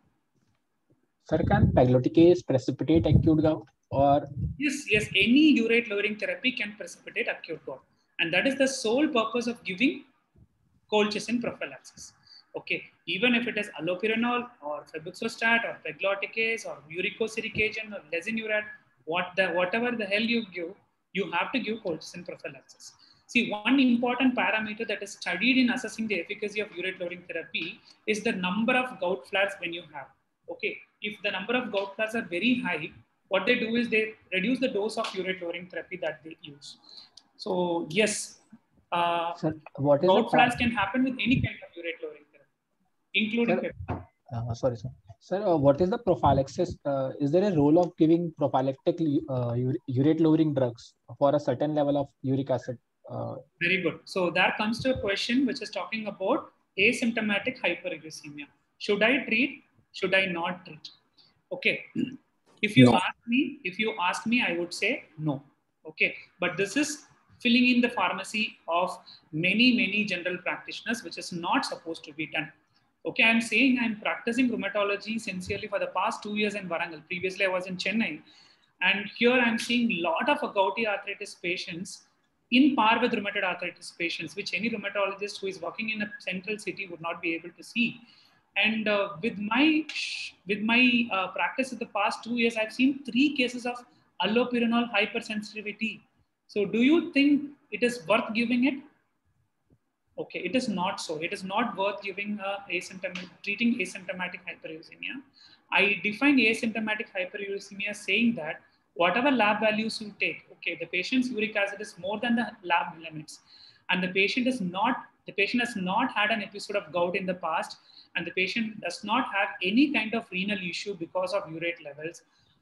Sir, can pegloticase precipitate acute gout? Or yes, yes, any urate lowering therapy can precipitate acute gout. And that is the sole purpose of giving colchicine prophylaxis. Okay, even if it is allopurinol or febuxostat or pegloticase or uricosuric agent or lesinurad, what the, whatever the hell you give, you have to give colchicine prophylaxis. See, one important parameter that is studied in assessing the efficacy of urate lowering therapy is the number of gout flares when you have. Okay, if the number of gout flares are very high, what they do is they reduce the dose of urate lowering therapy that they use. So yes, uh, sir, what is gout the flares can happen with any kind of urate lowering therapy, including sir, uh, sorry, sir. Sir, uh, what is the prophylaxis? Uh, is there a role of giving prophylactic uh, urate lowering drugs for a certain level of uric acid? Uh, Very good. So that comes to a question which is talking about asymptomatic hyperuricemia. Should I treat? Should I not treat? Okay. If you No. ask me, if you ask me, I would say no. Okay. But this is filling in the pharmacy of many, many general practitioners, which is not supposed to be done. Okay, I'm saying I'm practicing rheumatology sincerely for the past two years in Warangal. Previously, I was in Chennai. And here I'm seeing a lot of gouty arthritis patients in par with rheumatoid arthritis patients, which any rheumatologist who is working in a central city would not be able to see. And uh, with my with my uh, practice of the past two years, I've seen three cases of allopurinol hypersensitivity. So do you think it is worth giving it? Okay, it is not so. It is not worth giving uh, asymptomatic, treating asymptomatic hyperuricemia. I define asymptomatic hyperuricemia saying that whatever lab values you take, okay, the patient's uric acid is more than the lab limits, and the patient is not, the patient has not had an episode of gout in the past, and the patient does not have any kind of renal issue because of urate levels,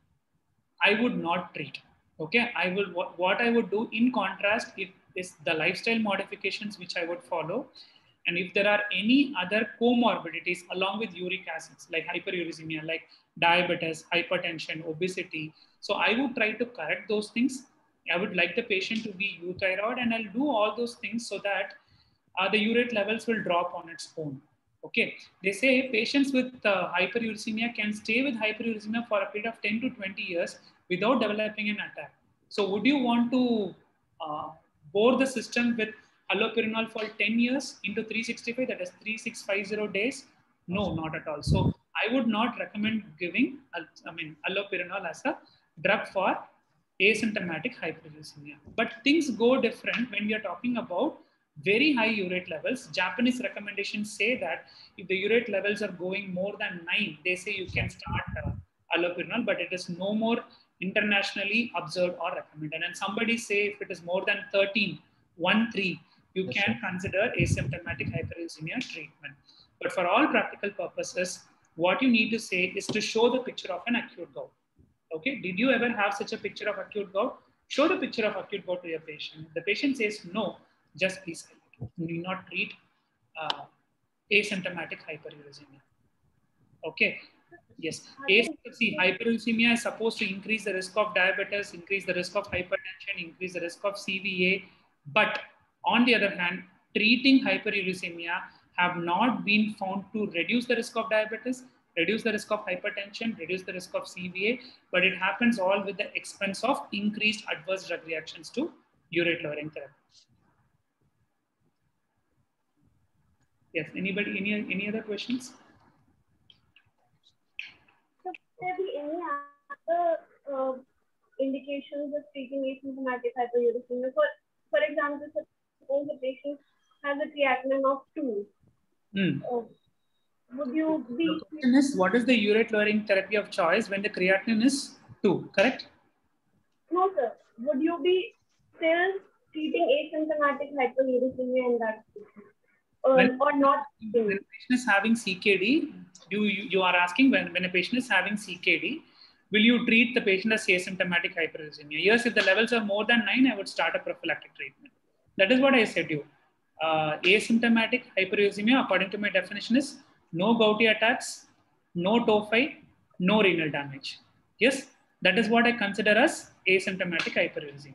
I would not treat. Okay, I will, what, what I would do in contrast if, is the lifestyle modifications which I would follow. And if there are any other comorbidities along with uric acids, like hyperuricemia, like diabetes, hypertension, obesity. So I would try to correct those things. I would like the patient to be euthyroid, and I'll do all those things so that uh, the urate levels will drop on its own. Okay, they say patients with uh, hyperuricemia can stay with hyperuricemia for a period of ten to twenty years without developing an attack. So would you want to uh, bore the system with allopurinol for ten years into three sixty-five, that is three thousand six hundred fifty days? No, not at all. So I would not recommend giving, I mean, allopurinol as a drug for asymptomatic hyperuricemia. But things go different when we are talking about very high urate levels. Japanese recommendations say that if the urate levels are going more than nine, they say you can start uh, allopurinol, but it is no more internationally observed or recommended. And somebody say if it is more than thirteen, one, three, you yes, can sir. consider asymptomatic hyperuricemia treatment. But for all practical purposes, what you need to say is to show the picture of an acute gout. Okay, did you ever have such a picture of acute gout? Show the picture of acute gout to your patient. If the patient says no, just be silent. You need not treat uh, asymptomatic hyperuricemia. Okay. Yes. See, hyperuricemia is supposed to increase the risk of diabetes, increase the risk of hypertension, increase the risk of C V A. But on the other hand, treating hyperuricemia have not been found to reduce the risk of diabetes, reduce the risk of hypertension, reduce the risk of C V A, but it happens all with the expense of increased adverse drug reactions to urate lowering therapy. Yes, anybody, any, any other questions? So, there be any other uh, indications of treating asymptomatic hyperuricemia? For, for example, suppose the patient has a creatinine of two. Mm. Uh, would you be... The question is, what is the urate lowering therapy of choice when the creatinine is two, correct? No, sir. Would you be still treating asymptomatic hyperuricemia in that patient? Or, When, or not? when a patient is having C K D, you, you, you are asking when, when a patient is having C K D, will you treat the patient as asymptomatic hyperuricemia? Yes, if the levels are more than nine, I would start a prophylactic treatment. That is what I said to you. Uh, asymptomatic hyperuricemia, according to my definition, is no gouty attacks, no tophi, no renal damage. Yes, that is what I consider as asymptomatic hyperuricemia.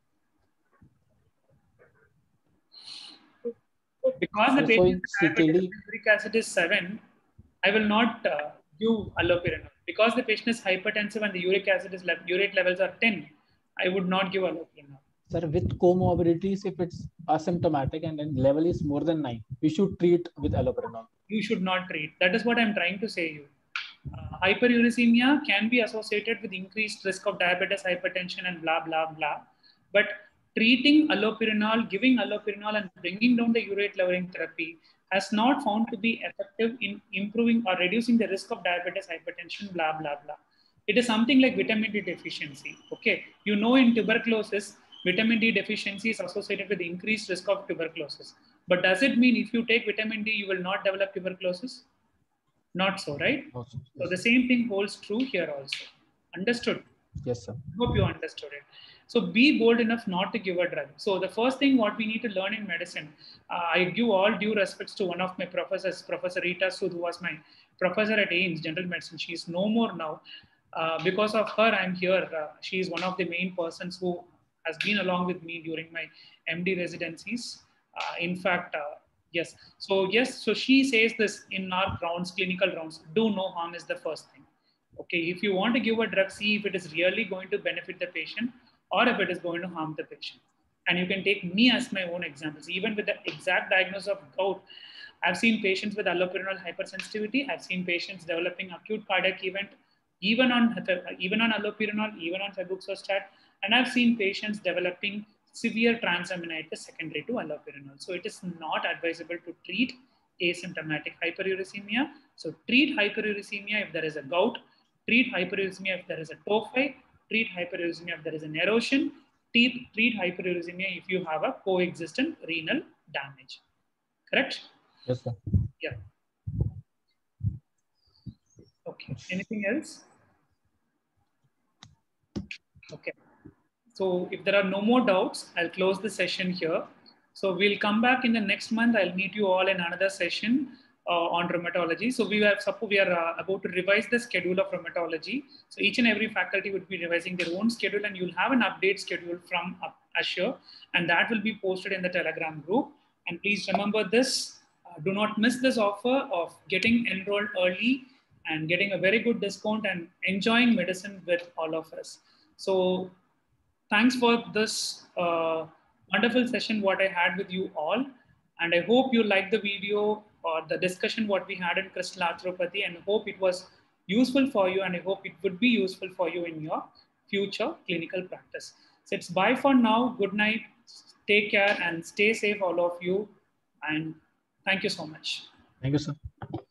Because the Also patient in C K D, uric acid is seven, I will not uh, give allopurinol. Because the patient is hypertensive and the uric acid is le urate levels are ten, I would not give allopurinol. Sir, with comorbidities, if it's asymptomatic and then level is more than nine, we should treat with allopurinol. You should not treat. That is what I'm trying to say you. Uh, hyperuricemia can be associated with increased risk of diabetes, hypertension, and blah, blah, blah. But treating allopurinol, giving allopurinol and bringing down the urate lowering therapy has not found to be effective in improving or reducing the risk of diabetes, hypertension, blah, blah, blah. It is something like vitamin D deficiency. Okay. You know, in tuberculosis, vitamin D deficiency is associated with increased risk of tuberculosis. But does it mean if you take vitamin D, you will not develop tuberculosis? Not so, right? Also, yes. So the same thing holds true here also. Understood? Yes, sir. Hope you understood it. So be bold enough not to give a drug. So the first thing what we need to learn in medicine, uh, I give all due respects to one of my professors, Professor Rita Sood, who was my professor at AIIMS, General Medicine. She is no more now. Uh, because of her, I'm here. Uh, she is one of the main persons who has been along with me during my M D residencies. Uh, in fact, uh, yes. So yes, so she says this in our rounds, clinical rounds, do no harm is the first thing. Okay, if you want to give a drug, see if it is really going to benefit the patient or if it is going to harm the patient. And you can take me as my own examples. Even with the exact diagnosis of gout, I've seen patients with allopurinol hypersensitivity. I've seen patients developing acute cardiac event, even on, even on allopurinol, even on febuxostat. And I've seen patients developing severe transaminitis secondary to allopurinol. So it is not advisable to treat asymptomatic hyperuricemia. So treat hyperuricemia if there is a gout, treat hyperuricemia if there is a tophi, treat hyperuricemia if there is an erosion, treat, treat hyperuricemia if you have a coexistent renal damage. Correct? Yes, sir. Yeah. Okay. Anything else? Okay. So if there are no more doubts, I'll close the session here. So we'll come back in the next month. I'll meet you all in another session uh, on rheumatology. So we are, suppose we are uh, about to revise the schedule of rheumatology. So each and every faculty would be revising their own schedule, and you'll have an update schedule from Assure, and that will be posted in the Telegram group. And please remember this, uh, do not miss this offer of getting enrolled early and getting a very good discount and enjoying medicine with all of us. So thanks for this uh, wonderful session what I had with you all. And I hope you liked the video or the discussion what we had in crystal arthropathy, and hope it was useful for you, and I hope it would be useful for you in your future clinical practice. So it's bye for now. Good night. Take care and stay safe, all of you. And thank you so much. Thank you, sir.